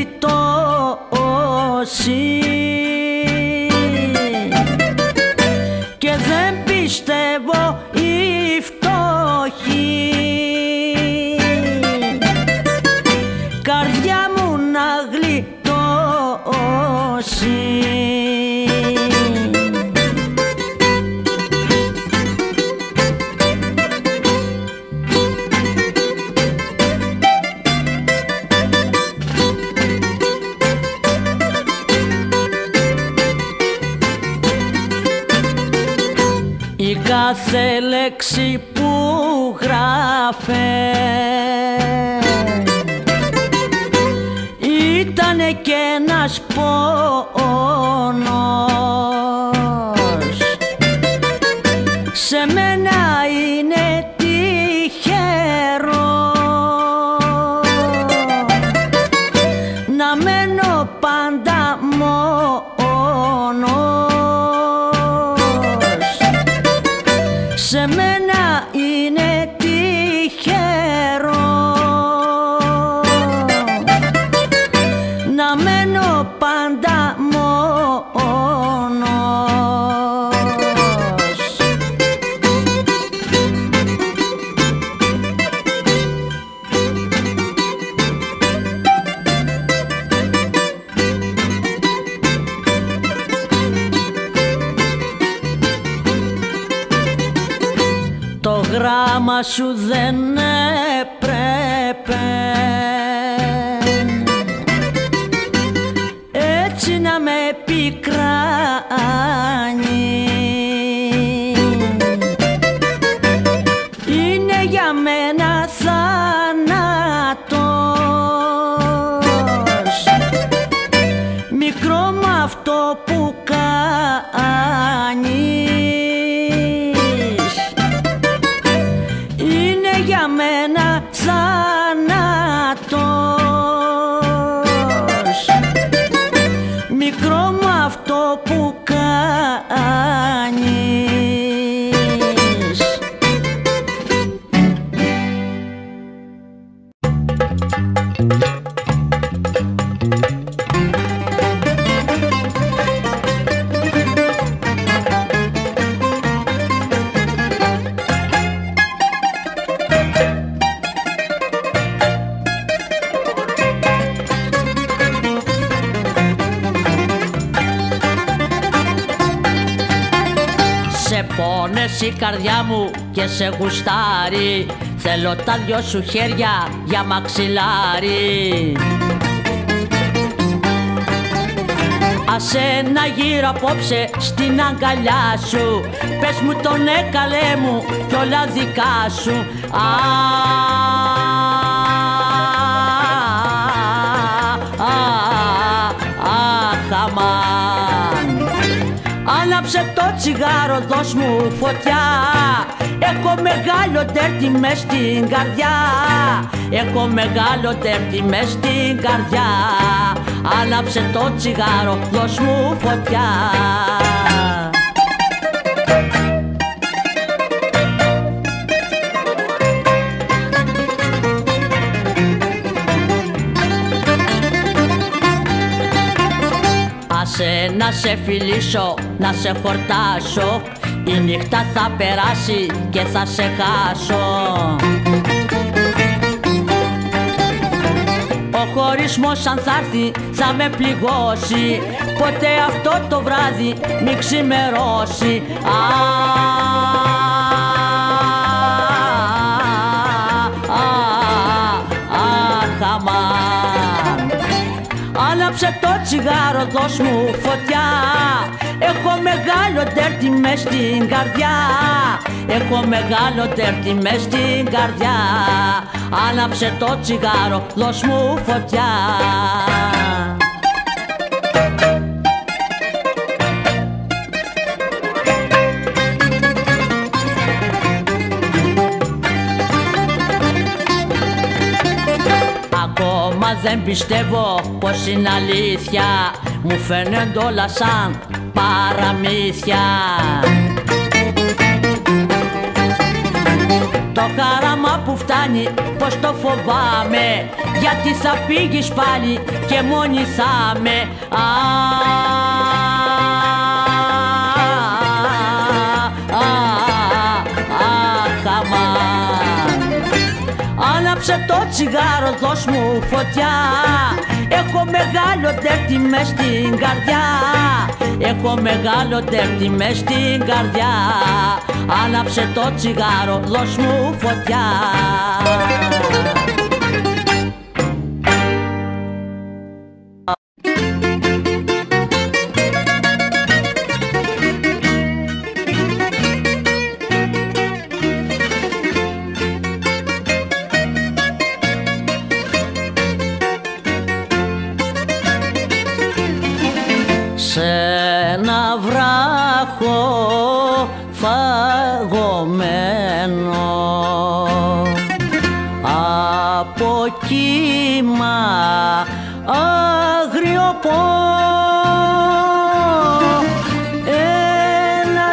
γλιτώσει. Πιστεύω η φτώχη καρδιά μου να γλιτώσει. Η κάθε λέξη που γράφε ήτανε κι ένας πόνος. Σε μένα είναι τυχερός μα σου δεν έπρεπε έτσι να με πικράνει. Είναι για μένα θάνατος, μικρό μ' αυτό που κάνεις. Είναι για μένα θάνατος, μικρό μ' αυτό που κάνεις. Σε πόνες η καρδιά μου και σε γουστάρει, θέλω τα δυο σου χέρια για μαξιλάρι. Άσε να γύρω απόψε στην αγκαλιά σου, πες μου το ναι καλέ μου κι όλα δικά σου. Αμάν. Άναψε το τσιγάρο, δώσ' μου φωτιά, έχω μεγάλο τέρτη μες στην καρδιά, έχω μεγάλο τέρτη μες στην καρδιά. Άναψε το τσιγάρο, δώσ' μου φωτιά. Άσε να σε φιλήσω, να σε χορτάσω, η νύχτα θα περάσει και θα σε χάσω. Ο χωρισμός αν θα έρθει θα με πληγώσει, ποτέ αυτό το βράδυ μη ξημερώσει. Αμάν. Άναψε το τσιγάρο, δώσ' μου φωτιά, έχω μεγάλο τέρτη μες στην καρδιά, έχω μεγάλο τέρτη μες στην καρδιά. Άναψε το τσιγάρο, δώσ' μου φωτιά. Ακόμα δεν πιστεύω πως είναι αλήθεια, μου φαίνονται όλα σαν παραμύθια. Το χαράμα που φτάνει πως το φοβάμαι, γιατί θα φύγεις πάλι και μόνη θα με. Άναψε το τσιγάρο, δώσ' μου φωτιά, έχω μεγάλο τέρτη μες στην καρδιά, έχω μεγάλο τέρτη μες στην καρδιά. Άναψε το τσιγάρο, δώσ' μου φωτιά. Σ' ένα βράχο φαγωμένο από κύμα αγριοπό, ένα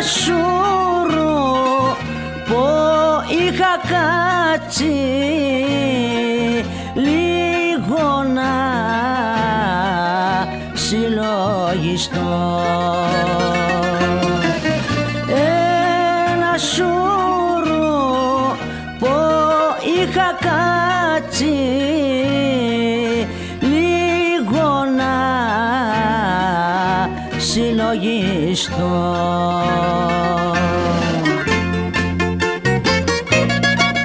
σούρουπο είχα κάτσει λίγο να συλλογιστώ. Ένα σούρουπο είχα κάτσει λίγο να συλλογιστώ.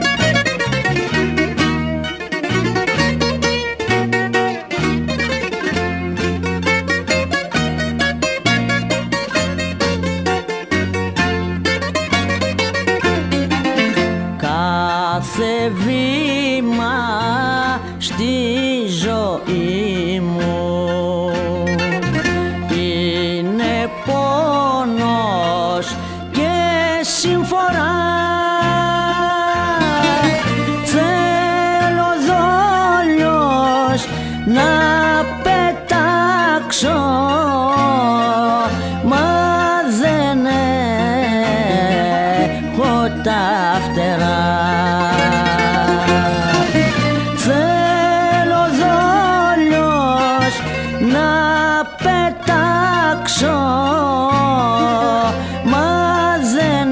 ζωή μου. Είναι πόνος και συμφορά, θέλω δόλιος να πετάξω, μα δεν έχω τα φτερά. Θέλω δόλιος να πετάξω, μα δεν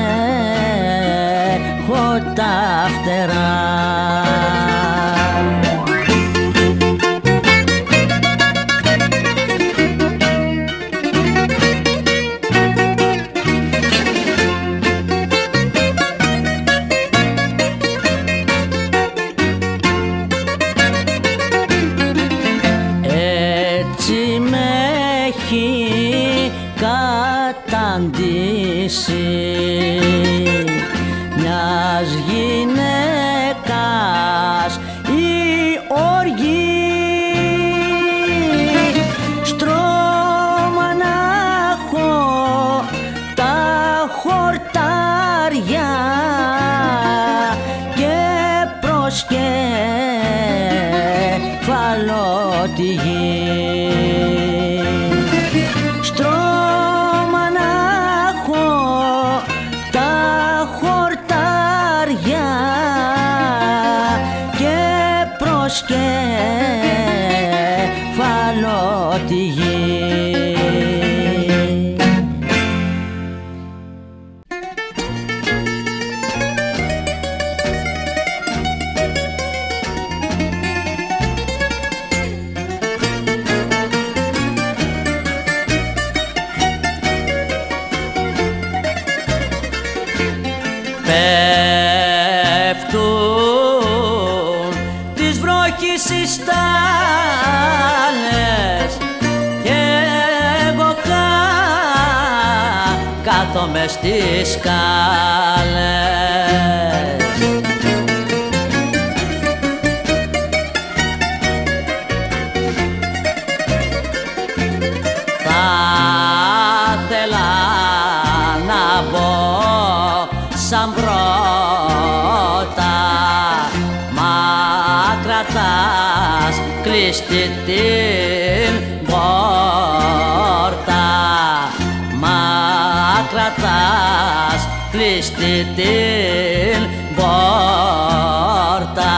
έχω τα φτερά. Καταντήσει μιας γυναίκας η οργή, στρώμα να έχω τα χορτάρια και προσκεφαλώ τη γη. Κεφαλώ τη γη. Πέφτουν τις βρόχες οι στάλες και εγώ κάθομαι στις σκάλες. Θα θέλα να μπω σαν πρώτα, μα κρατάς κλειστή την πόρτα, μα κρατάς κλειστή την πόρτα.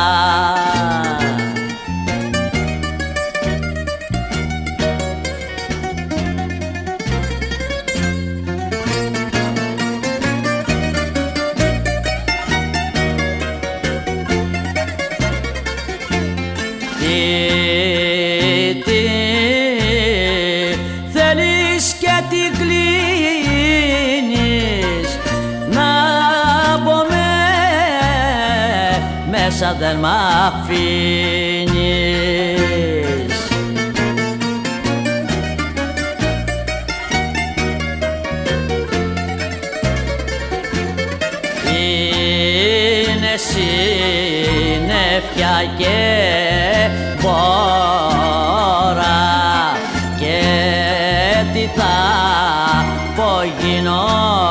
Τι θέλεις και τι κλείνεις, να μπω μέσα δεν μ' αφήνεις. Είναι συννεφιά και μπόρα και τι θα πω γίνω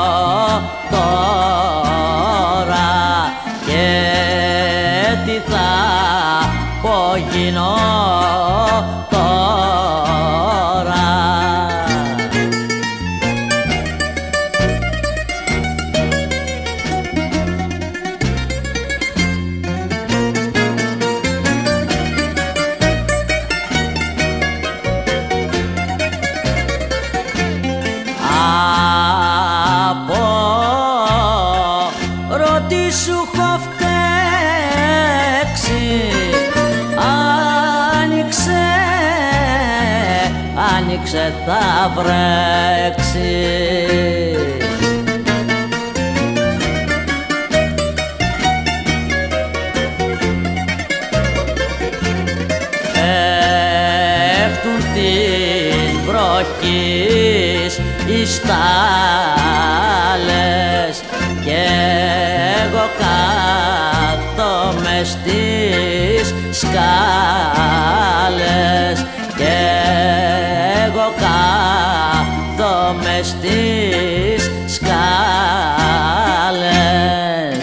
τώρα, και τι θα πω γίνω τώρα. Ρωτή σου έχω φταίξει, άνοιξε θα βρέξει. Πέφτουν τις βροχής οι στάλες και εγώ κάθομαι στις σκάλες. μες στις σκάλες.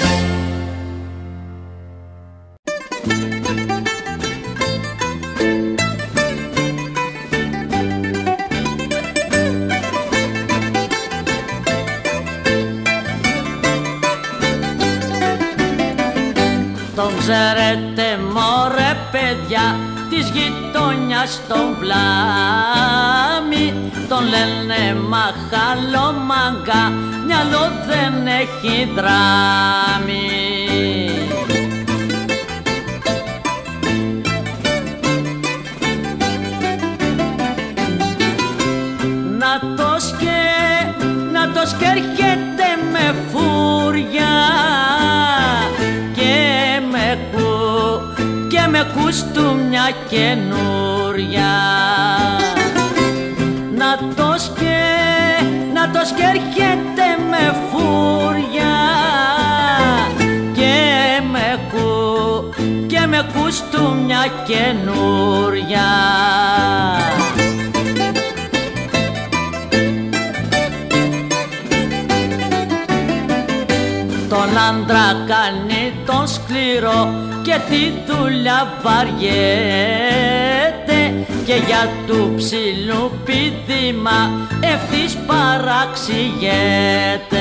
Τον ξέρετε μωρέ παιδιά της γειτονιάς τον Βλάμη, τον λένε μαχαλομάγκα, μυαλό δεν έχει δράμη. Να το σκέρχεται με φούρια και με κουστούμια καινούρια. Να το σκέρχεται με φούρια και με κουστούμια καινούρια. Τον άντρα κάνει τον σκληρό και τη δουλειά βαριέται, και για του ψηλού πηδήμα ευθύς παραξηγέται.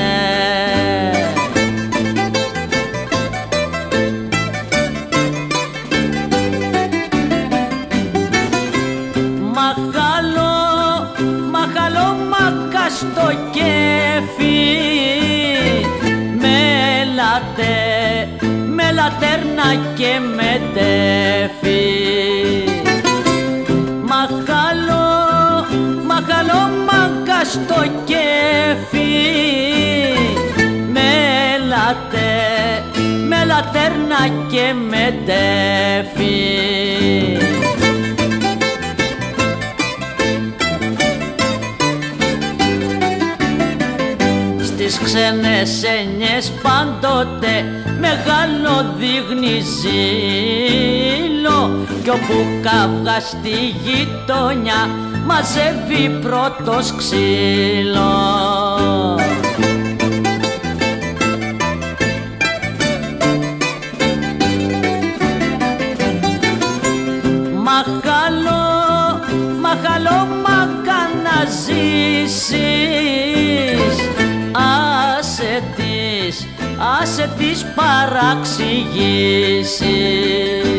Μαχαλό μάκα στο κέφι, με λατέρνα και με τέφι. Μαχαλό μάκα στο κέφι, με λατέρνα και με τέφι. Στις ξένες έννοιες πάντοτε μεγάλο δείχνει ζήλο, κι όπου καύγα στη γειτονιά μαζεύει πρώτος ξύλο. Μαχαλό μάκα να ζήσεις, άσε τις παραξηγήσεις.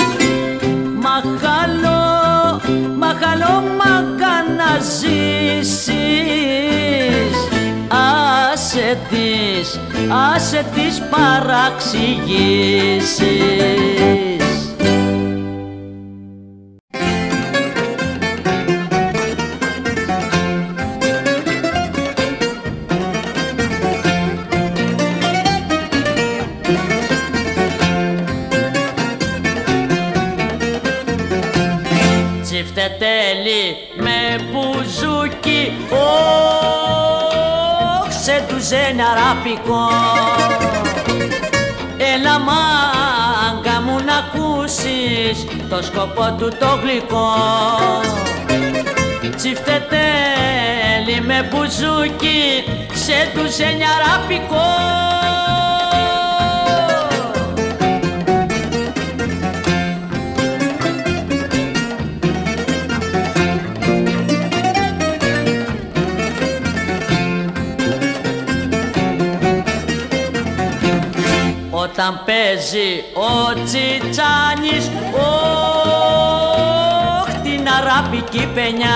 Μαχαλό μάκα να ζήσεις, άσε τις παραξηγήσεις. Τσιφτετέλη με μπουζούκι, σε τουζένια ράπικο. Έλα μάγκα μου να ακούσεις το σκοπό του το γλυκό. Τσιφτετέλη με μπουζούκι, σε τουζένια ράπικο. Όταν παίζει ο Τσιτσάνης, την αράπικη παινιά,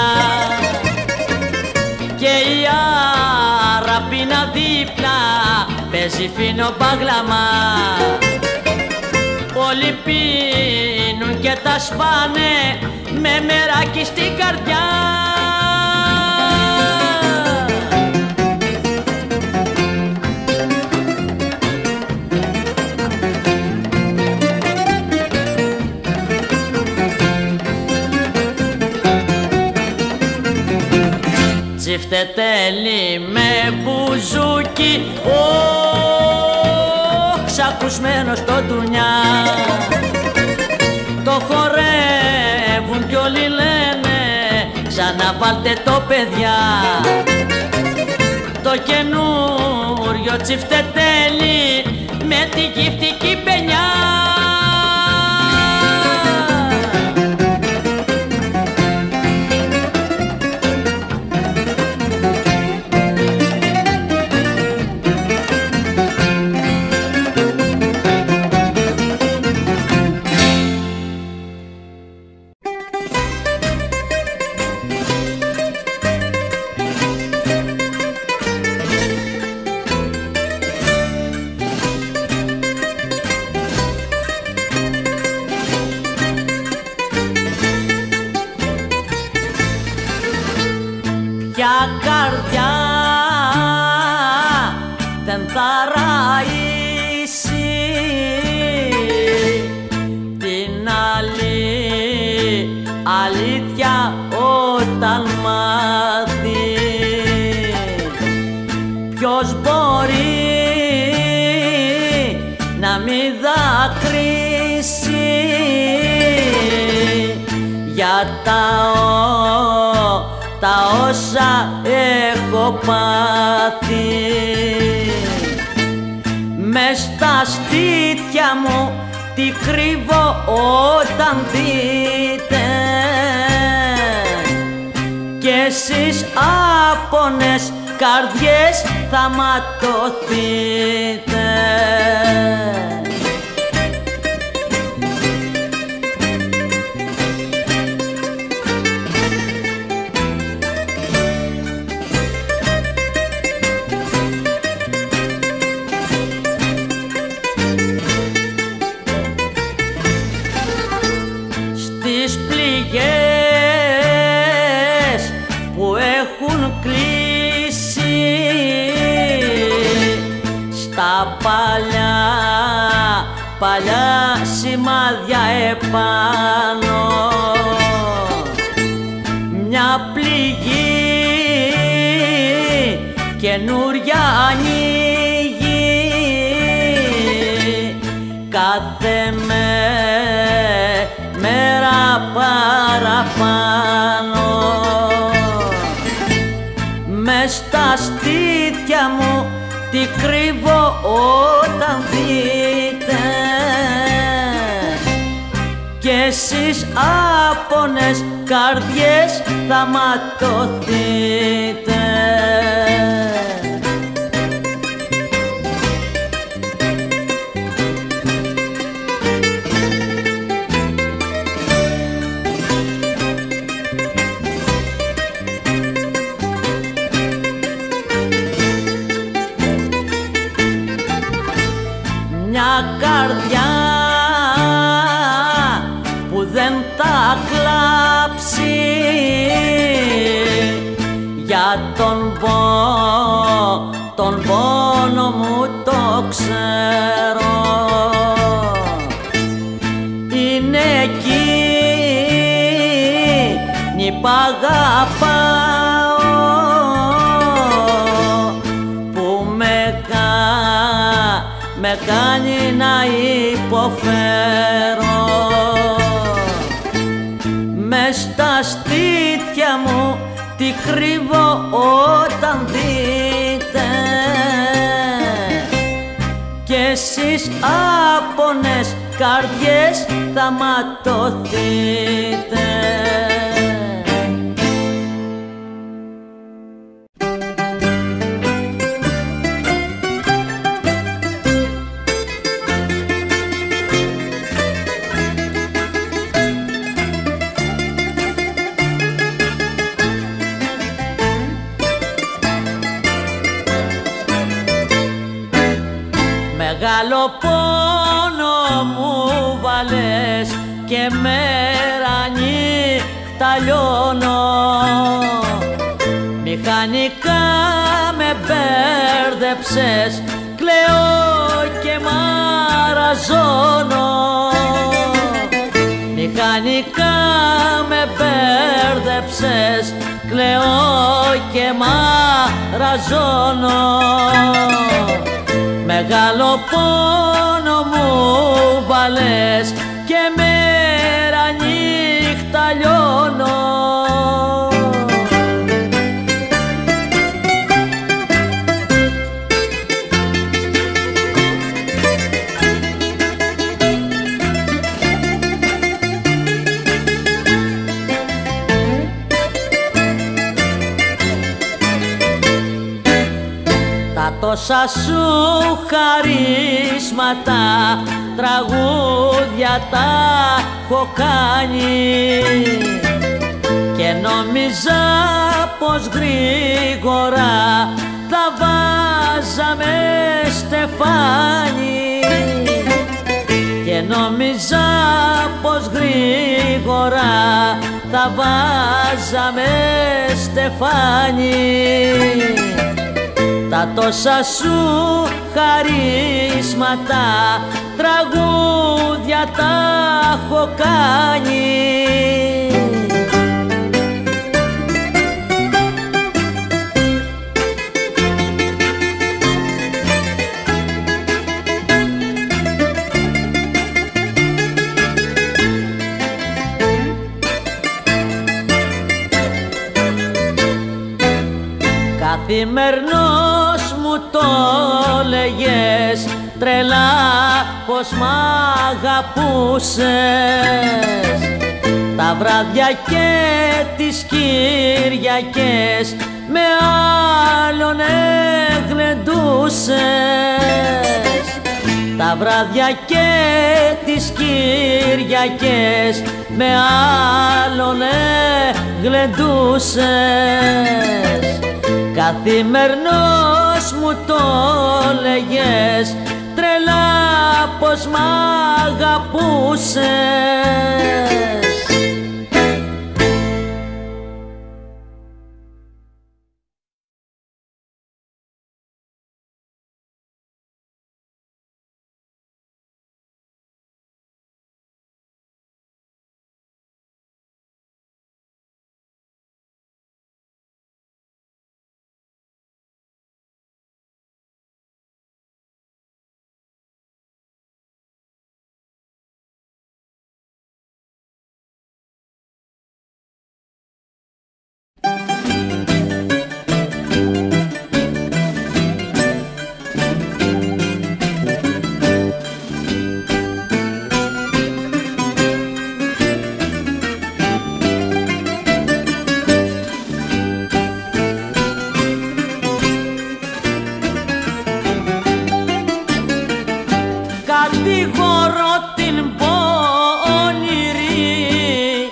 και η αραπίνα δίπλα παίζει φίνο μπαγλαμά. Όλοι πίνουν και τα σπάνε με μεράκι στην καρδιά. Τσιφτετέλη με μπουζούκι, ξακουσμένο στο τουνιά. Το χορεύουν κι όλοι λένε, ξαναβάλτε το παιδιά. το καινούριο τσιφτετέλι με τη γυφτική παινιά. Ποια καρδιά δεν θα ραήσει την αλήθεια όταν μάθει? Ποιος μπορεί να μην δακρύσει για τα όσα έχω πάθει? Μες στα στήθια μου τι κρύβω όταν δείτε κι εσείς άπονες καρδιές θα ματωθείτε. Στις πληγές που έχουν κλείσει στα παλιά σημάδια επάνω, μια πληγή καινούρια ανοίγει κάθε μέρα παραπάνω. Μες στα στήθια μου τι κρύβω όταν δείτε κι εσείς άπονες καρδιές θα ματωθείτε. Μια καρδιά που δεν θα κλάψει για τον πόνο μου το ξέρω. Είναι εκείνη που αγαπάω που με κάνει να υποφέρω. Μες στα στήθια μου τι κρύβω όταν δείτε κι εσείς άπονες καρδιές θα ματωθείτε. Μεγάλο πόνο μου βάλες και μέρα νύχτα λιώνω. Μηχανικά με μπέρδεψες, κλαίω και μαραζώνω. Μηχανικά με μπέρδεψες, κλαίω και μαραζώνω. Μεγάλο πόνο μου βάλες και μέρα νύχτα λιώνω. τόσα σου χαρίσματα, τραγούδια τα έχω κάνει και νόμιζα πως γρήγορα θα βάζαμε στεφάνι, και νόμιζα πως γρήγορα θα βάζαμε στεφάνι. Τα τόσα σου χαρίσματα, τραγούδια τα έχω κάνει. Καθημερινός μου το λέγες τρελά πως μ' αγαπούσες, τα βράδια και τις Κυριακές με άλλον εγλεντούσες, τα βράδια και τις Κυριακές με άλλον εγλεντούσες. Καθημερινός μου το λέγες τρελά πως μ' αγαπούσες. Κατηγορώ την πονηρή,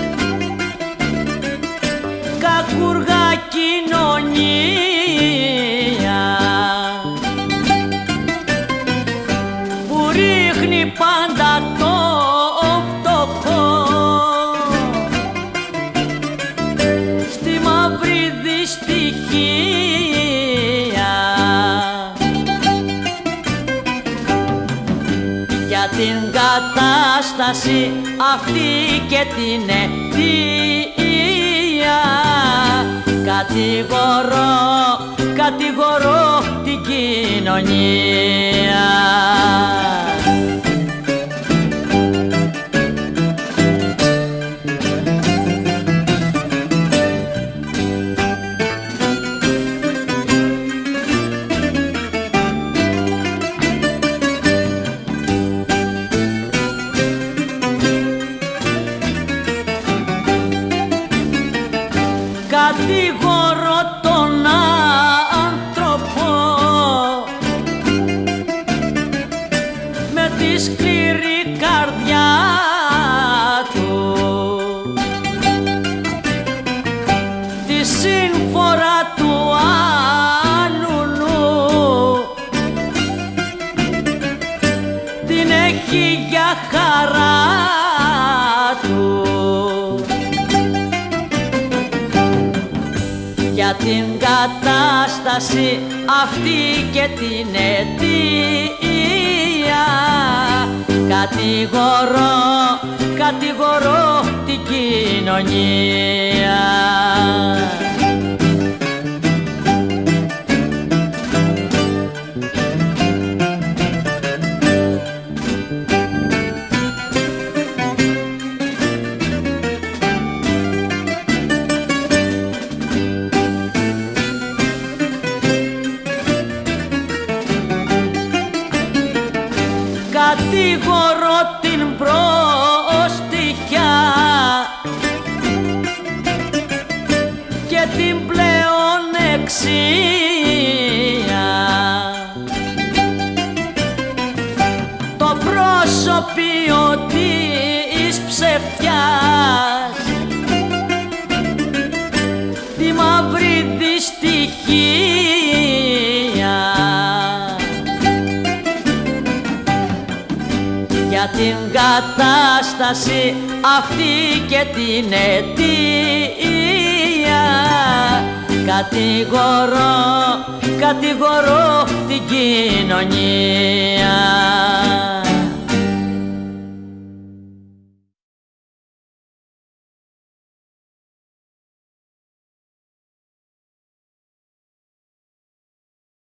κακούργα κοινωνία που ρίχνει πάντα το φτωχό στη μαύρη δυστυχία. Για την κατάσταση αυτή και την αιτία κατηγορώ την κοινωνία. Κατηγορώ τον άνθρωπο με τη σκληρή καρδιά του, τη σύμφορα του άλλου την έχει για χαρά του. Για την κατάσταση αυτή και την αιτία κατηγορώ την κοινωνία. Κατηγορώ την προστιχιά και την πλεονεξία προσωπείο της ψευτιάς, τη μαύρη δυστυχία. Για την κατάσταση αυτή και την αιτία κατηγορώ την κοινωνία.